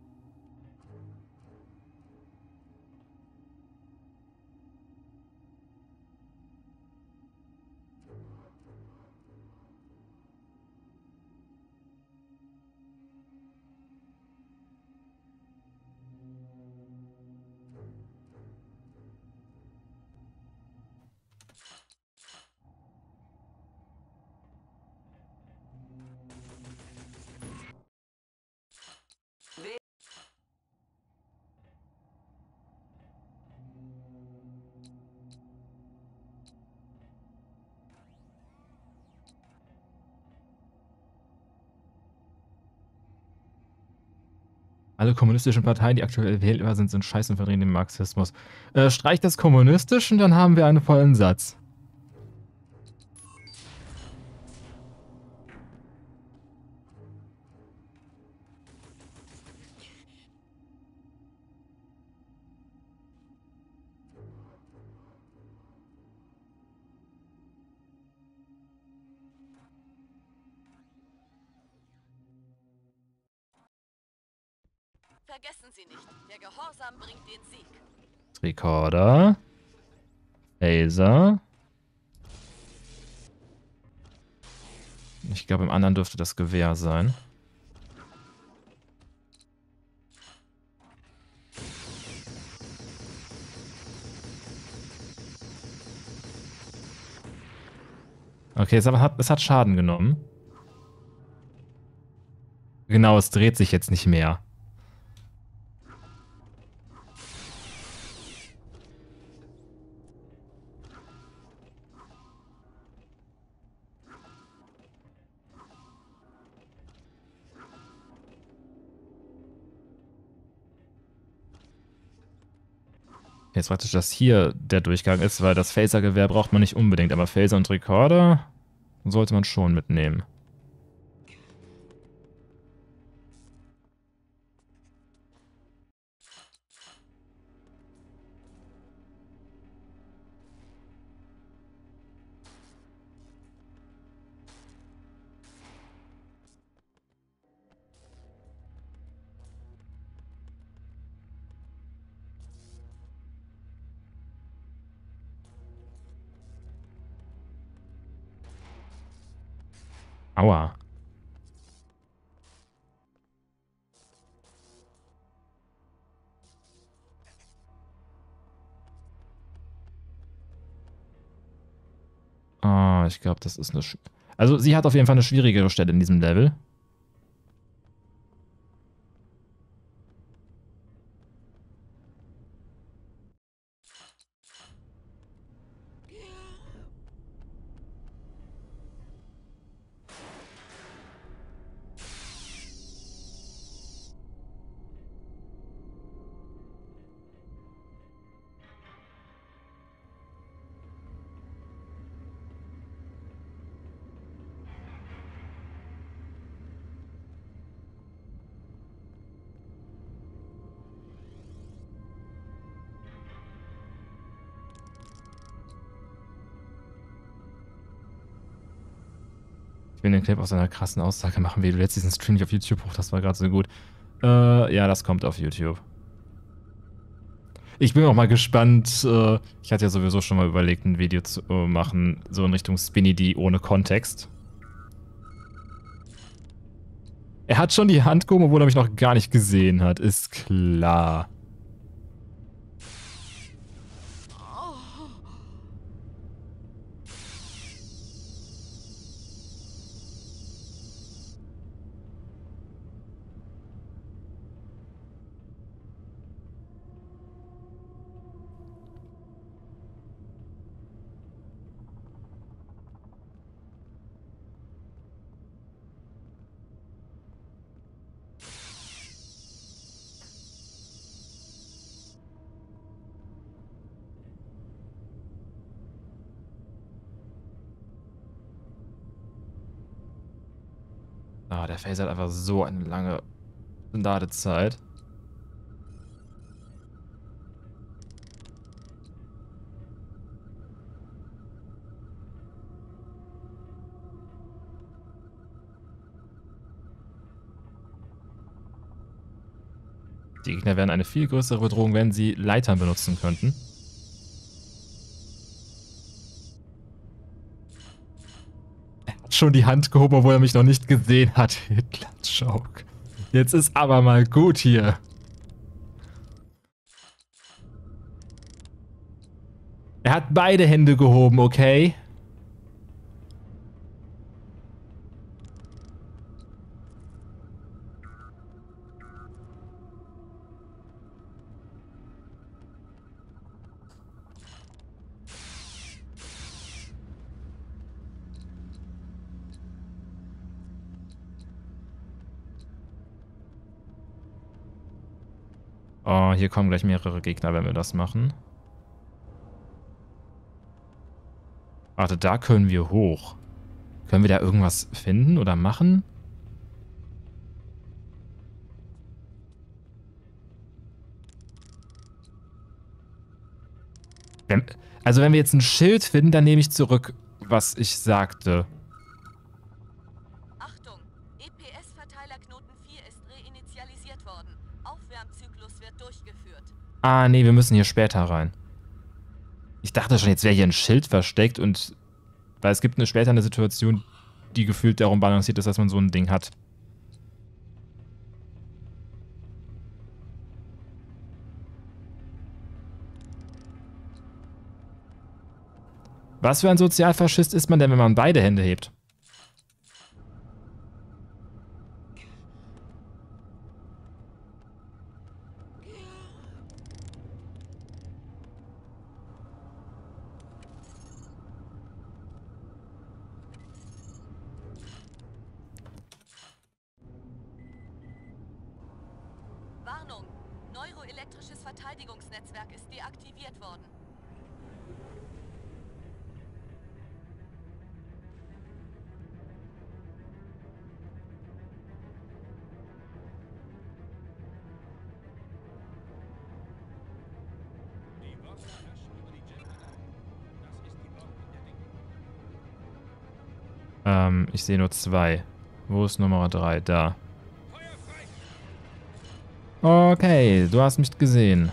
Alle kommunistischen Parteien, die aktuell wählbar sind scheiße und verdrehen den Marxismus. Streich das kommunistisch und dann haben wir einen vollen Satz. Vergessen Sie nicht, der Gehorsam bringt den Sieg. Rekorder. Phaser. Ich glaube, im anderen dürfte das Gewehr sein. Okay, es hat Schaden genommen. Genau, es dreht sich jetzt nicht mehr. Jetzt praktisch, dass hier der Durchgang ist, weil das Phaser-Gewehr braucht man nicht unbedingt, aber Phaser und Rekorder sollte man schon mitnehmen. Aua. Ah, ich glaube, das ist eine... Also, sie hat auf jeden Fall eine schwierigere Stelle in diesem Level. Ich will den Clip aus einer krassen Aussage machen, wie du jetzt diesen Stream nicht auf YouTube hoch, das war gerade so gut. Ja, das kommt auf YouTube. Ich bin auch mal gespannt, ich hatte ja sowieso schon mal überlegt, ein Video zu machen, so in Richtung Spinny D ohne Kontext. Er hat schon die Hand gehoben, obwohl er mich noch gar nicht gesehen hat, ist klar. Ah, der Phaser hat einfach so eine lange Ladezeit. Die Gegner wären eine viel größere Bedrohung, wenn sie Leitern benutzen könnten. Er hat schon die Hand gehoben, obwohl er mich noch nicht gesehen hat. Hitler-Joke. Jetzt ist aber mal gut hier. Er hat beide Hände gehoben, okay? Oh, hier kommen gleich mehrere Gegner, wenn wir das machen. Warte, da können wir hoch. Können wir da irgendwas finden oder machen? Also wenn wir jetzt ein Schild finden, dann nehme ich zurück, was ich sagte. Achtung! EPS-Verteilerknoten 4 ist reinitialisiert worden. Aufwärmzyklus wird durchgeführt. Ah, nee, wir müssen hier später rein. Ich dachte schon, jetzt wäre hier ein Schild versteckt und... Weil es gibt später eine Situation, die gefühlt darum balanciert ist, dass man so ein Ding hat. Was für ein Sozialfaschist ist man denn, wenn man beide Hände hebt? Warnung! Neuroelektrisches Verteidigungsnetzwerk ist deaktiviert worden. Ich sehe nur 2. Wo ist Nummer 3? Da. Okay, du hast mich gesehen.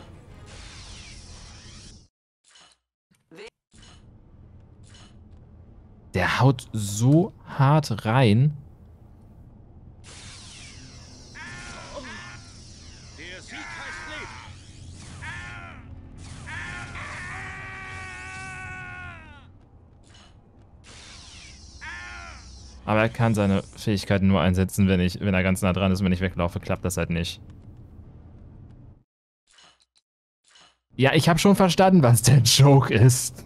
Der haut so hart rein. Der Sieg heißt Leben. Aber er kann seine Fähigkeiten nur einsetzen, wenn er ganz nah dran ist und wenn ich weglaufe, klappt das halt nicht. Ja, ich habe schon verstanden, was der Joke ist.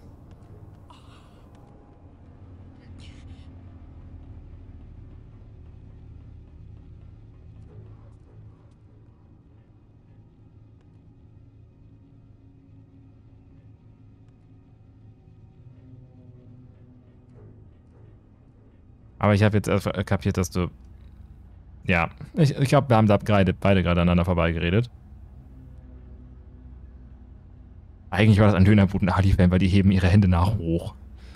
Aber ich habe jetzt erst kapiert, dass du... Ja, ich glaube, wir haben da beide gerade aneinander vorbeigeredet. Eigentlich war das ein Dönerboot und Ali-Fan, weil die heben ihre Hände nach hoch.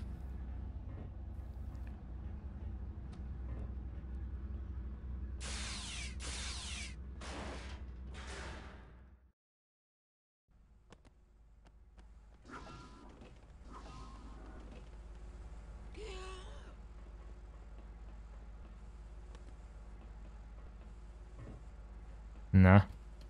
Na.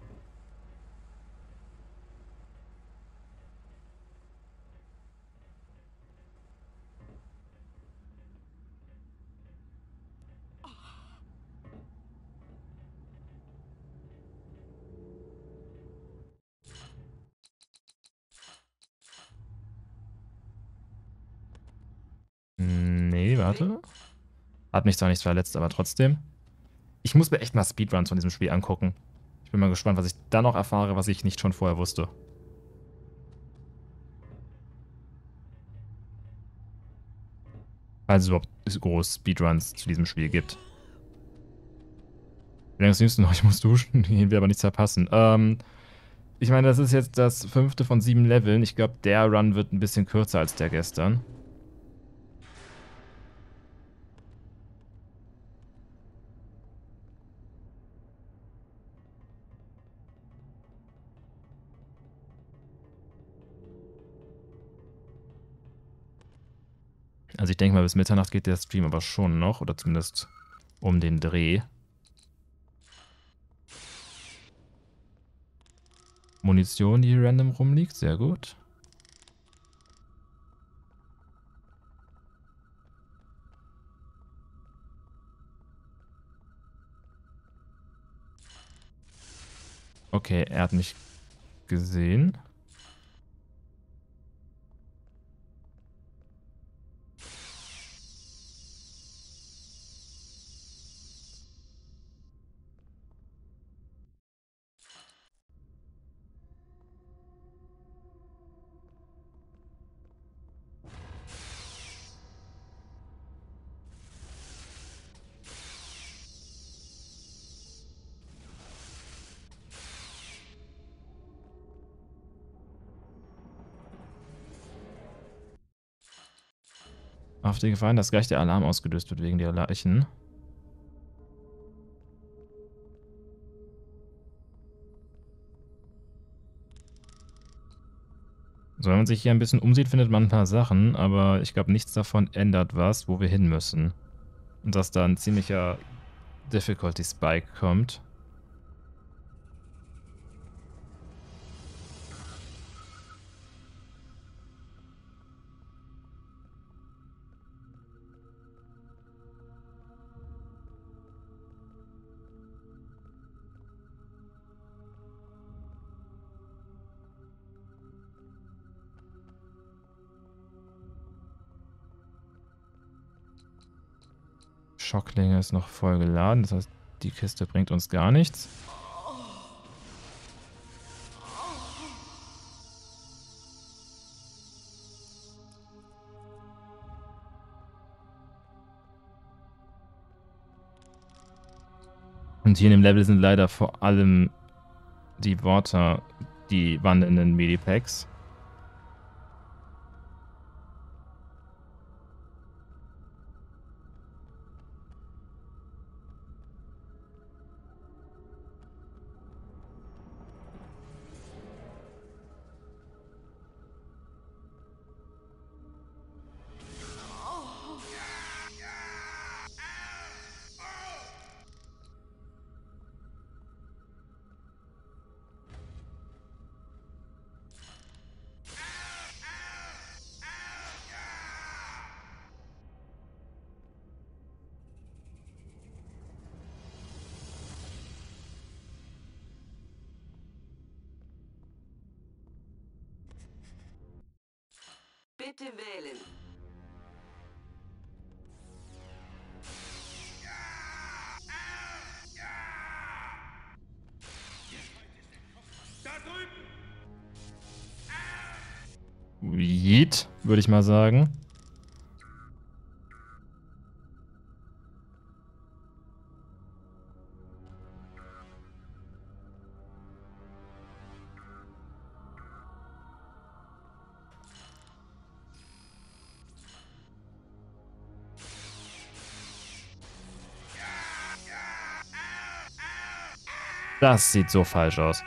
Nee, warte. Hat mich zwar nicht verletzt, aber trotzdem. Ich muss mir echt mal Speedruns von diesem Spiel angucken. Ich bin mal gespannt, was ich da noch erfahre, was ich nicht schon vorher wusste. Falls es überhaupt groß Speedruns zu diesem Spiel gibt. Wie lange streamst du noch? Ich muss duschen. Hier will aber nichts verpassen. Ich meine, das ist jetzt das 5. von 7 Leveln. Ich glaube, der Run wird ein bisschen kürzer als der gestern. Also ich denke mal, bis Mitternacht geht der Stream aber schon noch. Oder zumindest um den Dreh. Munition, die hier random rumliegt. Sehr gut. Okay, er hat mich gesehen. Auf die Gefahr, dass gleich der Alarm ausgelöst wird wegen der Leichen. So, wenn man sich hier ein bisschen umsieht, findet man ein paar Sachen, aber ich glaube, nichts davon ändert was, wo wir hin müssen. Und dass da ein ziemlicher Difficulty Spike kommt. Schocklinge ist noch voll geladen, das heißt, die Kiste bringt uns gar nichts. Und hier in dem Level sind leider vor allem die Worte, die wandelnden Medipacks. Bitte wählen. Yeet, würde ich mal sagen. Das sieht so falsch aus.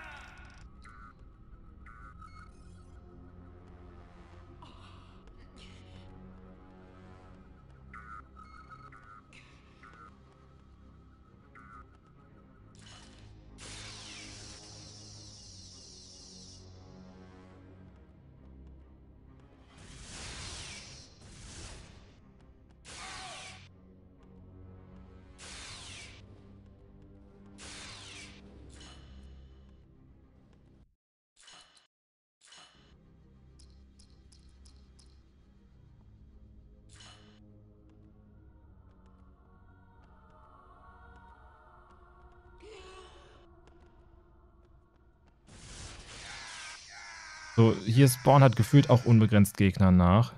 So, hier Spawn hat gefühlt auch unbegrenzt Gegner nach.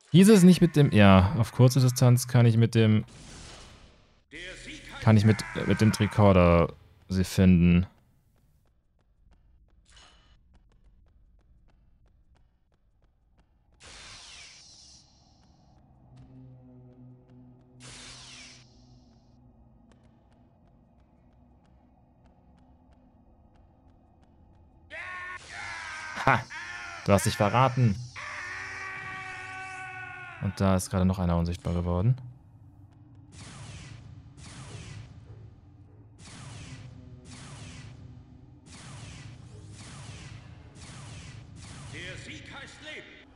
Hieß es nicht mit dem... Ja, auf kurze Distanz kann ich mit dem... Kann ich mit dem Tricorder sie finden. Ha! Du hast dich verraten. Und da ist gerade noch einer unsichtbar geworden. Der Sieg heißt Leben.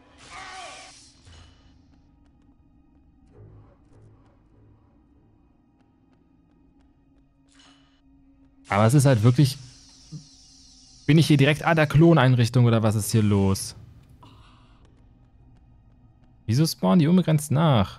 Aber es ist halt wirklich... Bin ich hier direkt an der Kloneinrichtung oder was ist hier los? Wieso spawnen die unbegrenzt nach?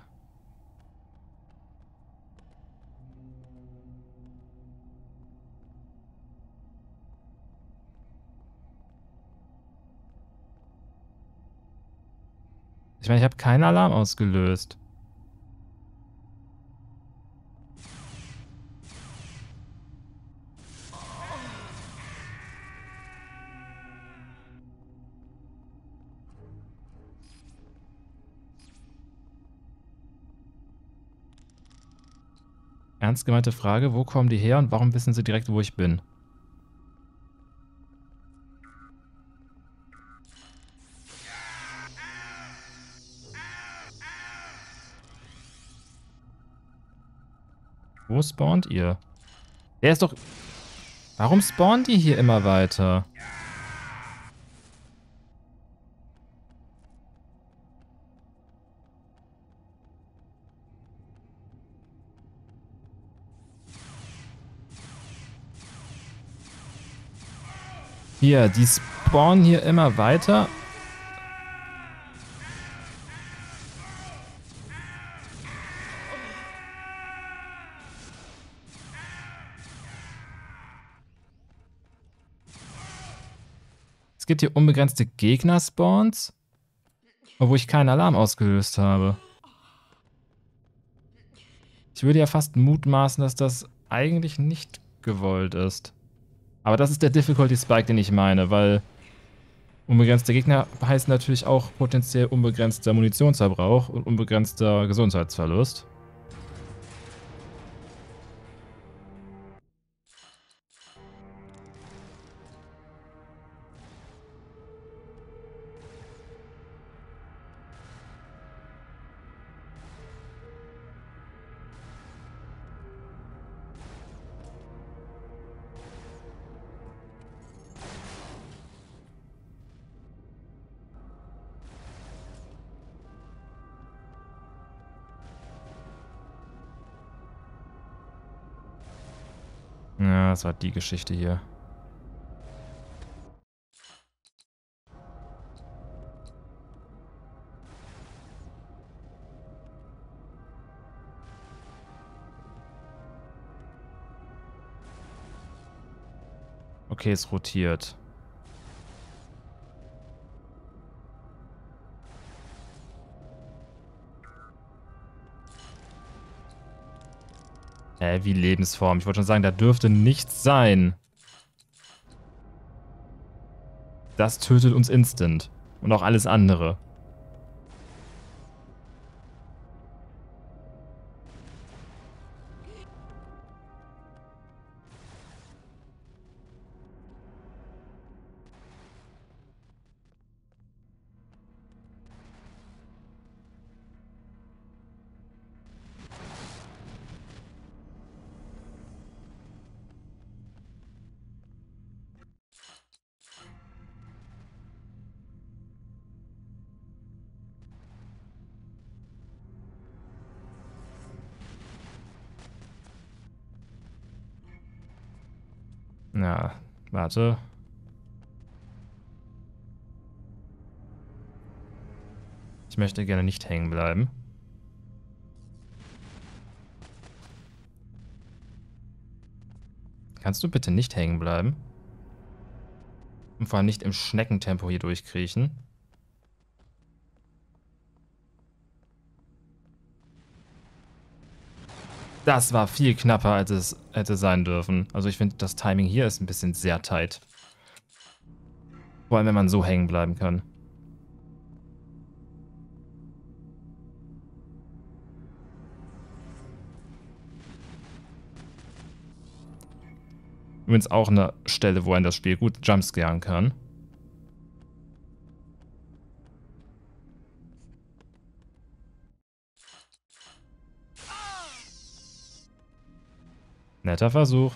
Ich meine, ich habe keinen Alarm ausgelöst. Ernst gemeinte Frage, wo kommen die her und warum wissen sie direkt, wo ich bin? Wo spawnt ihr? Der ist doch... Warum spawnen die hier immer weiter? Hier, die spawnen hier immer weiter. Es gibt hier unbegrenzte Gegner-Spawns, obwohl ich keinen Alarm ausgelöst habe. Ich würde ja fast mutmaßen, dass das eigentlich nicht gewollt ist. Aber das ist der Difficulty Spike, den ich meine, weil unbegrenzte Gegner heißen natürlich auch potenziell unbegrenzter Munitionsverbrauch und unbegrenzter Gesundheitsverlust. Ja, das war die Geschichte hier. Okay, es rotiert. Wie Lebensform. Ich wollte schon sagen, da dürfte nichts sein. Das tötet uns instant. Und auch alles andere. Ja, warte. Ich möchte gerne nicht hängen bleiben. Kannst du bitte nicht hängen bleiben? Und vor allem nicht im Schneckentempo hier durchkriechen. Das war viel knapper, als es hätte sein dürfen. Also ich finde, das Timing hier ist ein bisschen sehr tight. Vor allem, wenn man so hängen bleiben kann. Übrigens auch eine Stelle, wo ein das Spiel gut jumpscaren kann. Netter Versuch.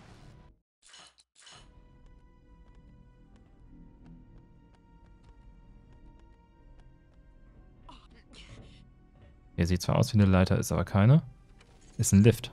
Hier sieht zwar aus wie eine Leiter, ist aber keine. Ist ein Lift.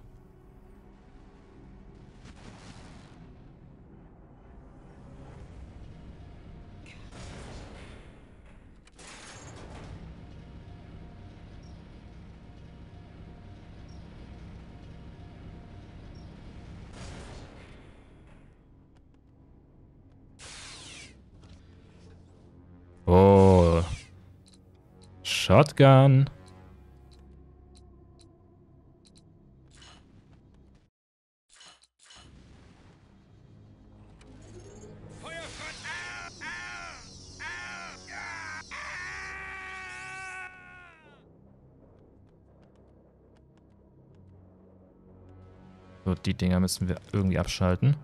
Oh. Shotgun. So, die Dinger müssen wir irgendwie abschalten.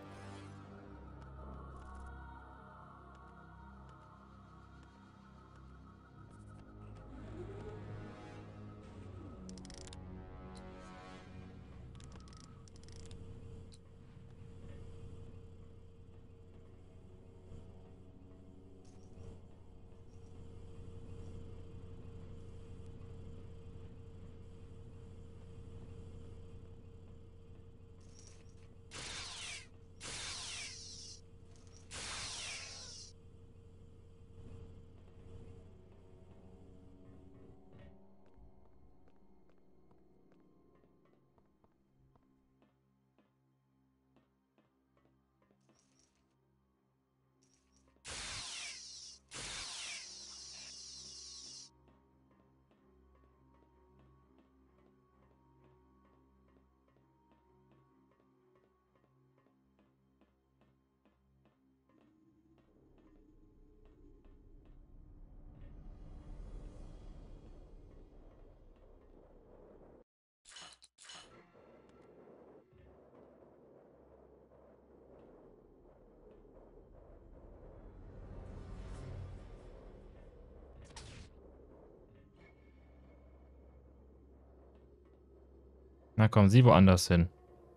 Na komm, sieh woanders hin.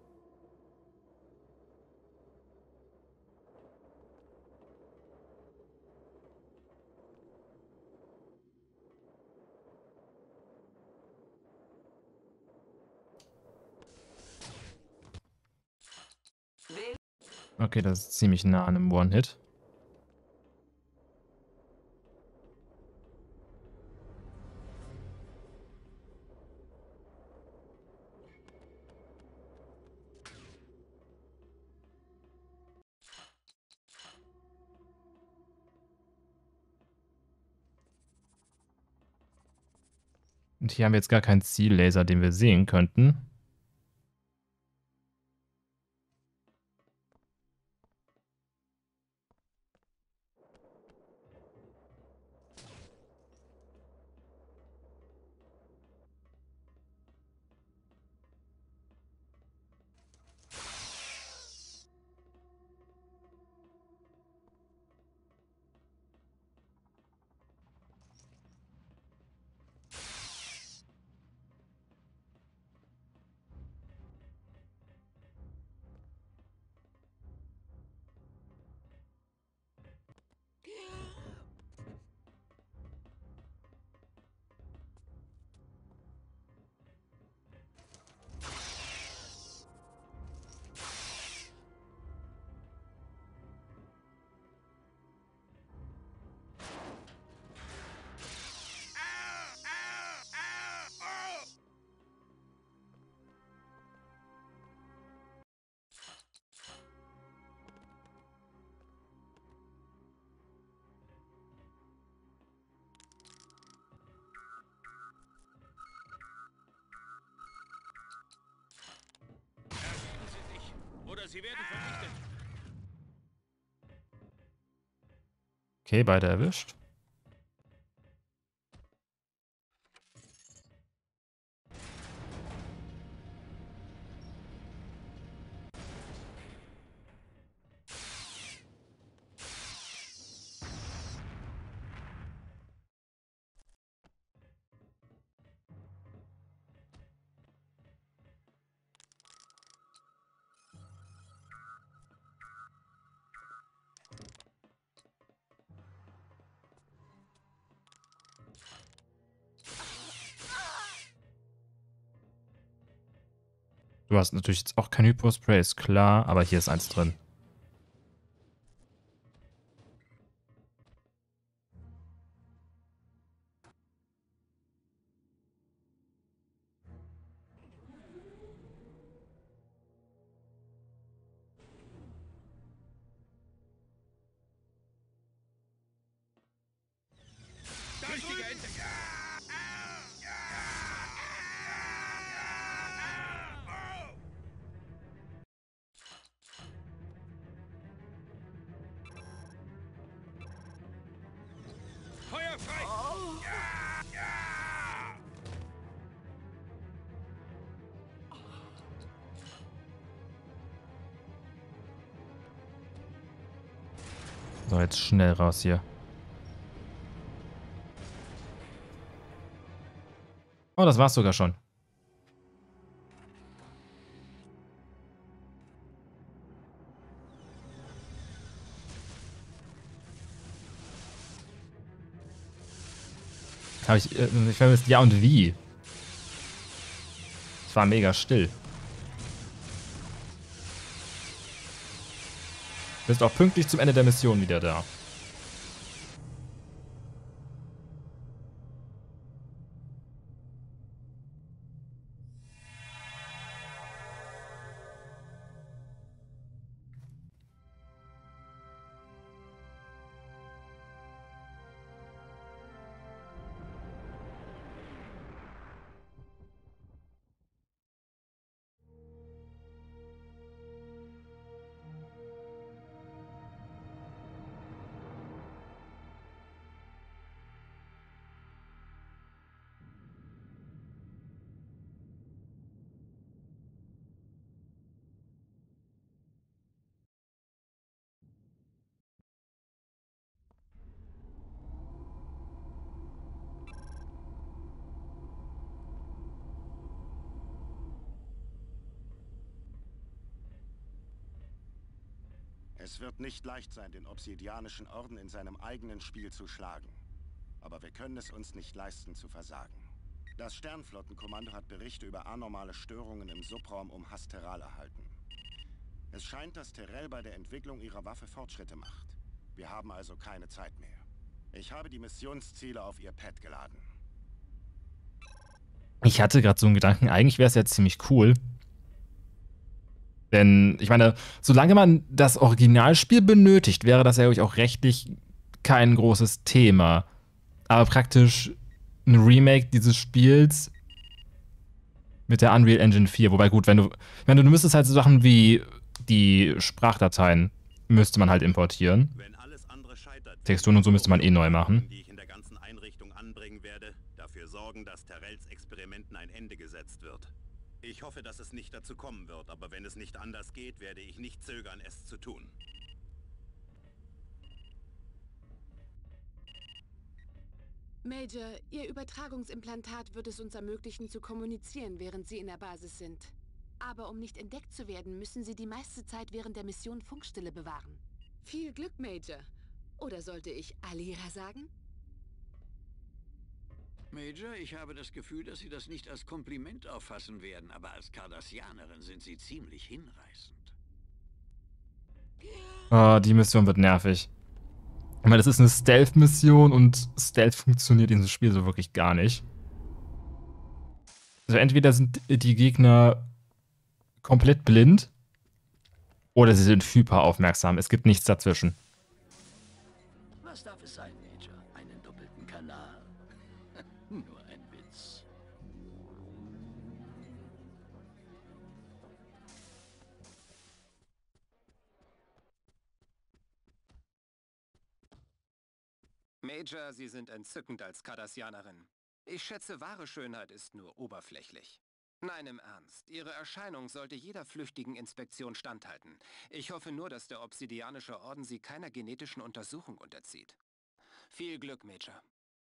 Okay, das ist ziemlich nah an einem One-Hit. Und hier haben wir jetzt gar keinen Ziellaser, den wir sehen könnten. sie werden vernichtet. Okay, beide erwischt. Du hast natürlich jetzt auch kein Hypospray, ist klar, aber hier ist eins drin. Tüchtiger Insekt. Feuer frei! So, jetzt schnell raus hier. Oh, das war's sogar schon. Habe ich vermisst, ja und wie? Es war mega still. Bist auch pünktlich zum Ende der Mission wieder da. Es wird nicht leicht sein, den Obsidianischen Orden in seinem eigenen Spiel zu schlagen. Aber wir können es uns nicht leisten, zu versagen. Das Sternflottenkommando hat Berichte über anormale Störungen im Subraum um Hasteral erhalten. Es scheint, dass Terrell bei der Entwicklung ihrer Waffe Fortschritte macht. Wir haben also keine Zeit mehr. Ich habe die Missionsziele auf ihr Pad geladen. Ich hatte gerade so einen Gedanken, eigentlich wäre es ja ziemlich cool. Denn, ich meine, solange man das Originalspiel benötigt, wäre das ja glaube ich auch rechtlich kein großes Thema. Aber praktisch ein Remake dieses Spiels mit der Unreal Engine 4. Wobei gut, du müsstest halt so Sachen wie die Sprachdateien müsste man halt importieren. Wenn alles andere scheitert, Texturen und so müsste man eh neu machen. die ich in der ganzen Einrichtung anbringen werde, dafür sorgen, dass Terrells Experimenten ein Ende gesetzt wird. Ich hoffe, dass es nicht dazu kommen wird, aber wenn es nicht anders geht, werde ich nicht zögern, es zu tun. Major, Ihr Übertragungsimplantat wird es uns ermöglichen, zu kommunizieren, während Sie in der Basis sind. Aber um nicht entdeckt zu werden, müssen Sie die meiste Zeit während der Mission Funkstille bewahren. Viel Glück, Major. Oder sollte ich Alira sagen? Major, ich habe das Gefühl, dass Sie das nicht als Kompliment auffassen werden, aber als Cardassianerin sind Sie ziemlich hinreißend. Oh, die Mission wird nervig. Ich meine, das ist eine Stealth-Mission und Stealth funktioniert in diesem Spiel so wirklich gar nicht. Also entweder sind die Gegner komplett blind oder sie sind hyper aufmerksam. Es gibt nichts dazwischen. Was darf es sein, Major? Einen doppelten Kanal? Nur ein Witz. Major, Sie sind entzückend als Cardassianerin. Ich schätze, wahre Schönheit ist nur oberflächlich. Nein, im Ernst. Ihre Erscheinung sollte jeder flüchtigen Inspektion standhalten. Ich hoffe nur, dass der Obsidianische Orden Sie keiner genetischen Untersuchung unterzieht. Viel Glück, Major.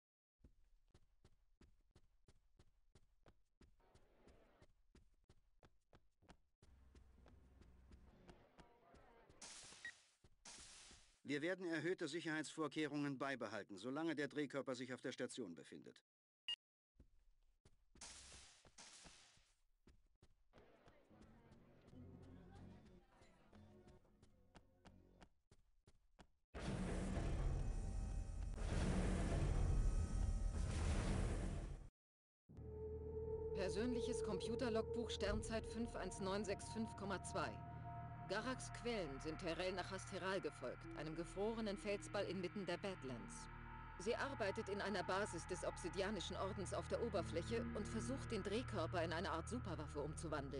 Wir werden erhöhte Sicherheitsvorkehrungen beibehalten, solange der Drehkörper sich auf der Station befindet. Persönliches Computerlogbuch Sternzeit 51965,2. Garaks Quellen sind Terrell nach Hasteral gefolgt, einem gefrorenen Felsball inmitten der Badlands. Sie arbeitet in einer Basis des Obsidianischen Ordens auf der Oberfläche und versucht, den Drehkörper in eine Art Superwaffe umzuwandeln.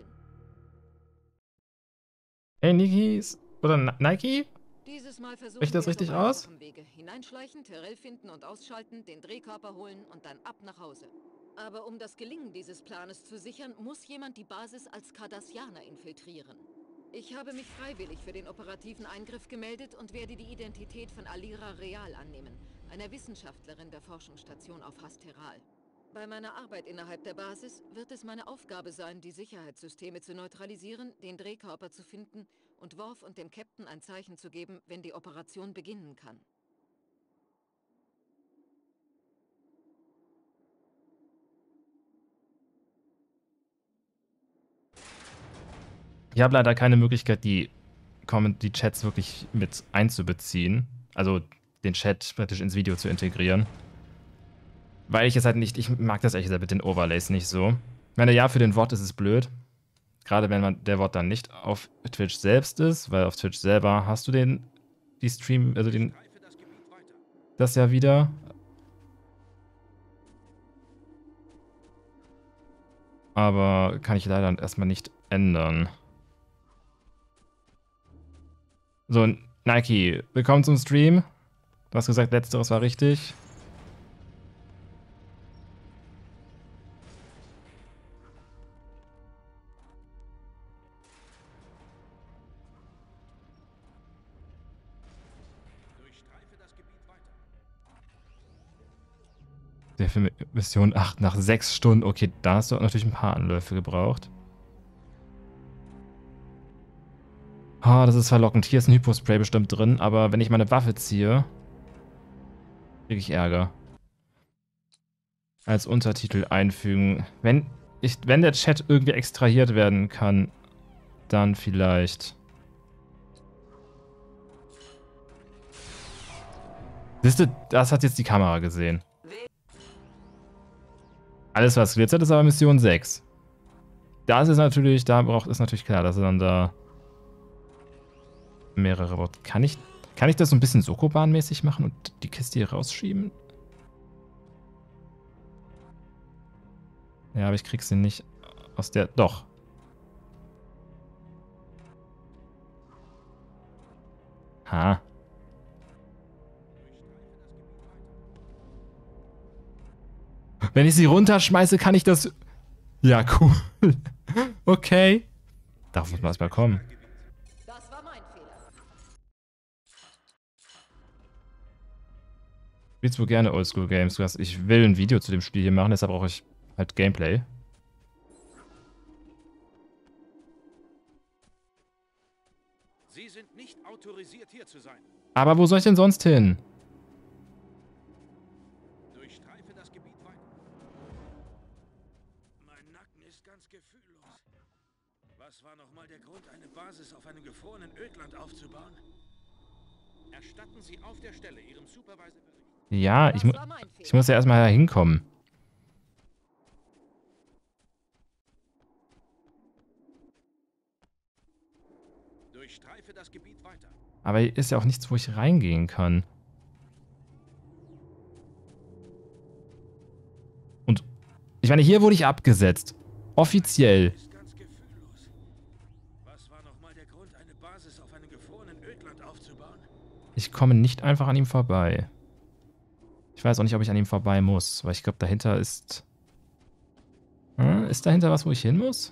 Hey, Nikis. Oder Nike? Dieses Mal versuchen Spricht das richtig aus? Wege. Hineinschleichen, Terrell finden und ausschalten, den Drehkörper holen und dann ab nach Hause. Aber um das Gelingen dieses Planes zu sichern, muss jemand die Basis als Cardassianer infiltrieren. Ich habe mich freiwillig für den operativen Eingriff gemeldet und werde die Identität von Alira Real annehmen, einer Wissenschaftlerin der Forschungsstation auf Hasteral. Bei meiner Arbeit innerhalb der Basis wird es meine Aufgabe sein, die Sicherheitssysteme zu neutralisieren, den Drehkörper zu finden und Worf und dem Captain ein Zeichen zu geben, wenn die Operation beginnen kann. Ich habe leider keine Möglichkeit, die Chats wirklich mit einzubeziehen. Also den Chat praktisch ins Video zu integrieren. Weil ich es halt nicht, ich mag das ehrlich gesagt mit den Overlays nicht so. Ich meine, ja, für den Wort ist es blöd. Gerade wenn der Wort dann nicht auf Twitch selbst ist, weil auf Twitch selber hast du die Stream, also das ja wieder. Aber kann ich leider erstmal nicht ändern. So, Nike, willkommen zum Stream. Du hast gesagt, letzteres war richtig. Der für Mission 8 nach 6 Stunden. Okay, da hast du natürlich ein paar Anläufe gebraucht. Ah, das ist verlockend. Hier ist ein Hypospray bestimmt drin, aber wenn ich meine Waffe ziehe, kriege ich Ärger. Als Untertitel einfügen. Wenn der Chat irgendwie extrahiert werden kann, dann vielleicht. Siehst du, das hat jetzt die Kamera gesehen. Alles, was glitzert, ist aber Mission 6. Das ist natürlich, ist natürlich klar, dass er dann da mehrere Worte. Kann ich das so ein bisschen Sokoban-mäßig machen und die Kiste hier rausschieben? Ja, aber ich krieg sie nicht aus der... Doch. Ha. Wenn ich sie runterschmeiße, kann ich das... Ja, cool. Okay. Darauf muss man erstmal kommen. Das war mein Fehler. Ich spiele wohl gerne Oldschool-Games. Ich will ein Video zu dem Spiel hier machen, deshalb brauche ich halt Gameplay. Sie sind nicht autorisiert, hier zu sein. Aber wo soll ich denn sonst hin? Durchstreife das Gebiet weiter. Mein Nacken ist ganz gefühllos. Was war nochmal der Grund, eine Basis auf einem gefrorenen Ödland aufzubauen? Erstatten Sie auf der Stelle Ihrem Supervisor Bericht. Ja, ich muss ja erstmal da hinkommen. Durchstreife das Gebiet weiter. Aber hier ist ja auch nichts, wo ich reingehen kann. Und ich meine, hier wurde ich abgesetzt. Offiziell. Was war nochmal der Grund, eine Basis auf einem gefrorenen Ödland aufzubauen? Ich komme nicht einfach an ihm vorbei. weiß auch nicht, ob ich an ihm vorbei muss, weil ich glaube, dahinter ist... Ist dahinter was, wo ich hin muss?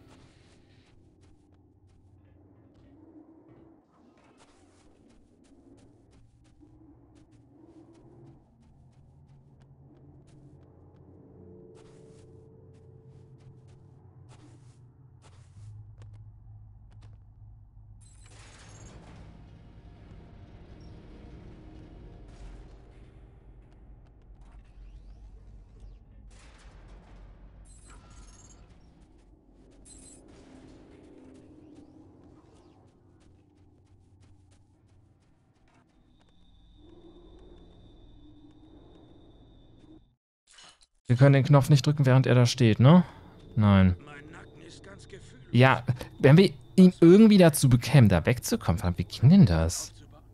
Wir können den Knopf nicht drücken, während er da steht, ne? Nein. Ja, wenn wir ihn irgendwie dazu bekämen, da wegzukommen, verdammt, wie ging denn das?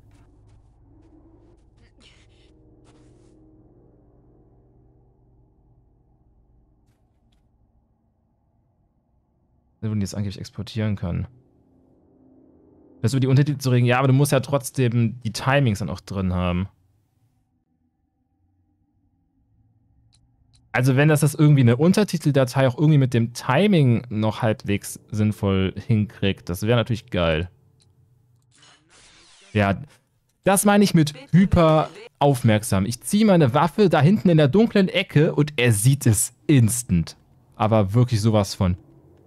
Wir würden die jetzt angeblich exportieren können. Das über die Untertitel zu regeln, ja, aber du musst ja trotzdem die Timings dann auch drin haben. Also wenn das irgendwie eine Untertiteldatei auch irgendwie mit dem Timing noch halbwegs sinnvoll hinkriegt, das wäre natürlich geil. Ja, das meine ich mit hyper aufmerksam. Ich ziehe meine Waffe da hinten in der dunklen Ecke und er sieht es instant. Aber wirklich sowas von.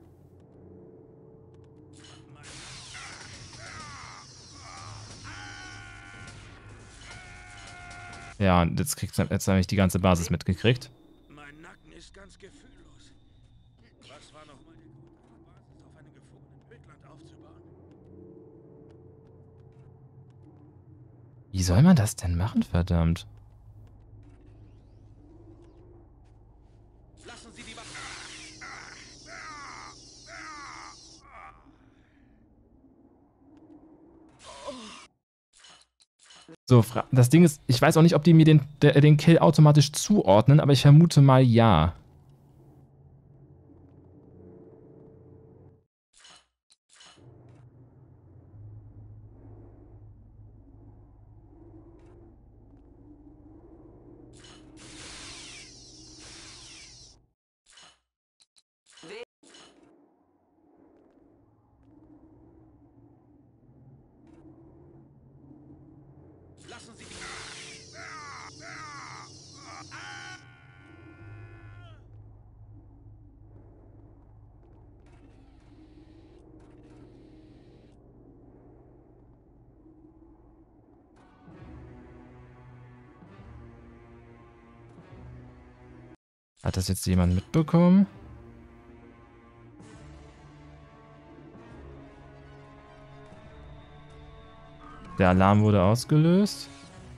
Ja, und jetzt habe ich die ganze Basis mitgekriegt. Mein Nacken ist ganz gefühllos. Was war nochmal der Grund, eine Basis auf einem gefrorenen Ödland aufzubauen? Wie soll man das denn machen, verdammt? Lassen Sie die Waffe. So, das Ding ist, ich weiß auch nicht, ob die mir den Kill automatisch zuordnen, aber ich vermute mal ja. Lassen Sie die... Hat das jetzt jemand mitbekommen? Der Alarm wurde ausgelöst.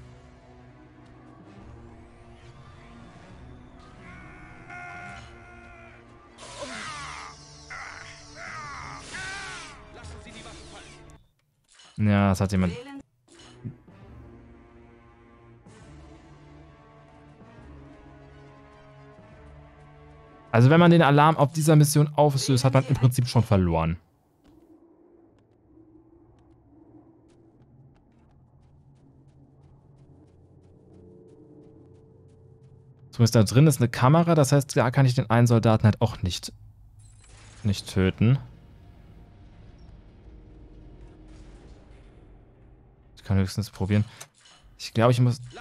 Ja, das hat jemand... Also wenn man den Alarm auf dieser Mission auslöst, hat man im Prinzip schon verloren. Zumindest da drin ist eine Kamera, das heißt, da kann ich den einen Soldaten halt auch nicht töten. Ich kann höchstens probieren. Ich glaube, ich muss...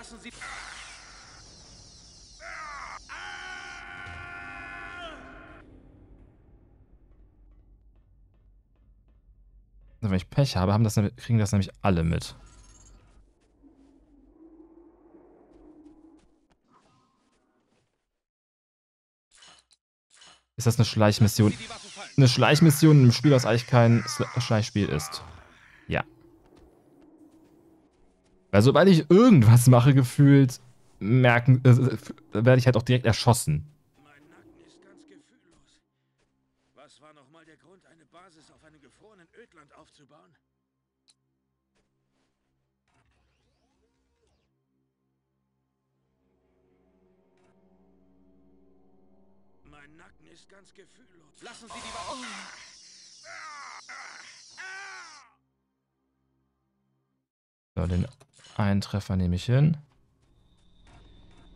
Wenn ich Pech habe, kriegen das nämlich alle mit. Ist das eine Schleichmission? Eine Schleichmission im Spiel, das eigentlich kein Schleichspiel ist. Ja. Weil sobald ich irgendwas mache, gefühlt, werde ich halt auch direkt erschossen. Mein Nacken ist ganz gefühllos. Was war nochmal der Grund, eine Basis auf einem gefrorenen Ödland aufzubauen? Mein Nacken ist ganz gefühllos. Lassen Sie die Waffe. So, den einen Treffer nehme ich hin.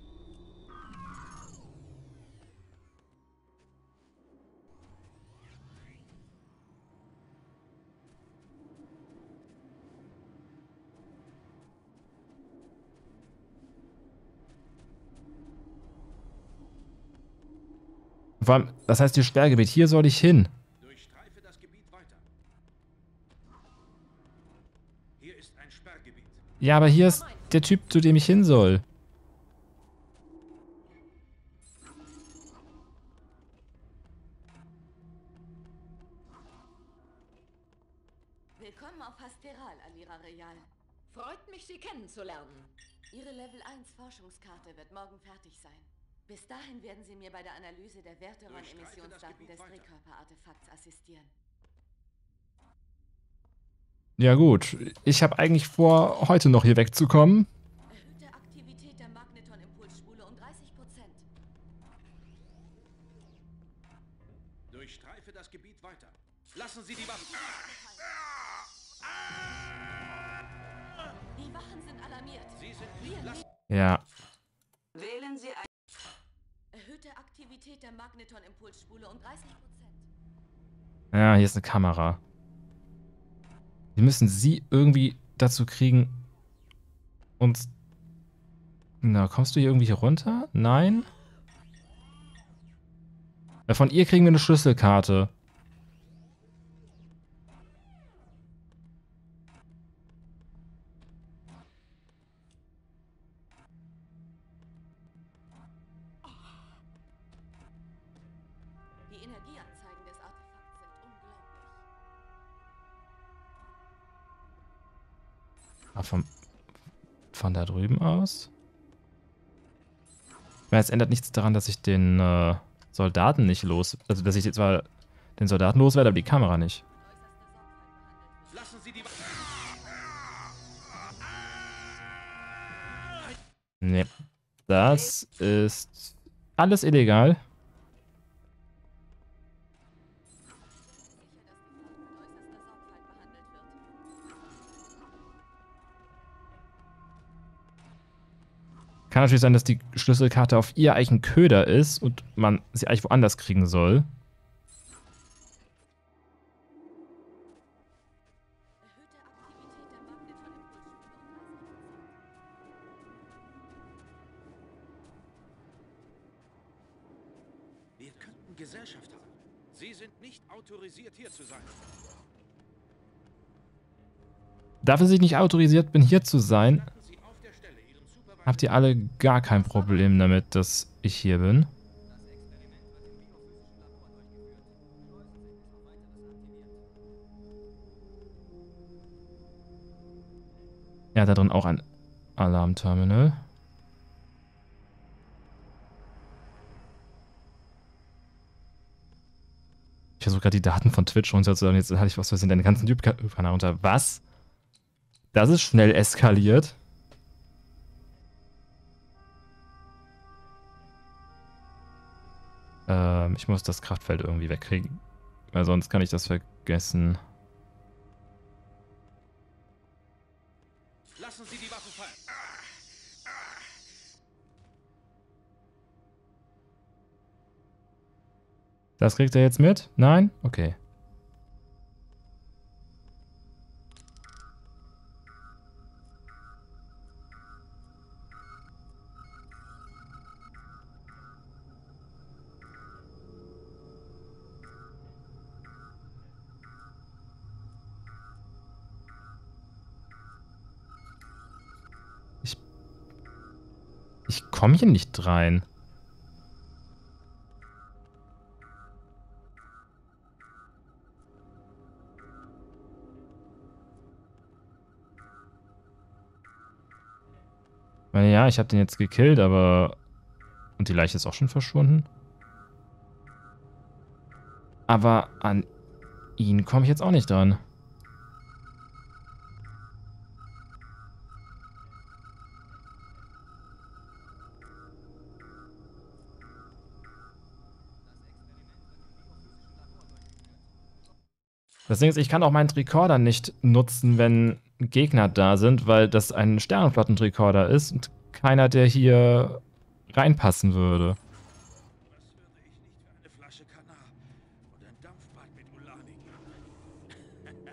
Vor allem, das heißt, die Sperrgebiet, hier soll ich hin. Durchstreife das Gebiet weiter. Hier ist ein Sperrgebiet. Ja, aber hier ist der Typ, zu dem ich hin soll. Willkommen auf Hasteral, Alira Real. Freut mich, Sie kennenzulernen. Ihre Level 1 Forschungskarte wird morgen fertig sein. Bis dahin werden Sie mir bei der Analyse der Werteron-Emissionsdaten des Drehkörper-Artefakts assistieren. Ja gut, ich habe eigentlich vor, heute noch hier wegzukommen. Erhöhte Aktivität der Magneton-Impulsspule um 30%. Durchstreife das Gebiet weiter. Lassen Sie die Waffen. Die Wachen sind alarmiert. Sie sind nicht. Ja. Wählen Sie ein. Erhöhte Aktivität der Magneton-Impulsspule um 30%. Ja, hier ist eine Kamera. Wir müssen sie irgendwie dazu kriegen, uns... Na, kommst du hier irgendwie hier runter? Nein? Von ihr kriegen wir eine Schlüsselkarte. Die Energieanzeigen des Artefakts sind unglaublich. Von da drüben aus? Ja, es ändert nichts daran, dass ich den Soldaten nicht los... Also, dass ich zwar den Soldaten loswerde, aber die Kamera nicht. Lassen Sie die Waffen. Nee. Das ist alles illegal. Kann natürlich sein, dass die Schlüsselkarte auf ihr eigentlich ein Köder ist und man sie eigentlich woanders kriegen soll. Wir könnten Gesellschaft haben. Sie sind nicht autorisiert, hier zu sein. Dafür, dass ich nicht autorisiert bin, hier zu sein, habt ihr alle gar kein Problem damit, dass ich hier bin. Ja, da drin auch ein Alarmterminal. Ich versuche gerade die Daten von Twitch runterzuladen. Jetzt hatte ich was in deine ganzen YouTube-Kanal runter. Was? Das ist schnell eskaliert. Ich muss das Kraftfeld irgendwie wegkriegen. Weil sonst kann ich das vergessen. Lassen Sie die Waffe fallen. Das kriegt er jetzt mit? Nein? Okay. Ich komme hier nicht rein. Ich meine, ja, ich habe den jetzt gekillt, aber... Und die Leiche ist auch schon verschwunden. Aber an ihn komme ich jetzt auch nicht dran. Das Ding ist, ich kann auch meinen Tricorder nicht nutzen, wenn Gegner da sind, weil das ein Sternenflotten-Tricorder ist und keiner, der hier reinpassen würde. Was würde ich nicht für eine Flasche Kanar und ein Dampfbad mit Ulani geben?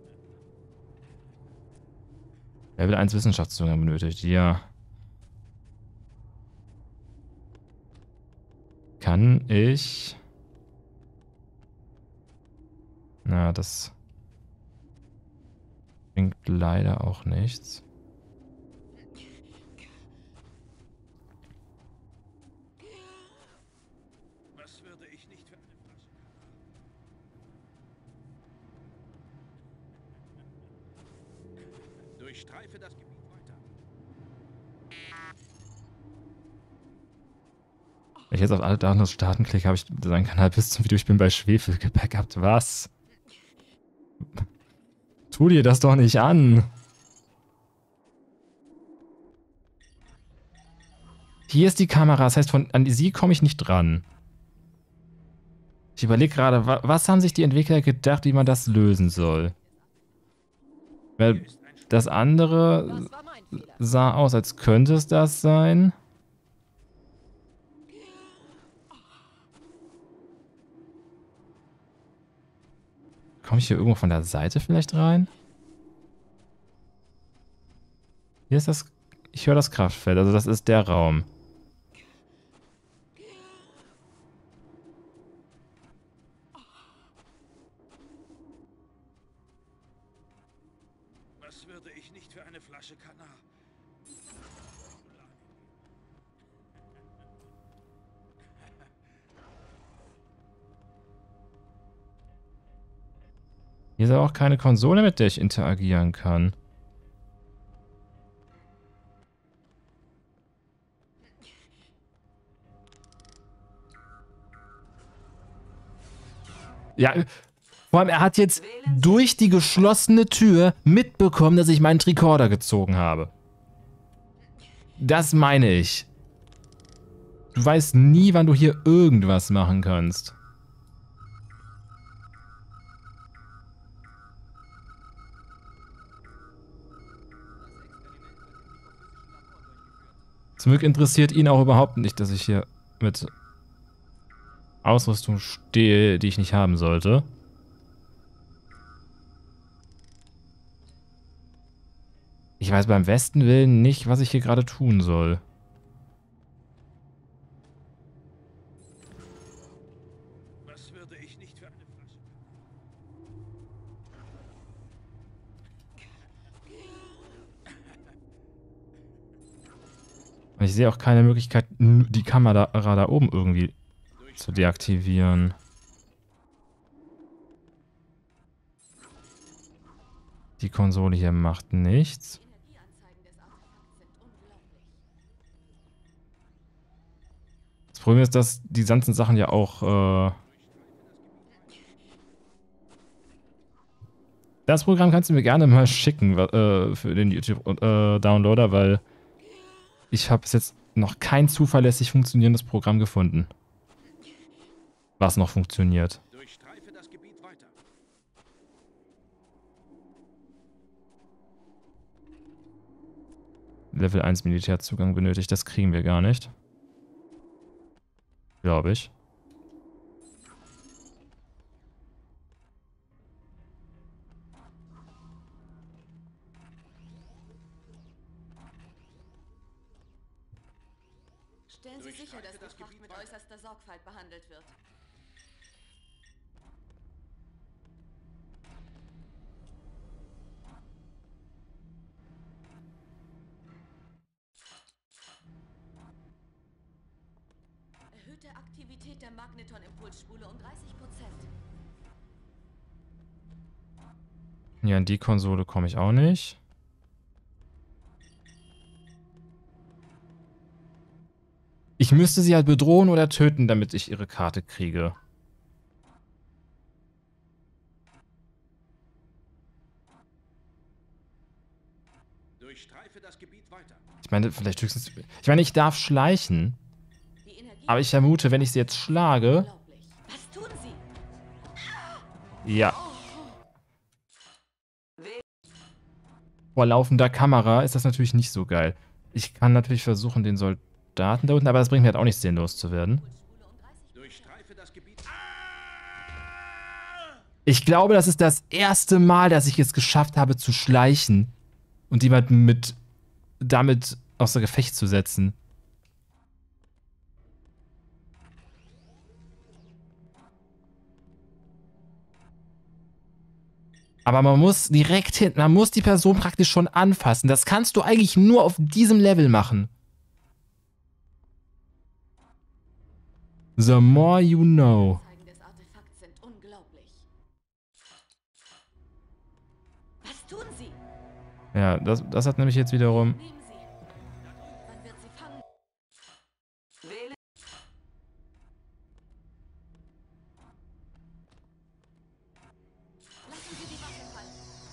Level 1 Wissenschaftszugang benötigt, ja. Kann ich... Na, das bringt leider auch nichts. Was würde ich nicht für eine Flasche? Durchstreife das Gebiet weiter. Wenn ich jetzt auf alle Daten aus Starten klicke, habe ich seinen Kanal bis zum Video, ich bin bei Schwefel gebackupt. Was? Tu dir das doch nicht an. Hier ist die Kamera, das heißt, an sie komme ich nicht dran. Ich überlege gerade, was haben sich die Entwickler gedacht, wie man das lösen soll? Weil das andere sah aus, als könnte es das sein. Komme ich hier irgendwo von der Seite vielleicht rein? Hier ist das... Ich höre das Kraftfeld, also das ist der Raum. Was würde ich nicht für eine Flasche Kanal? Hier ist aber auch keine Konsole, mit der ich interagieren kann. Ja, vor allem, er hat jetzt durch die geschlossene Tür mitbekommen, dass ich meinen Tricorder gezogen habe. Das meine ich. Du weißt nie, wann du hier irgendwas machen kannst. Zum Glück interessiert ihn auch überhaupt nicht, dass ich hier mit Ausrüstung stehe, die ich nicht haben sollte. Ich weiß beim besten Willen nicht, was ich hier gerade tun soll. Was würde ich nicht für eine Flasche? Ich sehe auch keine Möglichkeit, die Kamera da oben irgendwie zu deaktivieren. Die Konsole hier macht nichts. Das Problem ist, dass die ganzen Sachen ja auch... Das Programm kannst du mir gerne mal schicken für den YouTube-Downloader, weil ich habe bis jetzt noch kein zuverlässig funktionierendes Programm gefunden. Was noch funktioniert. Durchstreife das Gebiet weiter. Level 1 Militärzugang benötigt, das kriegen wir gar nicht. Glaube ich. Stellen Sie sicher, dass die Fracht mit äußerster Sorgfalt behandelt wird. Erhöhte Aktivität der Magneton-Impulsspule um 30%. Ja, in die Konsole komme ich auch nicht. Ich müsste sie halt bedrohen oder töten, damit ich ihre Karte kriege. Durchstreife das Gebiet weiter. Ich meine, vielleicht höchstens... Ich meine, ich darf schleichen. Aber ich vermute, wenn ich sie jetzt schlage... Was tun Sie? Ja. Vor laufender Kamera ist das natürlich nicht so geil. Ich kann natürlich versuchen, den Soldaten da unten, aber das bringt mir halt auch nicht sinnlos zu werden. Ich glaube, das ist das erste Mal, dass ich es geschafft habe zu schleichen und jemanden damit außer Gefecht zu setzen. Aber man muss direkt hinten, man muss die Person praktisch schon anfassen. Das kannst du eigentlich nur auf diesem Level machen. The more you know. Des Artefakts sind unglaublich. Was tun Sie? Ja, das hat nämlich jetzt wiederum... Nehmen Sie. Man wird Sie fangen. Wählen. Lassen Sie die Waffe fallen.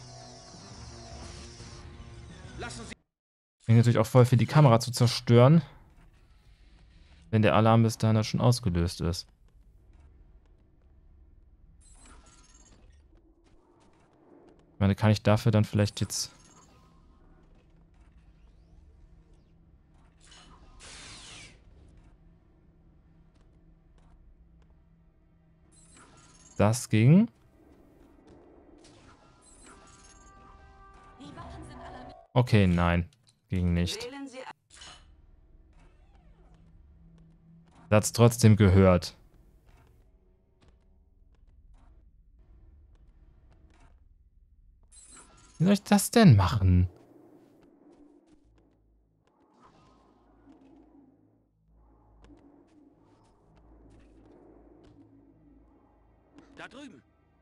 Lassen Sie... Bringt natürlich auch voll viel, die Kamera zu zerstören. Wenn der Alarm bis dahin schon ausgelöst ist. Ich meine, kann ich dafür dann vielleicht jetzt... Das ging. Die Wachen sind alarmiert. Okay, nein. Ging nicht. Wählen Sie Das hat's trotzdem gehört. Wie soll ich das denn machen? Da drüben.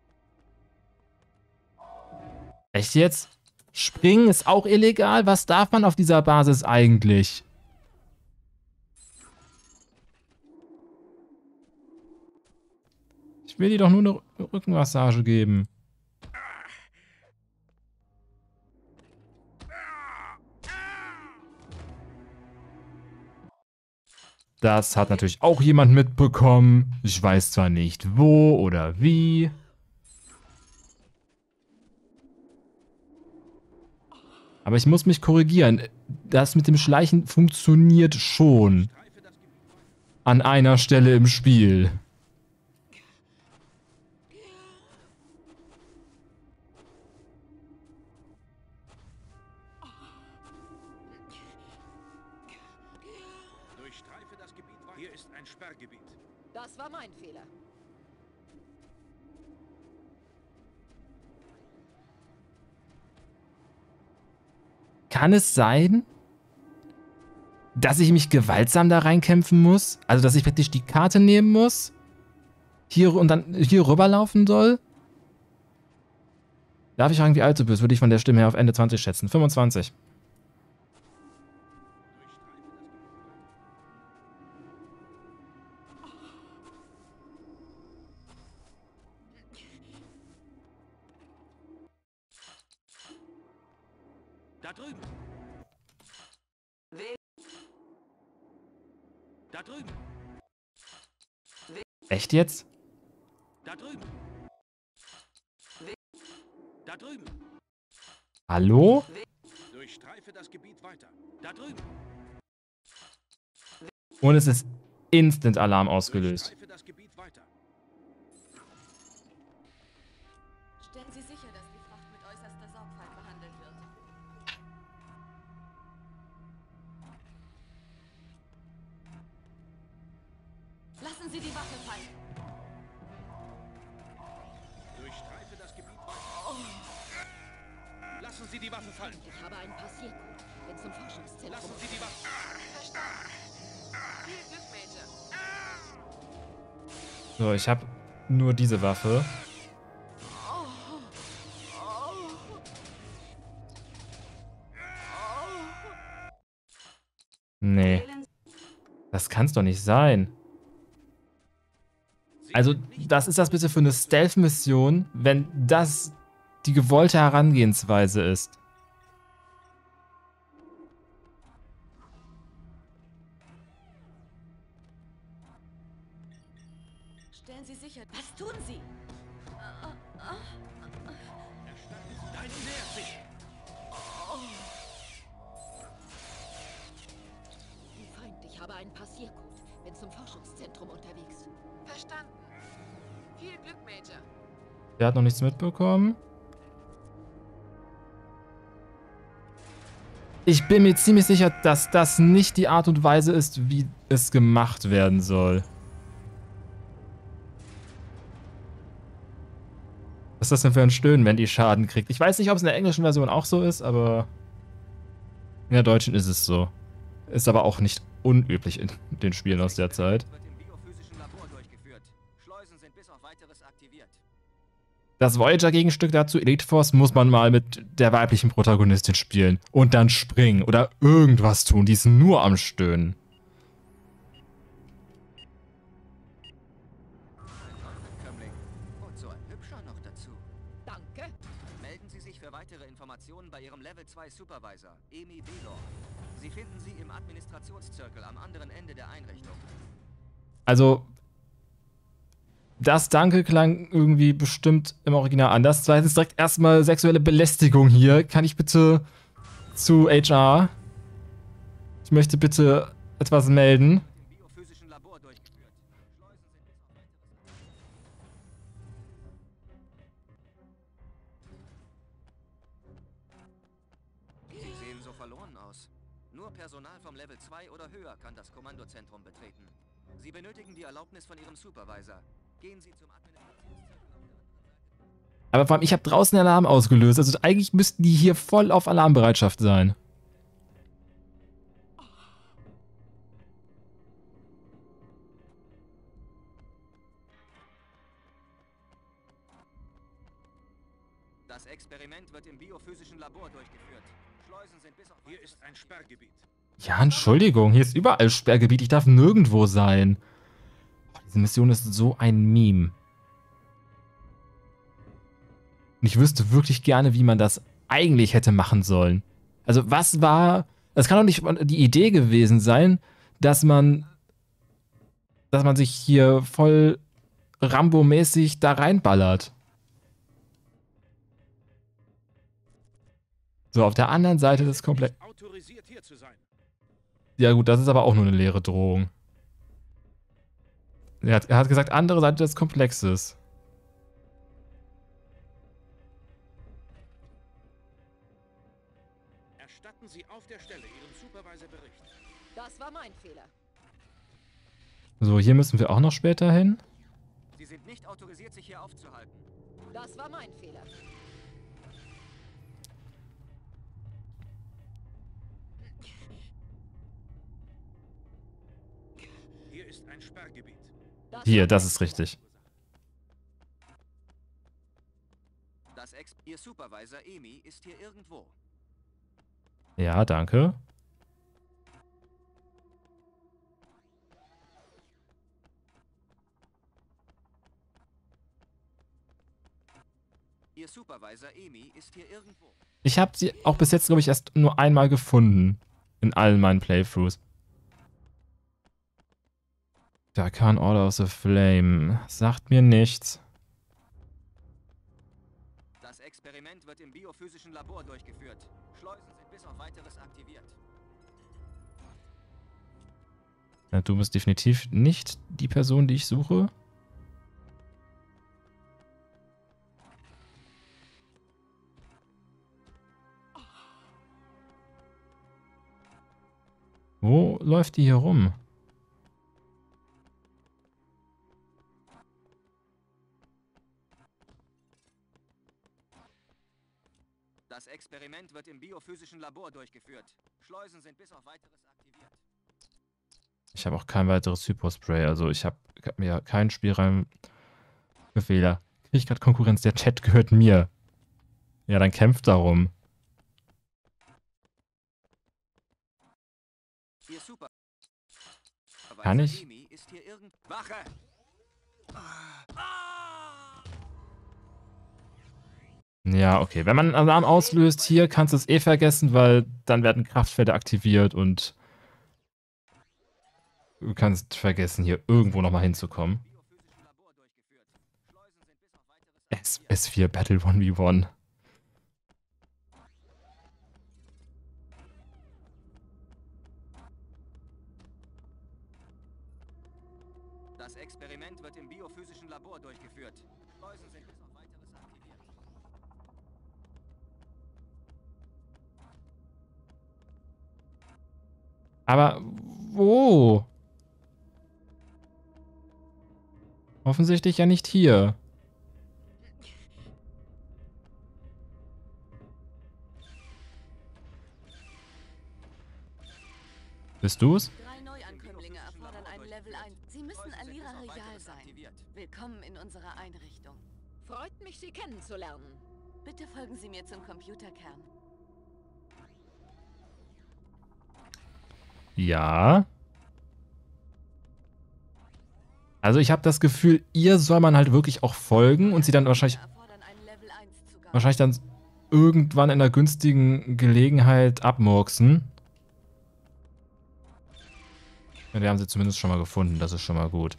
Echt jetzt? Springen ist auch illegal? Was darf man auf dieser Basis eigentlich? Ich will dir doch nur eine Rückenmassage geben. Das hat natürlich auch jemand mitbekommen. Ich weiß zwar nicht wo oder wie. Aber ich muss mich korrigieren. Das mit dem Schleichen funktioniert schon. An einer Stelle im Spiel. Durchstreife das Gebiet. Hier ist ein Sperrgebiet. Das war mein Fehler. Kann es sein, dass ich mich gewaltsam da reinkämpfen muss? Also, dass ich praktisch die Karte nehmen muss? Hier und dann hier rüberlaufen soll? Darf ich fragen, wie alt du bist? Würde ich von der Stimme her auf Ende 20 schätzen. 25. Da drüben. Da drüben. Echt jetzt? Da drüben. Da drüben. Hallo? Durchstreife das Gebiet weiter. Da drüben. Und es ist Instant-Alarm ausgelöst. Durchstreife das Gebiet weiter. Stellen Sie sicher, dass die Fracht mit äußerster Sorgfalt behandelt wird. Lassen Sie die Waffe fallen. Durchstreife das Gebiet weiter. Lassen Sie die Waffe fallen. Ich habe einen Passiercode. Bin zum Forschungszentrum. Lassen Sie die Waffe. Verstanden. Viel Glück, Major. So, ich habe nur diese Waffe. Nee. Das kann's doch nicht sein. Also, das ist das bitte für eine Stealth-Mission, wenn das die gewollte Herangehensweise ist. Stellen Sie sicher. Was tun Sie? Dein nähert sich. Feind, ich habe einen Passiercode. Bin zum Forschungszentrum unterwegs. Verstanden. Viel Glück, Major. Der hat noch nichts mitbekommen. Ich bin mir ziemlich sicher, dass das nicht die Art und Weise ist, wie es gemacht werden soll. ist das denn für ein Stöhnen, wenn die Schaden kriegt? Ich weiß nicht, ob es in der englischen Version auch so ist, aber in der deutschen ist es so. Ist aber auch nicht unüblich in den Spielen aus der Zeit. Das Voyager-Gegenstück dazu, Elite Force, muss man mal mit der weiblichen Protagonistin spielen. Und dann springen oder irgendwas tun. Die ist nur am Stöhnen. Und so ein hübscher noch dazu. Danke. Melden Sie sich für weitere Informationen bei Ihrem Level 2 Supervisor, Amy Belor. Sie finden sie im Administrationszirkel am anderen Ende der Einrichtung. Also, das Danke klang irgendwie bestimmt im Original anders. Zweitens direkt erstmal sexuelle Belästigung hier. Kann ich bitte zu HR? Ich möchte bitte etwas melden. Sie sehen so verloren aus. Nur Personal vom Level 2 oder höher kann das Kommandozentrum betreten. Sie benötigen die Erlaubnis von Ihrem Supervisor. Gehen Sie zum Administrationszirkel. Aber vor allem, ich habe draußen den Alarm ausgelöst. Also eigentlich müssten die hier voll auf Alarmbereitschaft sein. Das Experiment wird im biophysischen Labor durchgeführt. Schleusen sind bis auf... Hier ist ein Sperrgebiet. Ja, Entschuldigung. Hier ist überall Sperrgebiet. Ich darf nirgendwo sein. Diese Mission ist so ein Meme. Und ich wüsste wirklich gerne, wie man das eigentlich hätte machen sollen. Also was war... Das kann doch nicht die Idee gewesen sein, dass man sich hier voll Rambo-mäßig da reinballert. So, auf der anderen Seite des Komplex... Autorisiert hier zu sein. Ja gut, das ist aber auch nur eine leere Drohung. Er hat gesagt, andere Seite des Komplexes. Erstatten Sie auf der Stelle Ihrem Supervisor Bericht. Das war mein Fehler. So, hier müssen wir auch noch später hin. Sie sind nicht autorisiert, sich hier aufzuhalten. Das war mein Fehler. Hier ist ein Sperrgebiet. Hier, das ist richtig. Ihr Supervisor Amy ist hier irgendwo. Ja, danke. Ihr Supervisor Amy ist hier irgendwo. Ich habe sie auch bis jetzt, glaube ich, erst nur einmal gefunden. In allen meinen Playthroughs. Darkan Order of the Flame. Sagt mir nichts. Das Experiment wird im biophysischen Labor durchgeführt. Schleusen sind bis auf weiteres aktiviert. Ja, du bist definitiv nicht die Person, die ich suche. Wo läuft die hier rum? Das Experiment wird im biophysischen Labor durchgeführt. Schleusen sind bis auf weiteres aktiviert. Ich habe auch kein weiteres Hypospray, also ich habe mir keinen Spielraum für Fehler. Kriege ich gerade Konkurrenz? Der Chat gehört mir. Ja, dann kämpft darum. Kann ich? Ja, okay. Wenn man einen Alarm auslöst, hier kannst du es eh vergessen, weil dann werden Kraftfelder aktiviert und du kannst vergessen, hier irgendwo nochmal hinzukommen. S4 Battle 1v1. Das Experiment wird im biophysischen Labor durchgeführt. Schleusen sind bis auf weiteres aktiviert. Aber wo? Offensichtlich ja nicht hier. Bist du's? 3 Neuankömmlinge erfordern ein Level 1. Sie müssen Alira Royal sein. Willkommen in unserer Einrichtung. Freut mich, Sie kennenzulernen. Bitte folgen Sie mir zum Computerkern. Ja. Also ich habe das Gefühl, ihr soll man halt wirklich auch folgen und sie dann wahrscheinlich dann irgendwann in einer günstigen Gelegenheit abmurksen. Ja, wir haben sie zumindest schon mal gefunden, das ist schon mal gut.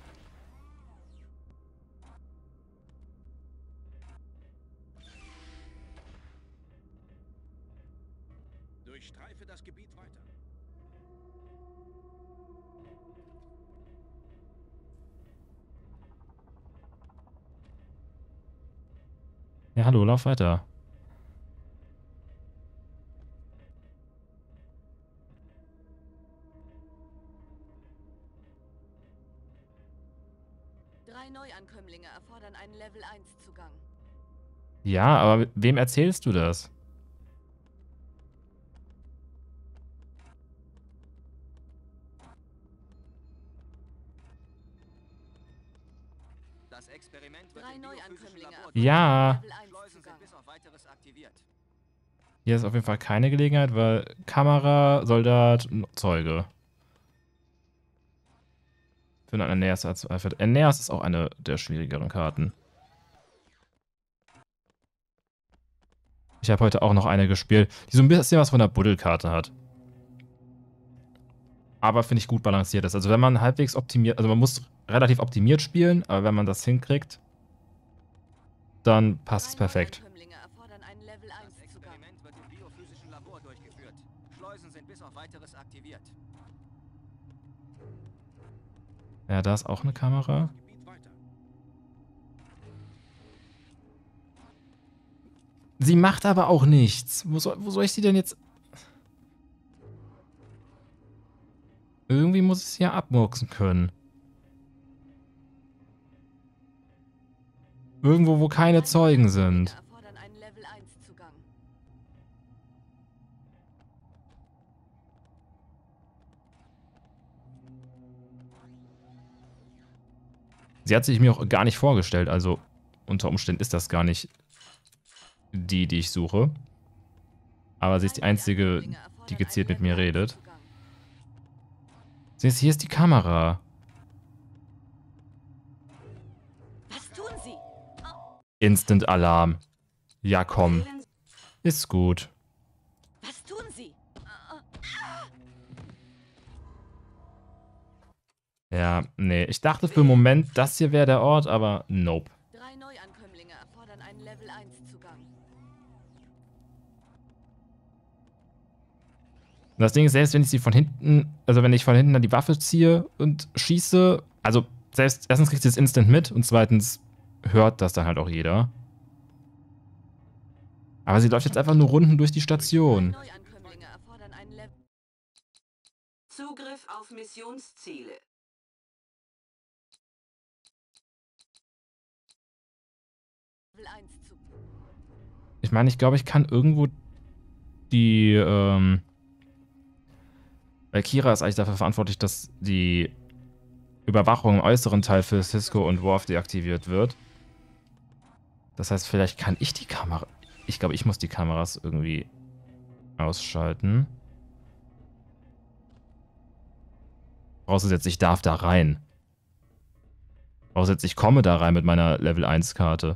Durchstreife das Gebiet weiter. Ja, hallo, lauf weiter. Neuankömmlinge erfordern einen Level 1 Zugang. Ja, aber wem erzählst du das? Das Experiment wird 3 Neuankömmlinge Ja. Level 1 Zugang. bis auf weiteres aktiviert. Hier ist auf jeden Fall keine Gelegenheit, weil Kamera, Soldat, Zeuge. Für Aeneas ist auch eine der schwierigeren Karten. Ich habe heute auch noch eine gespielt, die so ein bisschen was von der Buddelkarte hat. Aber finde ich gut balanciert ist. Also wenn man halbwegs optimiert, also man muss relativ optimiert spielen, aber wenn man das hinkriegt, dann passt es perfekt. Das Experiment wird im biophysischen Labor durchgeführt. Schleusen sind bis auf weiteres aktiviert. Ja, da ist auch eine Kamera. Sie macht aber auch nichts. Wo soll ich sie denn jetzt... Irgendwie muss ich sie ja abmurksen können. Irgendwo, wo keine Zeugen sind. Sie hat sich mir auch gar nicht vorgestellt, also unter Umständen ist das gar nicht die ich suche. Aber sie ist die einzige, die gezielt mit mir redet. Siehst du, hier ist die Kamera. Was tun Sie? Instant Alarm. Ja, komm. Ist gut. Was tun Sie? Ja, nee. Ich dachte für einen Moment, das hier wäre der Ort, aber nope. 3 Neuankömmlinge erfordern einen Level 1 Zugang. Und das Ding ist, selbst wenn ich sie von hinten, also wenn ich von hinten dann die Waffe ziehe und schieße, also selbst, erstens kriegt sie es instant mit und zweitens hört das dann halt auch jeder. Aber sie läuft jetzt einfach nur Runden durch die Station. Zugriff auf Missionsziele. Ich meine, ich glaube, ich kann irgendwo die, weil Kira ist eigentlich dafür verantwortlich, dass die Überwachung im äußeren Teil für Cisco und Worf deaktiviert wird. Das heißt, vielleicht kann ich die Kamera... Ich glaube, ich muss die Kameras irgendwie ausschalten. Vorausgesetzt, ich darf da rein. Vorausgesetzt, ich komme da rein mit meiner Level 1 Karte.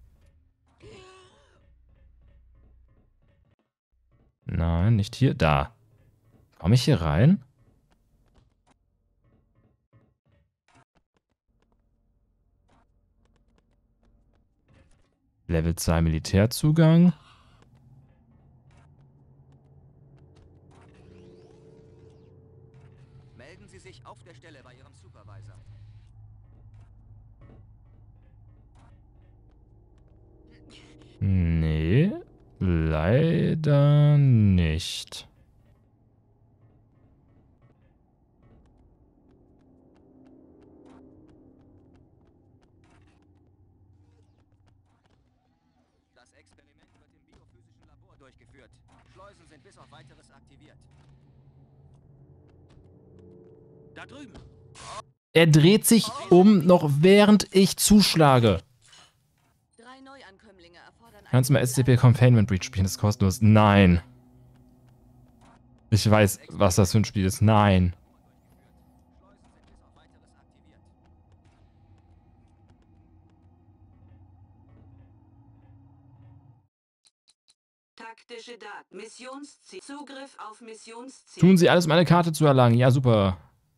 Nein, nicht hier. Da. Komme ich hier rein? Level 2 Militärzugang. Melden Sie sich auf der Stelle bei Ihrem Supervisor. Nee, leider nicht. Das Experiment wird im biophysischen Labor durchgeführt. Schleusen sind bis auf weiteres aktiviert. Da drüben. Er dreht sich um, noch während ich zuschlage. Kannst du mal SCP Containment Breach spielen? Das ist kostenlos. Nein. Ich weiß, was das für ein Spiel ist. Nein. Taktische Daten. Missionsziel. Zugriff auf Missionsziel. Tun Sie alles, um eine Karte zu erlangen. Ja, super.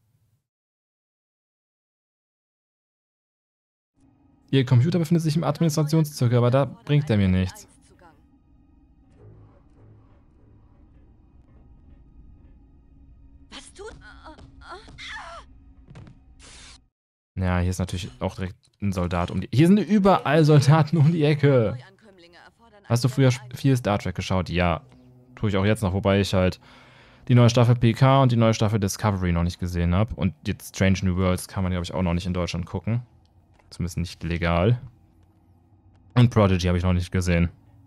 Ihr Computer befindet sich im Administrationszirkel, aber da bringt er mir nichts. Was tut? Ja, hier ist natürlich auch direkt ein Soldat um die... Hier sind überall Soldaten um die Ecke. Hast du früher viel Star Trek geschaut? Ja. Tue ich auch jetzt noch, wobei ich halt die neue Staffel PK und die neue Staffel Discovery noch nicht gesehen habe. Und jetzt Strange New Worlds kann man, glaube ich, auch noch nicht in Deutschland gucken. Zumindest nicht legal. Und Prodigy habe ich noch nicht gesehen.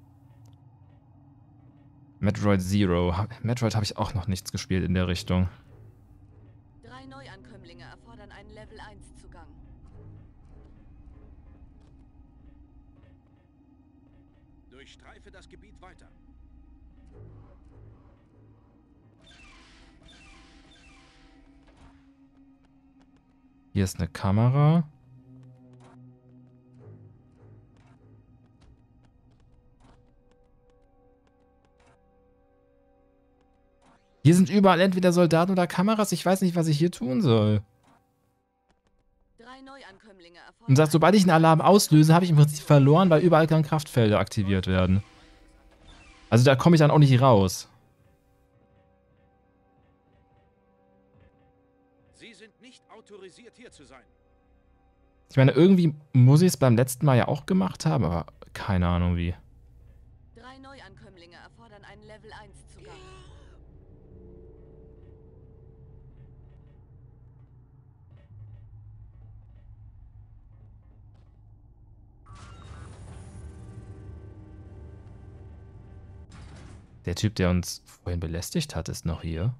Metroid Zero. Metroid habe ich auch noch nichts gespielt in der Richtung. 3 Neuankömmlinge erfordern einen Level 1 Zugang. Durchstreife das Gebiet weiter. Hier ist eine Kamera. Hier sind überall entweder Soldaten oder Kameras. Ich weiß nicht, was ich hier tun soll. Und sagt, sobald ich einen Alarm auslöse, habe ich im Prinzip verloren, weil überall dann Kraftfelder aktiviert werden. Also da komme ich dann auch nicht raus. Sie sind nicht autorisiert, hier zu sein. Ich meine, irgendwie muss ich es beim letzten Mal ja auch gemacht haben, aber keine Ahnung wie. 3 Neuankömmlinge erfordern einen Level 1 Zugang. Der Typ, der uns vorhin belästigt hat, ist noch hier.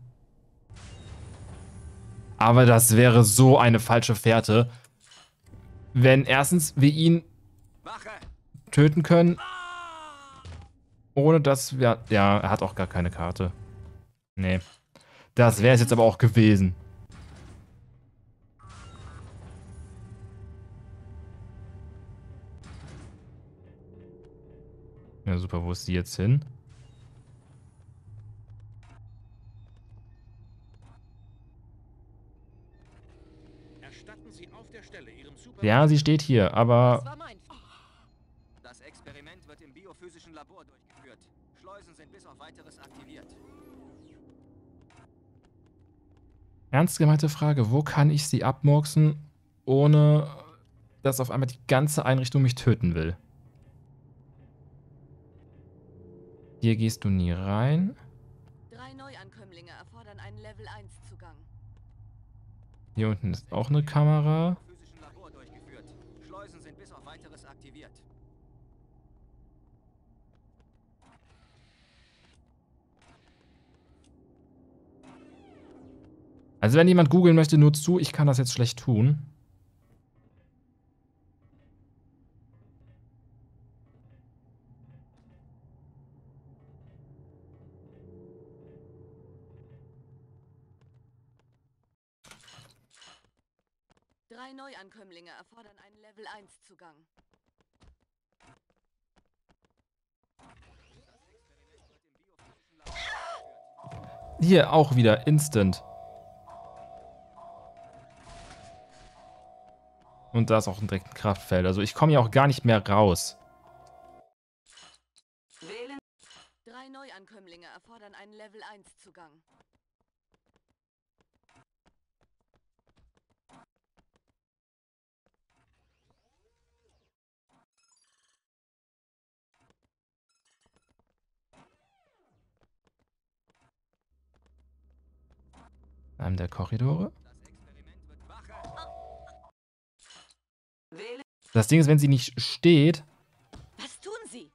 Aber das wäre so eine falsche Fährte, wenn erstens wir ihn töten können, ohne dass wir... Ja, er hat auch gar keine Karte. Nee. Das wäre es jetzt aber auch gewesen. Ja, super. Wo ist die jetzt hin? Ja, sie steht hier, aber... Das Experiment wird im biophysischen Labor durchgeführt. Schleusen sind bis auf weiteres aktiviert. Ernst gemeinte Frage, wo kann ich sie abmurksen, ohne dass auf einmal die ganze Einrichtung mich töten will? Hier gehst du nie rein. 3 Neuankömmlinge erfordern einen Level 1 Zugang. Hier unten ist auch eine Kamera. Schleusen sind bis auf weiteres aktiviert. Also wenn jemand googeln möchte, nur zu, ich kann das jetzt schlecht tun. Neuankömmlinge erfordern einen Level 1 Zugang. Hier auch wieder Instant. Und da ist auch ein direktes Kraftfeld. Also ich komme hier auch gar nicht mehr raus. 3 Neuankömmlinge erfordern einen Level 1 Zugang. Einem der Korridore. Das Ding ist, wenn sie nicht steht, was tun Sie?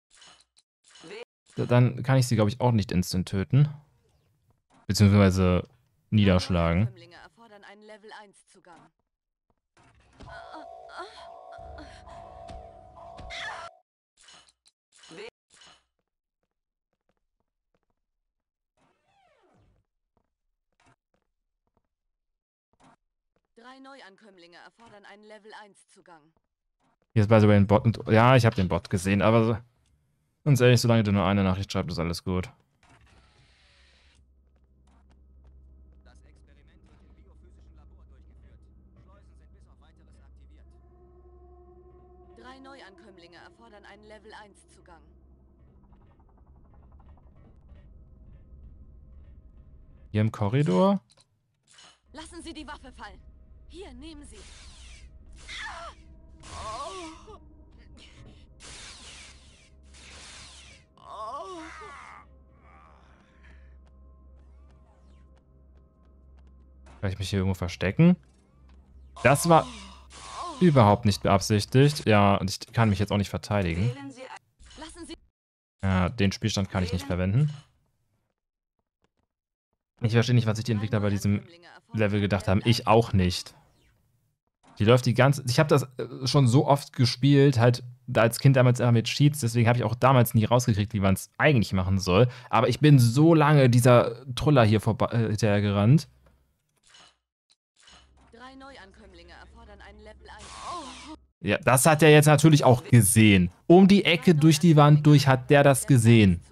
Dann kann ich sie, glaube ich, auch nicht instant töten. Beziehungsweise niederschlagen. Erfordern einen Level 1 Zugang. Drei Neuankömmlinge erfordern einen Level 1 Zugang. Hier ist by the way ein Bot. Und, ja, ich habe den Bot gesehen, aber ganz ehrlich, solange du nur eine Nachricht schreibst, ist alles gut. Das Experiment wird im biophysischen Labor durchgeführt. Schleusen sind bis auf weiteres aktiviert. Drei Neuankömmlinge erfordern einen Level 1 Zugang. Hier im Korridor? Lassen Sie die Waffe fallen. Hier, nehmen Sie. Kann ich mich hier irgendwo verstecken? Das war überhaupt nicht beabsichtigt. Ja, und ich kann mich jetzt auch nicht verteidigen. Ja, den Spielstand kann ich nicht verwenden. Ich verstehe nicht, was sich die Entwickler bei diesem Level gedacht haben. Ich auch nicht. Die läuft die ganze... Ich habe das schon so oft gespielt, halt als Kind damals immer mit Cheats, deswegen habe ich auch damals nie rausgekriegt, wie man es eigentlich machen soll. Aber ich bin so lange dieser Truller hier hinterher gerannt. Drei Neuankömmlinge erfordern einen Level 1. Ja, das hat er jetzt natürlich auch gesehen. Um die Ecke, durch die Wand durch, hat der das gesehen.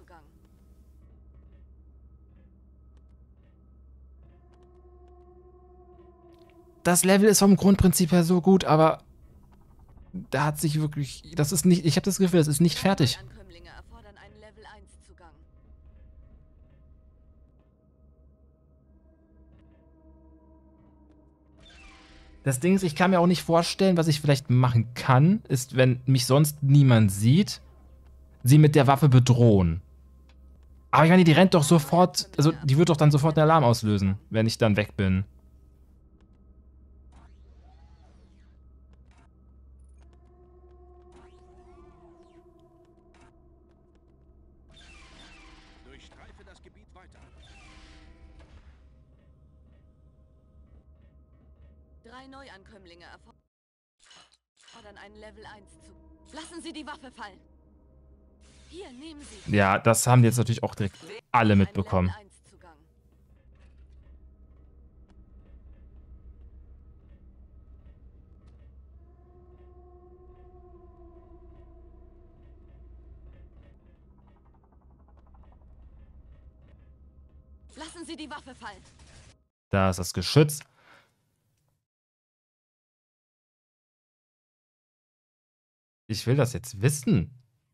Das Level ist vom Grundprinzip her so gut, aber da hat sich wirklich... Das ist nicht... Ich habe das Gefühl, das ist nicht fertig. Neuankömmlinge erfordern einen Level 1 Zugang. Das Ding ist, ich kann mir auch nicht vorstellen, was ich vielleicht machen kann, ist, wenn mich sonst niemand sieht, sie mit der Waffe bedrohen. Aber ich meine, die rennt doch sofort... Also, die wird doch dann sofort einen Alarm auslösen, wenn ich dann weg bin. Durchstreife das Gebiet weiter. Drei Neuankömmlinge erfordern einen Level 1 Zugang. Lassen Sie die Waffe fallen. Hier, nehmen Sie. Ja, das haben jetzt natürlich auch direkt alle mitbekommen. Level 1 Zugang. Lassen Sie die Waffe fallen. Da ist das Geschütz. Ich will das jetzt wissen.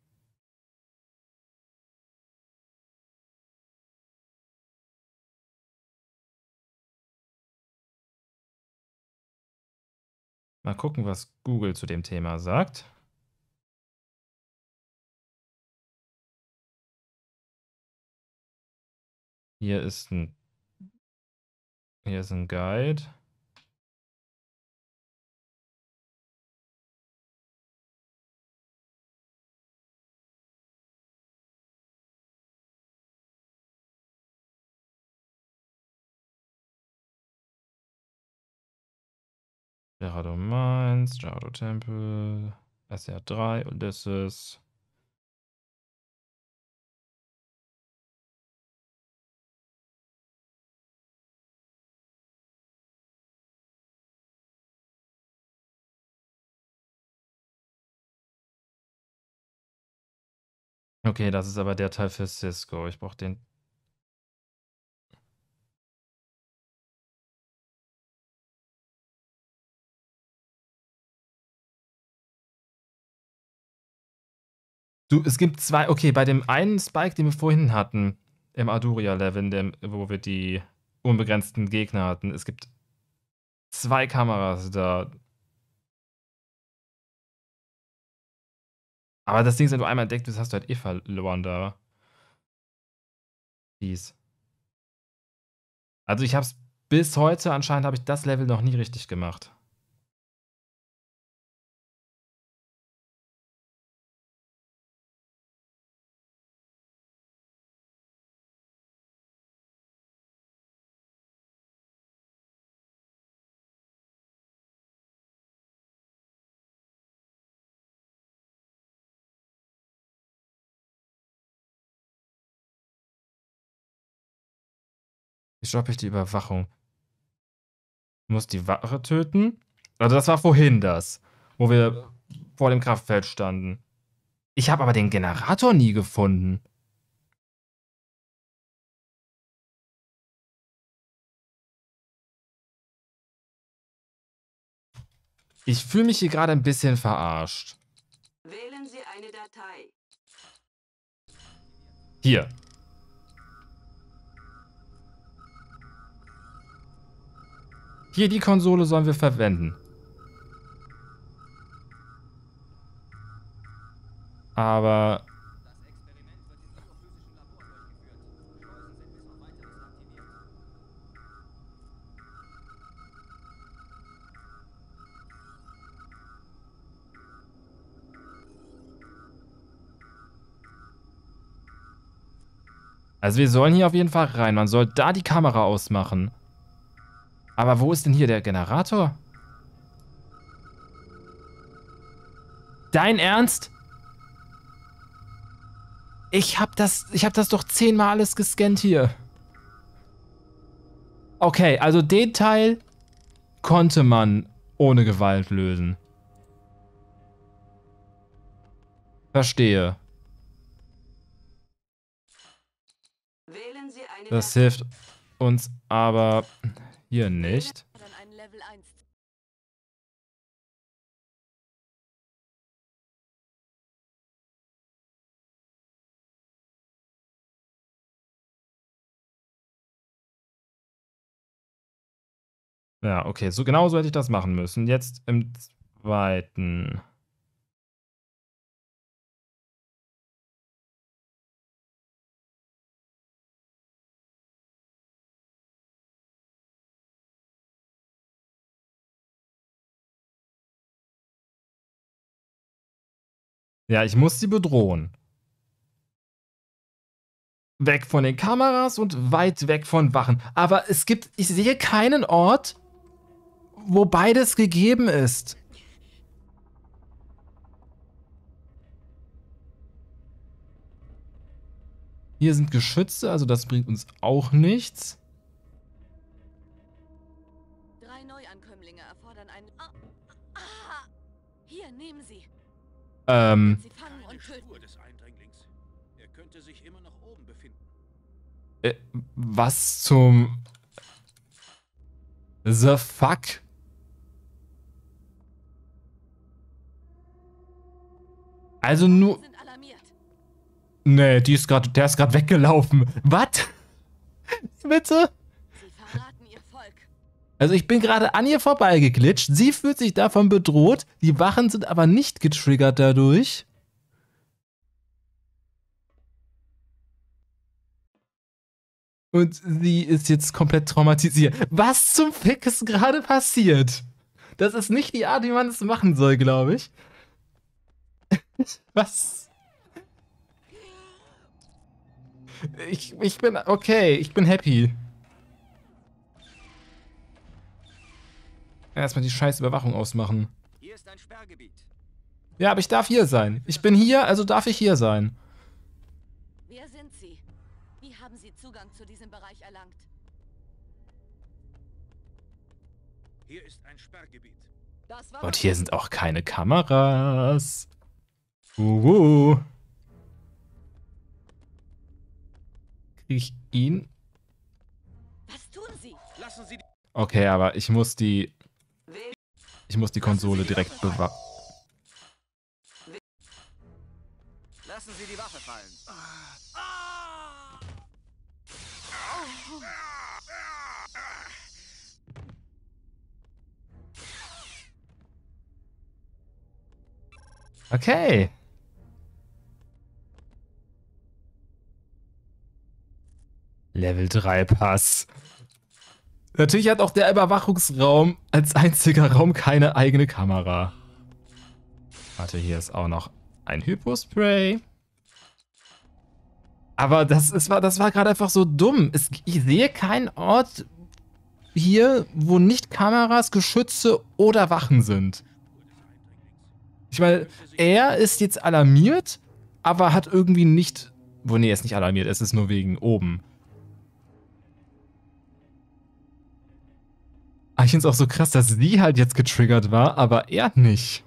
Mal gucken, was Google zu dem Thema sagt. Hier ist ein Guide. Gerardo Mines, Gerardo Temple, SR3, Ulysses. Okay, das ist aber der Teil für Cisco. Ich brauche den. Du, es gibt zwei. Okay, bei dem einen Spike, den wir vorhin hatten, im Arduria-Level, wo wir die unbegrenzten Gegner hatten, es gibt zwei Kameras da. Aber das Ding ist, wenn du einmal entdeckt bist, hast du halt eh verloren da. Dies. Also ich hab's bis heute, anscheinend habe ich das Level noch nie richtig gemacht. Wie stoppe ich die Überwachung? Ich muss die Wache töten? Also das war vorhin das, wo wir vor dem Kraftfeld standen. Ich habe aber den Generator nie gefunden. Ich fühle mich hier gerade ein bisschen verarscht. Wählen Sie eine Datei. Hier. Hier, die Konsole sollen wir verwenden. Aber... Also wir sollen hier auf jeden Fall rein. Man soll da die Kamera ausmachen. Aber wo ist denn hier der Generator? Dein Ernst? Ich hab das doch 10-mal alles gescannt hier. Okay, also den Teil konnte man ohne Gewalt lösen. Verstehe. Das hilft uns aber hier nicht. Ja, okay, so genau so hätte ich das machen müssen. Jetzt im zweiten. Ja, ich muss sie bedrohen. Weg von den Kameras und weit weg von Wachen. Aber es gibt, ich sehe keinen Ort, wo beides gegeben ist. Hier sind Geschütze, also das bringt uns auch nichts. 3 Neuankömmlinge erfordern einen... Hier, nehmen Sie. Sie fangen und töten. Des Eindringlings. Er könnte sich immer noch oben befinden. Was zum... The fuck? Also nur... Nee, der ist gerade weggelaufen. Was? Bitte? Also ich bin gerade an ihr vorbeigeglitscht. Sie fühlt sich davon bedroht. Die Wachen sind aber nicht getriggert dadurch. Und sie ist jetzt komplett traumatisiert. Was zum Fick ist gerade passiert? Das ist nicht die Art, wie man es machen soll, glaube ich. Was? Ich bin okay. Ich bin happy. Erstmal die scheiß Überwachung ausmachen. Hier ist ein Sperrgebiet. Ja, aber ich darf hier sein. Ich bin hier, also darf ich hier sein. Wer sind Sie? Wie haben Sie Zugang zu diesem Bereich erlangt? Hier ist ein Sperrgebiet. Und hier sind auch keine Kameras. Krieg ich ihn? Was tun Sie? Lassen Sie Okay, aber ich muss die Konsole direkt bewachen. Lassen Sie die Waffe fallen. Okay. Level 3 Pass. Natürlich hat auch der Überwachungsraum als einziger Raum keine eigene Kamera. Warte, hier ist auch noch ein Hypospray. Aber das war gerade einfach so dumm. Ich sehe keinen Ort hier, wo nicht Kameras, Geschütze oder Wachen sind. Ich meine, er ist jetzt alarmiert, aber hat irgendwie nicht... Nee, er ist nicht alarmiert, es ist nur wegen oben. Ich finde es auch so krass, dass sie halt jetzt getriggert war, aber er nicht.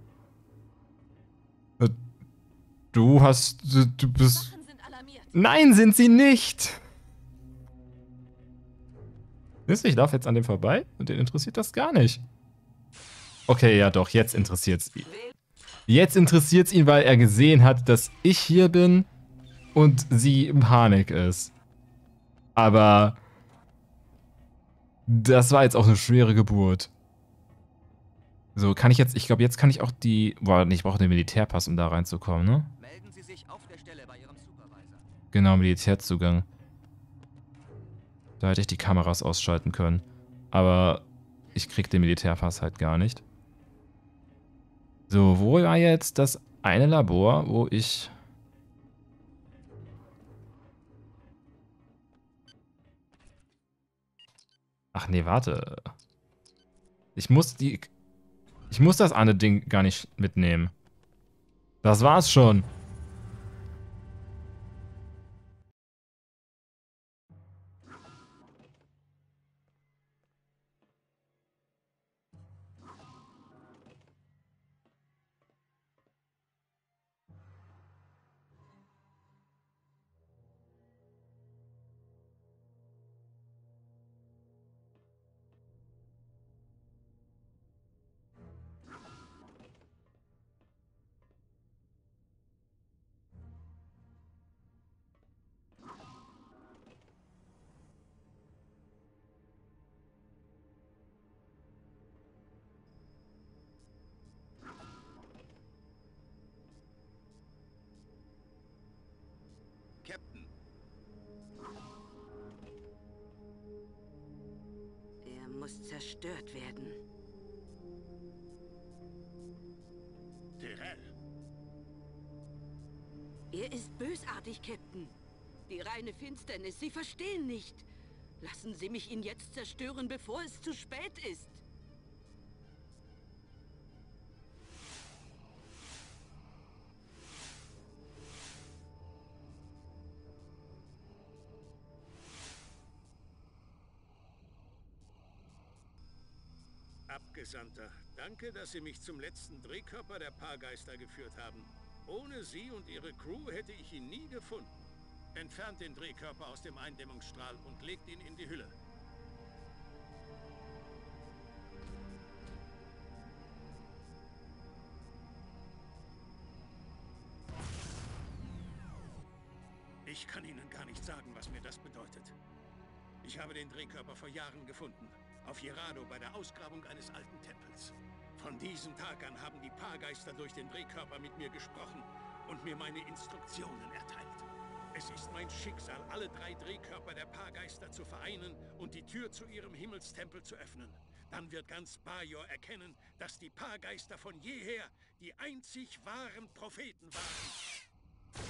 Du bist... Nein, sind sie nicht! Wisst ihr, ich laufe jetzt an dem vorbei und den interessiert das gar nicht. Okay, ja doch, jetzt interessiert's ihn. Jetzt interessiert's ihn, weil er gesehen hat, dass ich hier bin und sie in Panik ist. Aber das war jetzt auch eine schwere Geburt. So, kann ich jetzt, ich glaube, jetzt kann ich auch die, boah, nee, ich brauche den Militärpass, um da reinzukommen, ne? Melden Sie sich auf der Stelle bei Ihrem Supervisor. Genau, Militärzugang. Da hätte ich die Kameras ausschalten können. Aber ich krieg den Militärpass halt gar nicht. So, wo war jetzt das eine Labor, wo ich... Ach nee, warte. Ich muss das eine Ding gar nicht mitnehmen. Das war's schon. Captain. Er muss zerstört werden. Tyrell. Er ist bösartig, Captain. Die reine Finsternis, Sie verstehen nicht. Lassen Sie mich ihn jetzt zerstören, bevor es zu spät ist. Abgesandter, danke, dass Sie mich zum letzten Drehkörper der Paargeister geführt haben. Ohne Sie und Ihre Crew hätte ich ihn nie gefunden. Entfernt den Drehkörper aus dem Eindämmungsstrahl und legt ihn in die Hülle. Ich kann Ihnen gar nicht sagen, was mir das bedeutet. Ich habe den Drehkörper vor Jahren gefunden. Auf Jerado bei der Ausgrabung eines alten Tempels. Von diesem Tag an haben die Paargeister durch den Drehkörper mit mir gesprochen und mir meine Instruktionen erteilt. Es ist mein Schicksal, alle 3 Drehkörper der Paargeister zu vereinen und die Tür zu ihrem Himmelstempel zu öffnen. Dann wird ganz Bajor erkennen, dass die Paargeister von jeher die einzig wahren Propheten waren.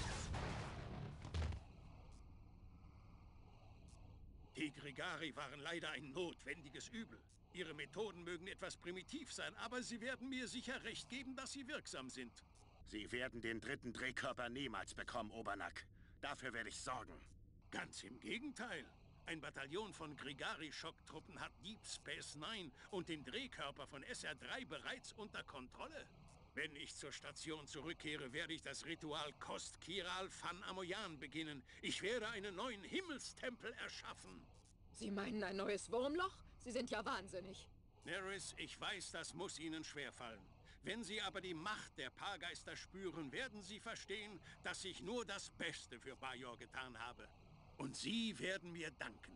Die Grigari waren leider ein notwendiges Übel. Ihre Methoden mögen etwas primitiv sein, aber sie werden mir sicher recht geben, dass sie wirksam sind. Sie werden den 3. Drehkörper niemals bekommen, Obernack. Dafür werde ich sorgen. Ganz im Gegenteil. Ein Bataillon von Grigari-Schocktruppen hat Deep Space Nine und den Drehkörper von SR3 bereits unter Kontrolle. Wenn ich zur Station zurückkehre, werde ich das Ritual Kost Kiral Fan Amoyan beginnen. Ich werde einen neuen Himmelstempel erschaffen. Sie meinen ein neues Wurmloch? Sie sind ja wahnsinnig. Nerys, ich weiß, das muss Ihnen schwerfallen. Wenn Sie aber die Macht der Paargeister spüren, werden Sie verstehen, dass ich nur das Beste für Bajor getan habe. Und Sie werden mir danken.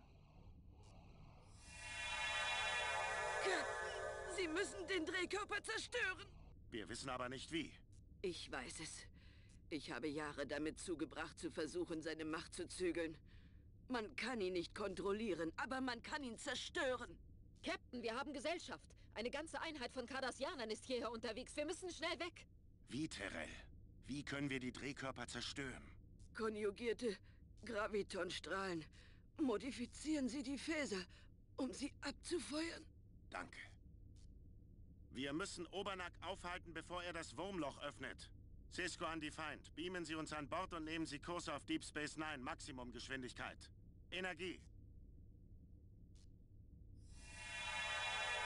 Sie müssen den Drehkörper zerstören. Wir wissen aber nicht wie. Ich weiß es. Ich habe Jahre damit zugebracht, zu versuchen, seine Macht zu zügeln. Man kann ihn nicht kontrollieren, aber man kann ihn zerstören. Captain, wir haben Gesellschaft. Eine ganze Einheit von Cardassianern ist hierher unterwegs. Wir müssen schnell weg. Wie, Tyrell? Wie können wir die Drehkörper zerstören? Konjugierte Gravitonstrahlen. Modifizieren Sie die Phaser, um sie abzufeuern. Danke. Wir müssen Obernack aufhalten, bevor er das Wurmloch öffnet. Sisko an die Feind. Beamen Sie uns an Bord und nehmen Sie Kurs auf Deep Space Nine. Maximumgeschwindigkeit. Energie.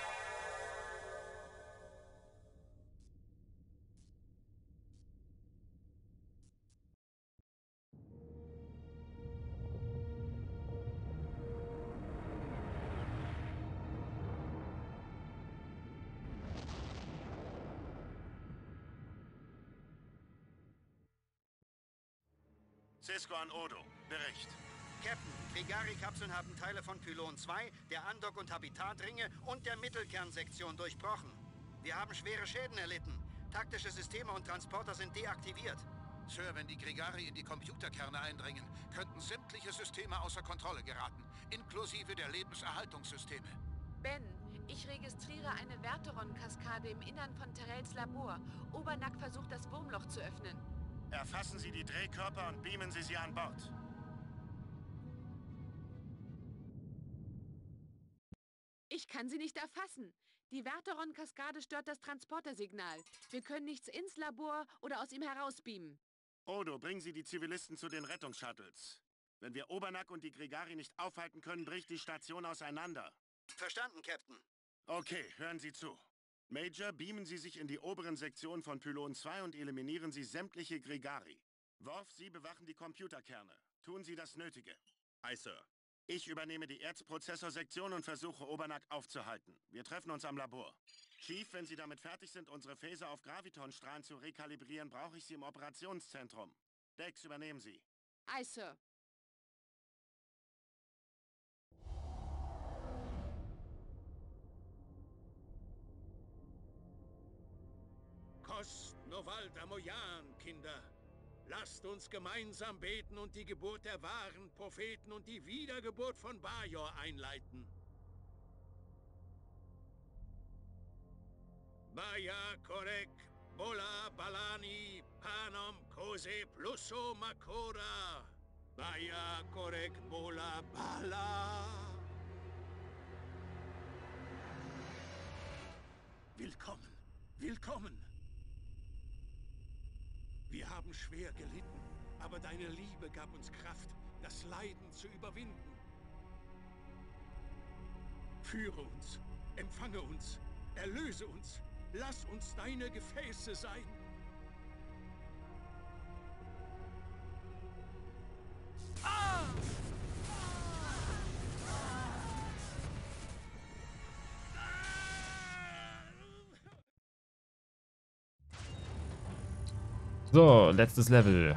Sisko an Odo. Bericht. Captain, Grigari-Kapseln haben Teile von Pylon 2, der Andock- und Habitatringe und der Mittelkernsektion durchbrochen. Wir haben schwere Schäden erlitten. Taktische Systeme und Transporter sind deaktiviert. Sir, wenn die Grigari in die Computerkerne eindringen, könnten sämtliche Systeme außer Kontrolle geraten, inklusive der Lebenserhaltungssysteme. Ben, ich registriere eine Verteron-Kaskade im Innern von Terrells Labor. Obernack versucht, das Wurmloch zu öffnen. Erfassen Sie die Drehkörper und beamen Sie an Bord. Ich kann sie nicht erfassen. Die Verteron-Kaskade stört das Transportersignal. Wir können nichts ins Labor oder aus ihm herausbeamen. Odo, bringen Sie die Zivilisten zu den Rettungsshuttles. Wenn wir Obernack und die Grigari nicht aufhalten können, bricht die Station auseinander. Verstanden, Captain. Okay, hören Sie zu. Major, beamen Sie sich in die oberen Sektionen von Pylon 2 und eliminieren Sie sämtliche Grigari. Worf, Sie bewachen die Computerkerne. Tun Sie das Nötige. Aye, Sir. Ich übernehme die Erzprozessorsektion und versuche, Obernack aufzuhalten. Wir treffen uns am Labor. Chief, wenn Sie damit fertig sind, unsere Phaser auf Gravitonstrahlen zu rekalibrieren, brauche ich Sie im Operationszentrum. Dex, übernehmen Sie. Aye, Sir. Kos Novalda Moyan, Kinder. Lasst uns gemeinsam beten und die Geburt der wahren Propheten und die Wiedergeburt von Bajor einleiten. Baya Korek, Bola Balani, Panom Kose Plusso Makora. Baya Korek, Bola Bala. Willkommen, willkommen. Wir haben schwer gelitten, aber deine Liebe gab uns Kraft, das Leiden zu überwinden. Führe uns, empfange uns, erlöse uns, lass uns deine Gefäße sein. So, letztes Level.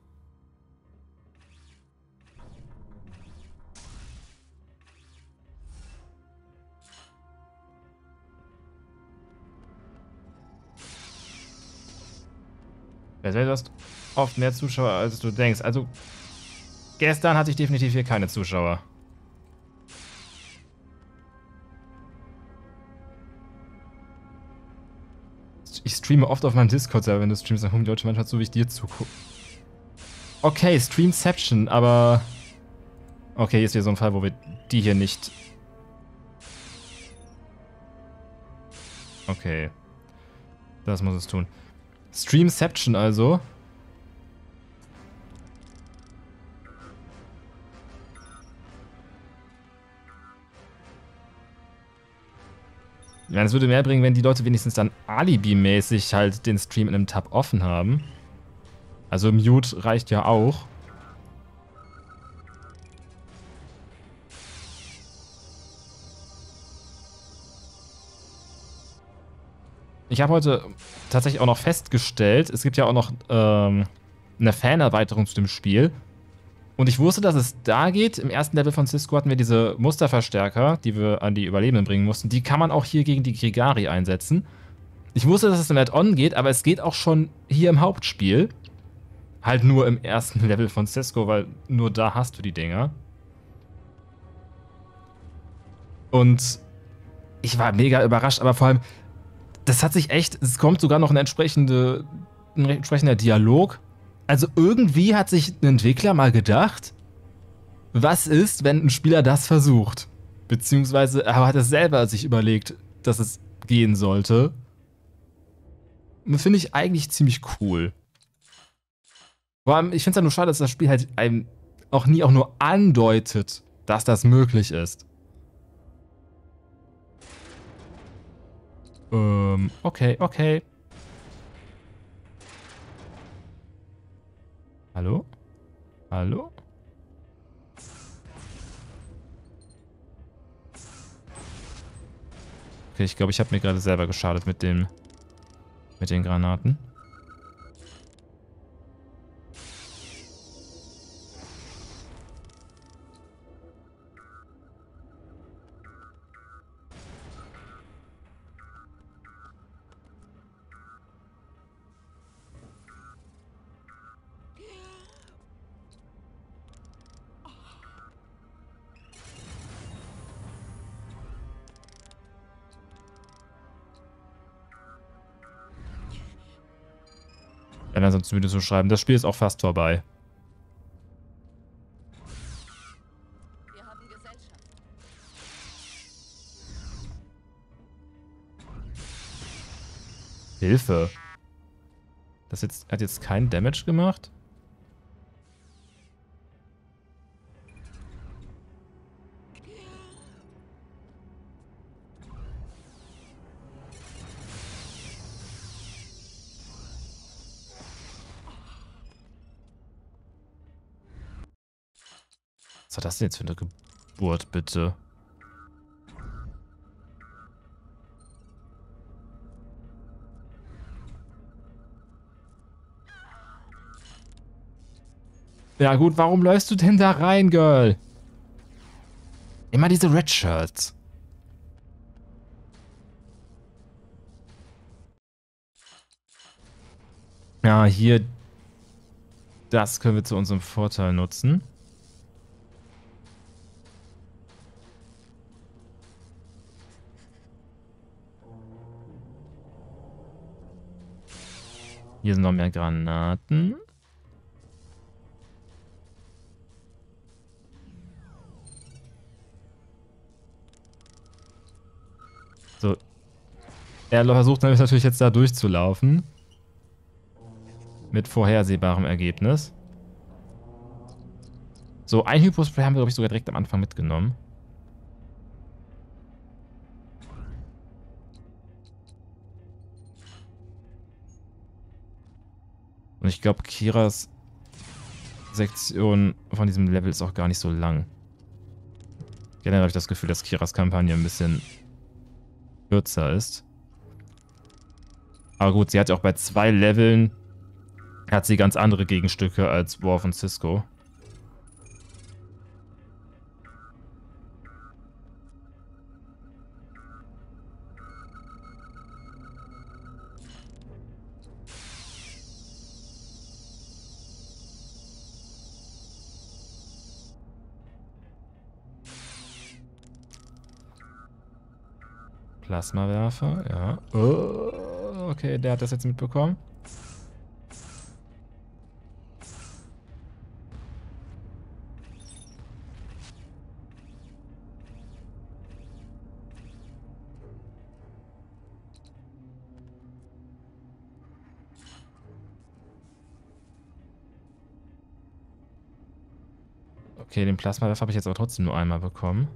Du hast oft mehr Zuschauer, als du denkst. Also, gestern hatte ich definitiv hier keine Zuschauer. Ich streame oft auf meinem Discord-Server, wenn du streamst, dann gucken die Leute manchmal so, wie ich dir zugucke. Okay, Streamception, aber... Okay, hier ist wieder so ein Fall, wo wir die hier nicht... Okay. Das muss es tun. Streamception also. Ich meine, es würde mehr bringen, wenn die Leute wenigstens dann Alibi-mäßig halt den Stream in einem Tab offen haben. Also Mute reicht ja auch. Ich habe heute tatsächlich auch noch festgestellt, es gibt ja auch noch eine Fan-Erweiterung zu dem Spiel. Und ich wusste, dass es da geht. Im ersten Level von Sisko hatten wir diese Musterverstärker, die wir an die Überlebenden bringen mussten. Die kann man auch hier gegen die Grigari einsetzen. Ich wusste, dass es im Add-on geht, aber es geht auch schon hier im Hauptspiel. Halt nur im ersten Level von Sisko, weil nur da hast du die Dinger. Und ich war mega überrascht, aber vor allem, das hat sich echt, es kommt sogar noch ein entsprechender Dialog. Also irgendwie hat sich ein Entwickler mal gedacht, was ist, wenn ein Spieler das versucht? Beziehungsweise er hat es selber sich überlegt, dass es gehen sollte. Finde ich eigentlich ziemlich cool. Vor allem, ich finde es ja nur schade, dass das Spiel halt einem auch nie auch nur andeutet, dass das möglich ist. Okay. Hallo? Hallo? Okay, ich glaube, ich habe mir gerade selber geschadet mit den Granaten. Wenn er sonst müde zu schreiben. Das Spiel ist auch fast vorbei. Wir haben Gesellschaft. Hilfe. Das hat jetzt keinen Damage gemacht? Was war das denn jetzt für eine Geburt, bitte? Ja gut, warum läufst du denn da rein, Girl? Immer diese Red Shirts. Ja, hier. Das können wir zu unserem Vorteil nutzen. Hier sind noch mehr Granaten. So. Er versucht natürlich jetzt da durchzulaufen. Mit vorhersehbarem Ergebnis. So, ein Hypospray haben wir, glaube ich, sogar direkt am Anfang mitgenommen. Und ich glaube, Kiras Sektion von diesem Level ist auch gar nicht so lang. Generell habe ich das Gefühl, dass Kiras Kampagne ein bisschen kürzer ist. Aber gut, sie hat ja auch bei 2 Leveln hat sie ganz andere Gegenstücke als Worf und Cisco. Plasmawerfer, ja. Oh, okay, der hat das jetzt mitbekommen. Okay, den Plasmawerfer habe ich jetzt aber trotzdem nur einmal bekommen.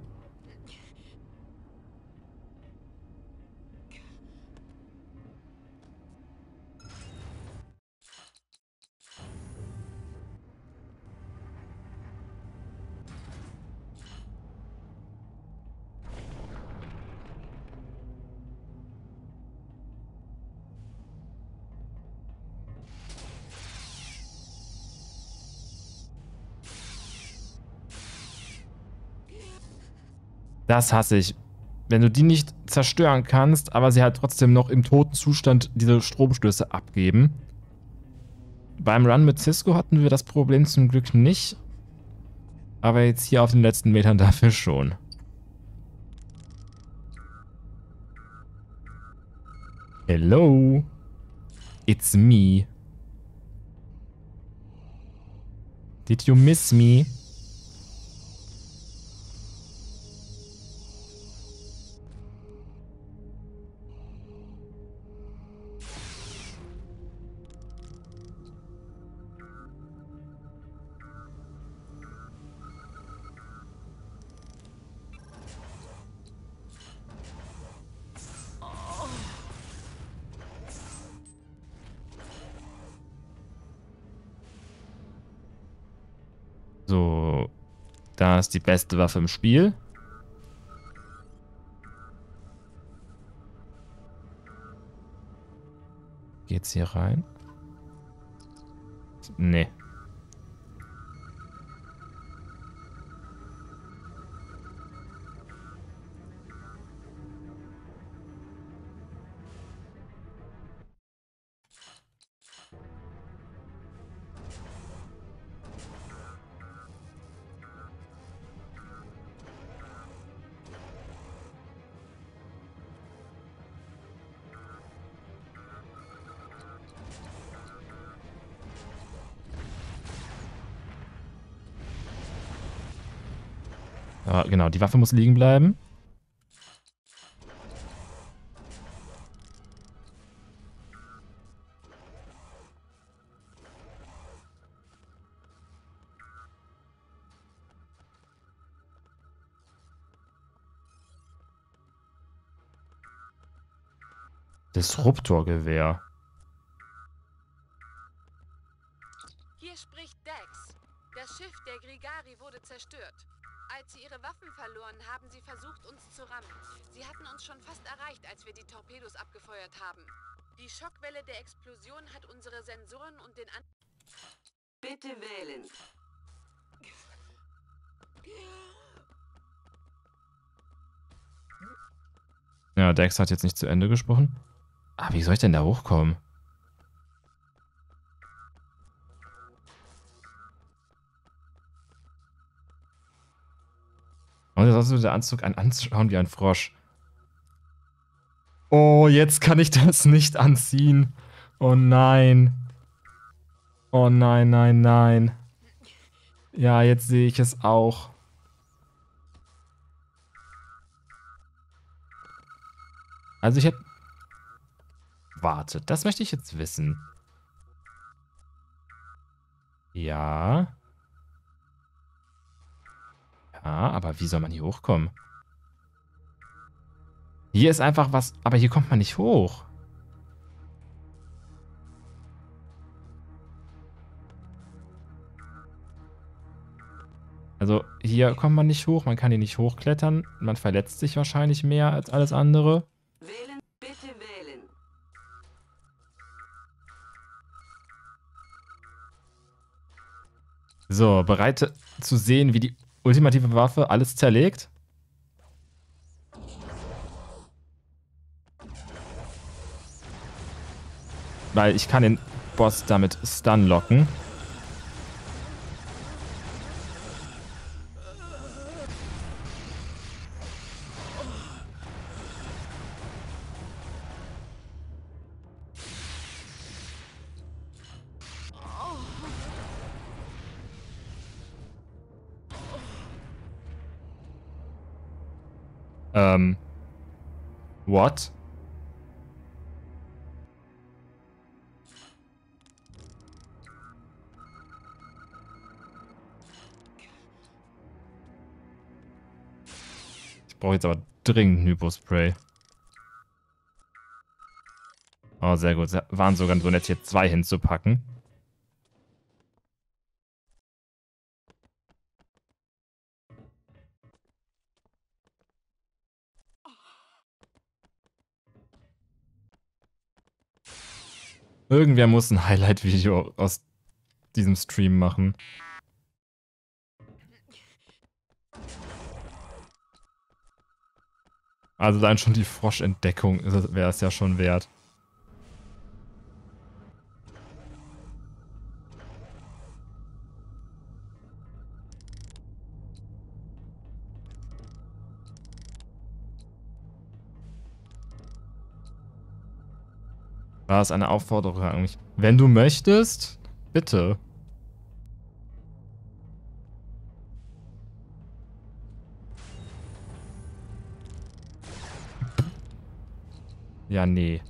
Das hasse ich. Wenn du die nicht zerstören kannst, aber sie halt trotzdem noch im toten Zustand diese Stromstöße abgeben. Beim Run mit Cisco hatten wir das Problem zum Glück nicht. Aber jetzt hier auf den letzten Metern dafür schon. Hello. It's me. Did you miss me? So, da ist die beste Waffe im Spiel. Geht's hier rein? Nee. Ja, genau, die Waffe muss liegen bleiben. Disruptorgewehr. Hier spricht Dex. Das Schiff der Grigari wurde zerstört. Als sie ihre Waffen verloren, haben sie versucht, uns zu rammen. Sie hatten uns schon fast erreicht, als wir die Torpedos abgefeuert haben. Die Schockwelle der Explosion hat unsere Sensoren und den An... Bitte wählen. Ja, Dex hat jetzt nicht zu Ende gesprochen. Ah, wie soll ich denn da hochkommen? Und jetzt hast du der Anzug an anschauen wie ein Frosch. Oh, jetzt kann ich das nicht anziehen. Oh nein. Oh nein, nein, nein. Ja, jetzt sehe ich es auch. Also ich hätte... Warte, das möchte ich jetzt wissen. Ja. Ja, aber wie soll man hier hochkommen? Hier ist einfach was... Aber hier kommt man nicht hoch. Also hier kommt man nicht hoch. Man kann hier nicht hochklettern. Man verletzt sich wahrscheinlich mehr als alles andere. Wählen, bitte wählen. So, bereit zu sehen, wie die ultimative Waffe alles zerlegt? Weil ich kann den Boss damit Stun locken. What? Ich brauche jetzt aber dringend Hypospray. Oh, sehr gut. Sie waren sogar so nett, hier 2 hinzupacken. Irgendwer muss ein Highlight-Video aus diesem Stream machen. Also dann schon die Froschentdeckung wäre es ja schon wert. War es eine Aufforderung an mich? Wenn du möchtest, bitte. Ja, nee.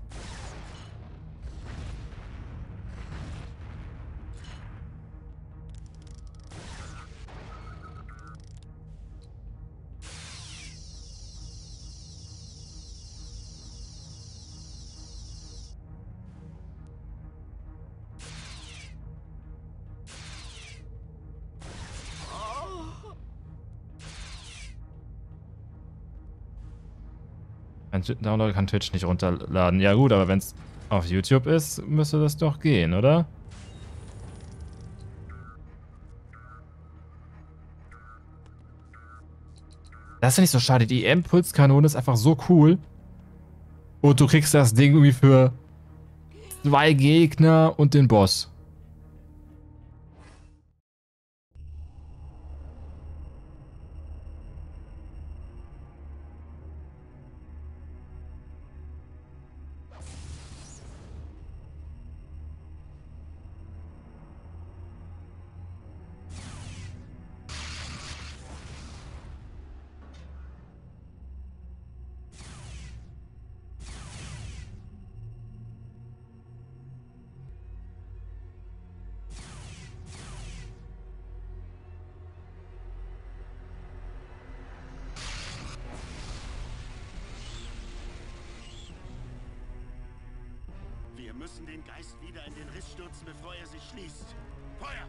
Ein Download kann Twitch nicht runterladen. Ja gut, aber wenn es auf YouTube ist, müsste das doch gehen, oder? Das finde ich so schade. Die Impulskanone ist einfach so cool. Und du kriegst das Ding irgendwie für 2 Gegner und den Boss. Wir müssen den Geist wieder in den Riss stürzen, bevor er sich schließt. Feuer!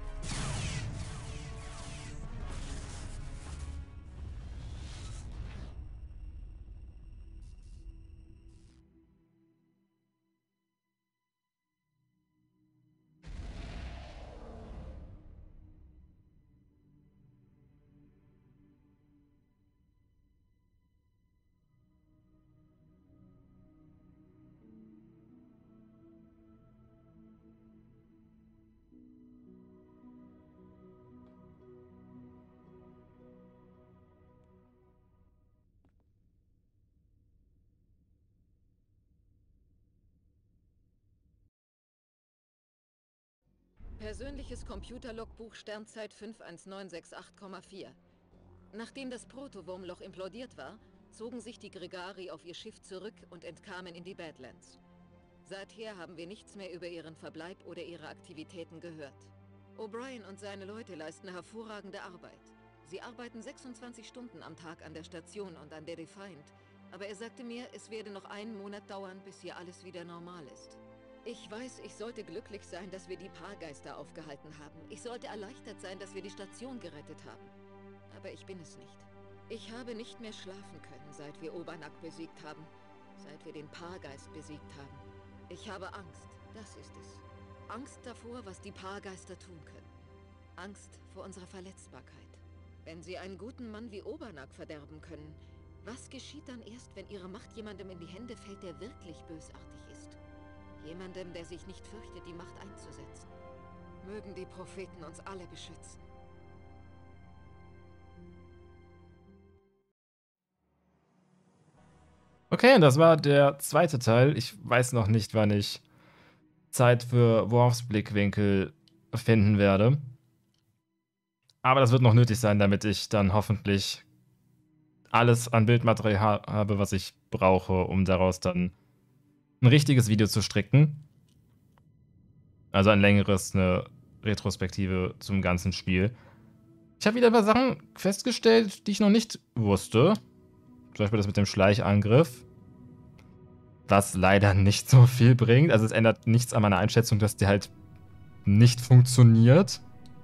Persönliches Computerlogbuch Sternzeit 51968,4. Nachdem das Protowurmloch implodiert war, zogen sich die Gregari auf ihr Schiff zurück und entkamen in die Badlands. Seither haben wir nichts mehr über ihren Verbleib oder ihre Aktivitäten gehört. O'Brien und seine Leute leisten hervorragende Arbeit. Sie arbeiten 26 Stunden am Tag an der Station und an der Defiant, aber er sagte mir, es werde noch einen Monat dauern, bis hier alles wieder normal ist. Ich weiß, ich sollte glücklich sein, dass wir die Paargeister aufgehalten haben. Ich sollte erleichtert sein, dass wir die Station gerettet haben. Aber ich bin es nicht. Ich habe nicht mehr schlafen können, seit wir Obernack besiegt haben. Seit wir den Paargeist besiegt haben. Ich habe Angst, das ist es. Angst davor, was die Paargeister tun können. Angst vor unserer Verletzbarkeit. Wenn sie einen guten Mann wie Obernack verderben können, was geschieht dann erst, wenn ihre Macht jemandem in die Hände fällt, der wirklich bösartig ist? Jemandem, der sich nicht fürchtet, die Macht einzusetzen. Mögen die Propheten uns alle beschützen. Okay, das war der zweite Teil. Ich weiß noch nicht, wann ich Zeit für Worfs Blickwinkel finden werde. Aber das wird noch nötig sein, damit ich dann hoffentlich alles an Bildmaterial habe, was ich brauche, um daraus dann ein richtiges Video zu stricken. Also ein längeres, eine Retrospektive zum ganzen Spiel. Ich habe wieder ein paar Sachen festgestellt, die ich noch nicht wusste. Zum Beispiel das mit dem Schleichangriff. Was leider nicht so viel bringt. Also es ändert nichts an meiner Einschätzung, dass der halt nicht funktioniert.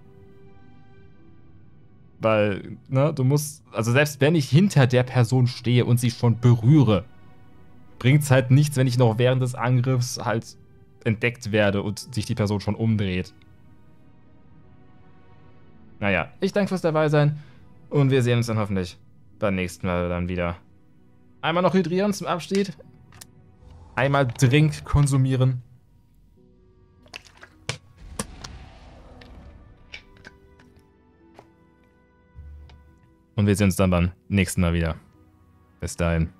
Weil, ne, du musst, also selbst wenn ich hinter der Person stehe und sie schon berühre, bringt es halt nichts, wenn ich noch während des Angriffs halt entdeckt werde und sich die Person schon umdreht. Naja, ich danke fürs Dabeisein und wir sehen uns dann hoffentlich beim nächsten Mal dann wieder. Einmal noch hydrieren zum Abschied. Einmal Drink konsumieren. Und wir sehen uns dann beim nächsten Mal wieder. Bis dahin.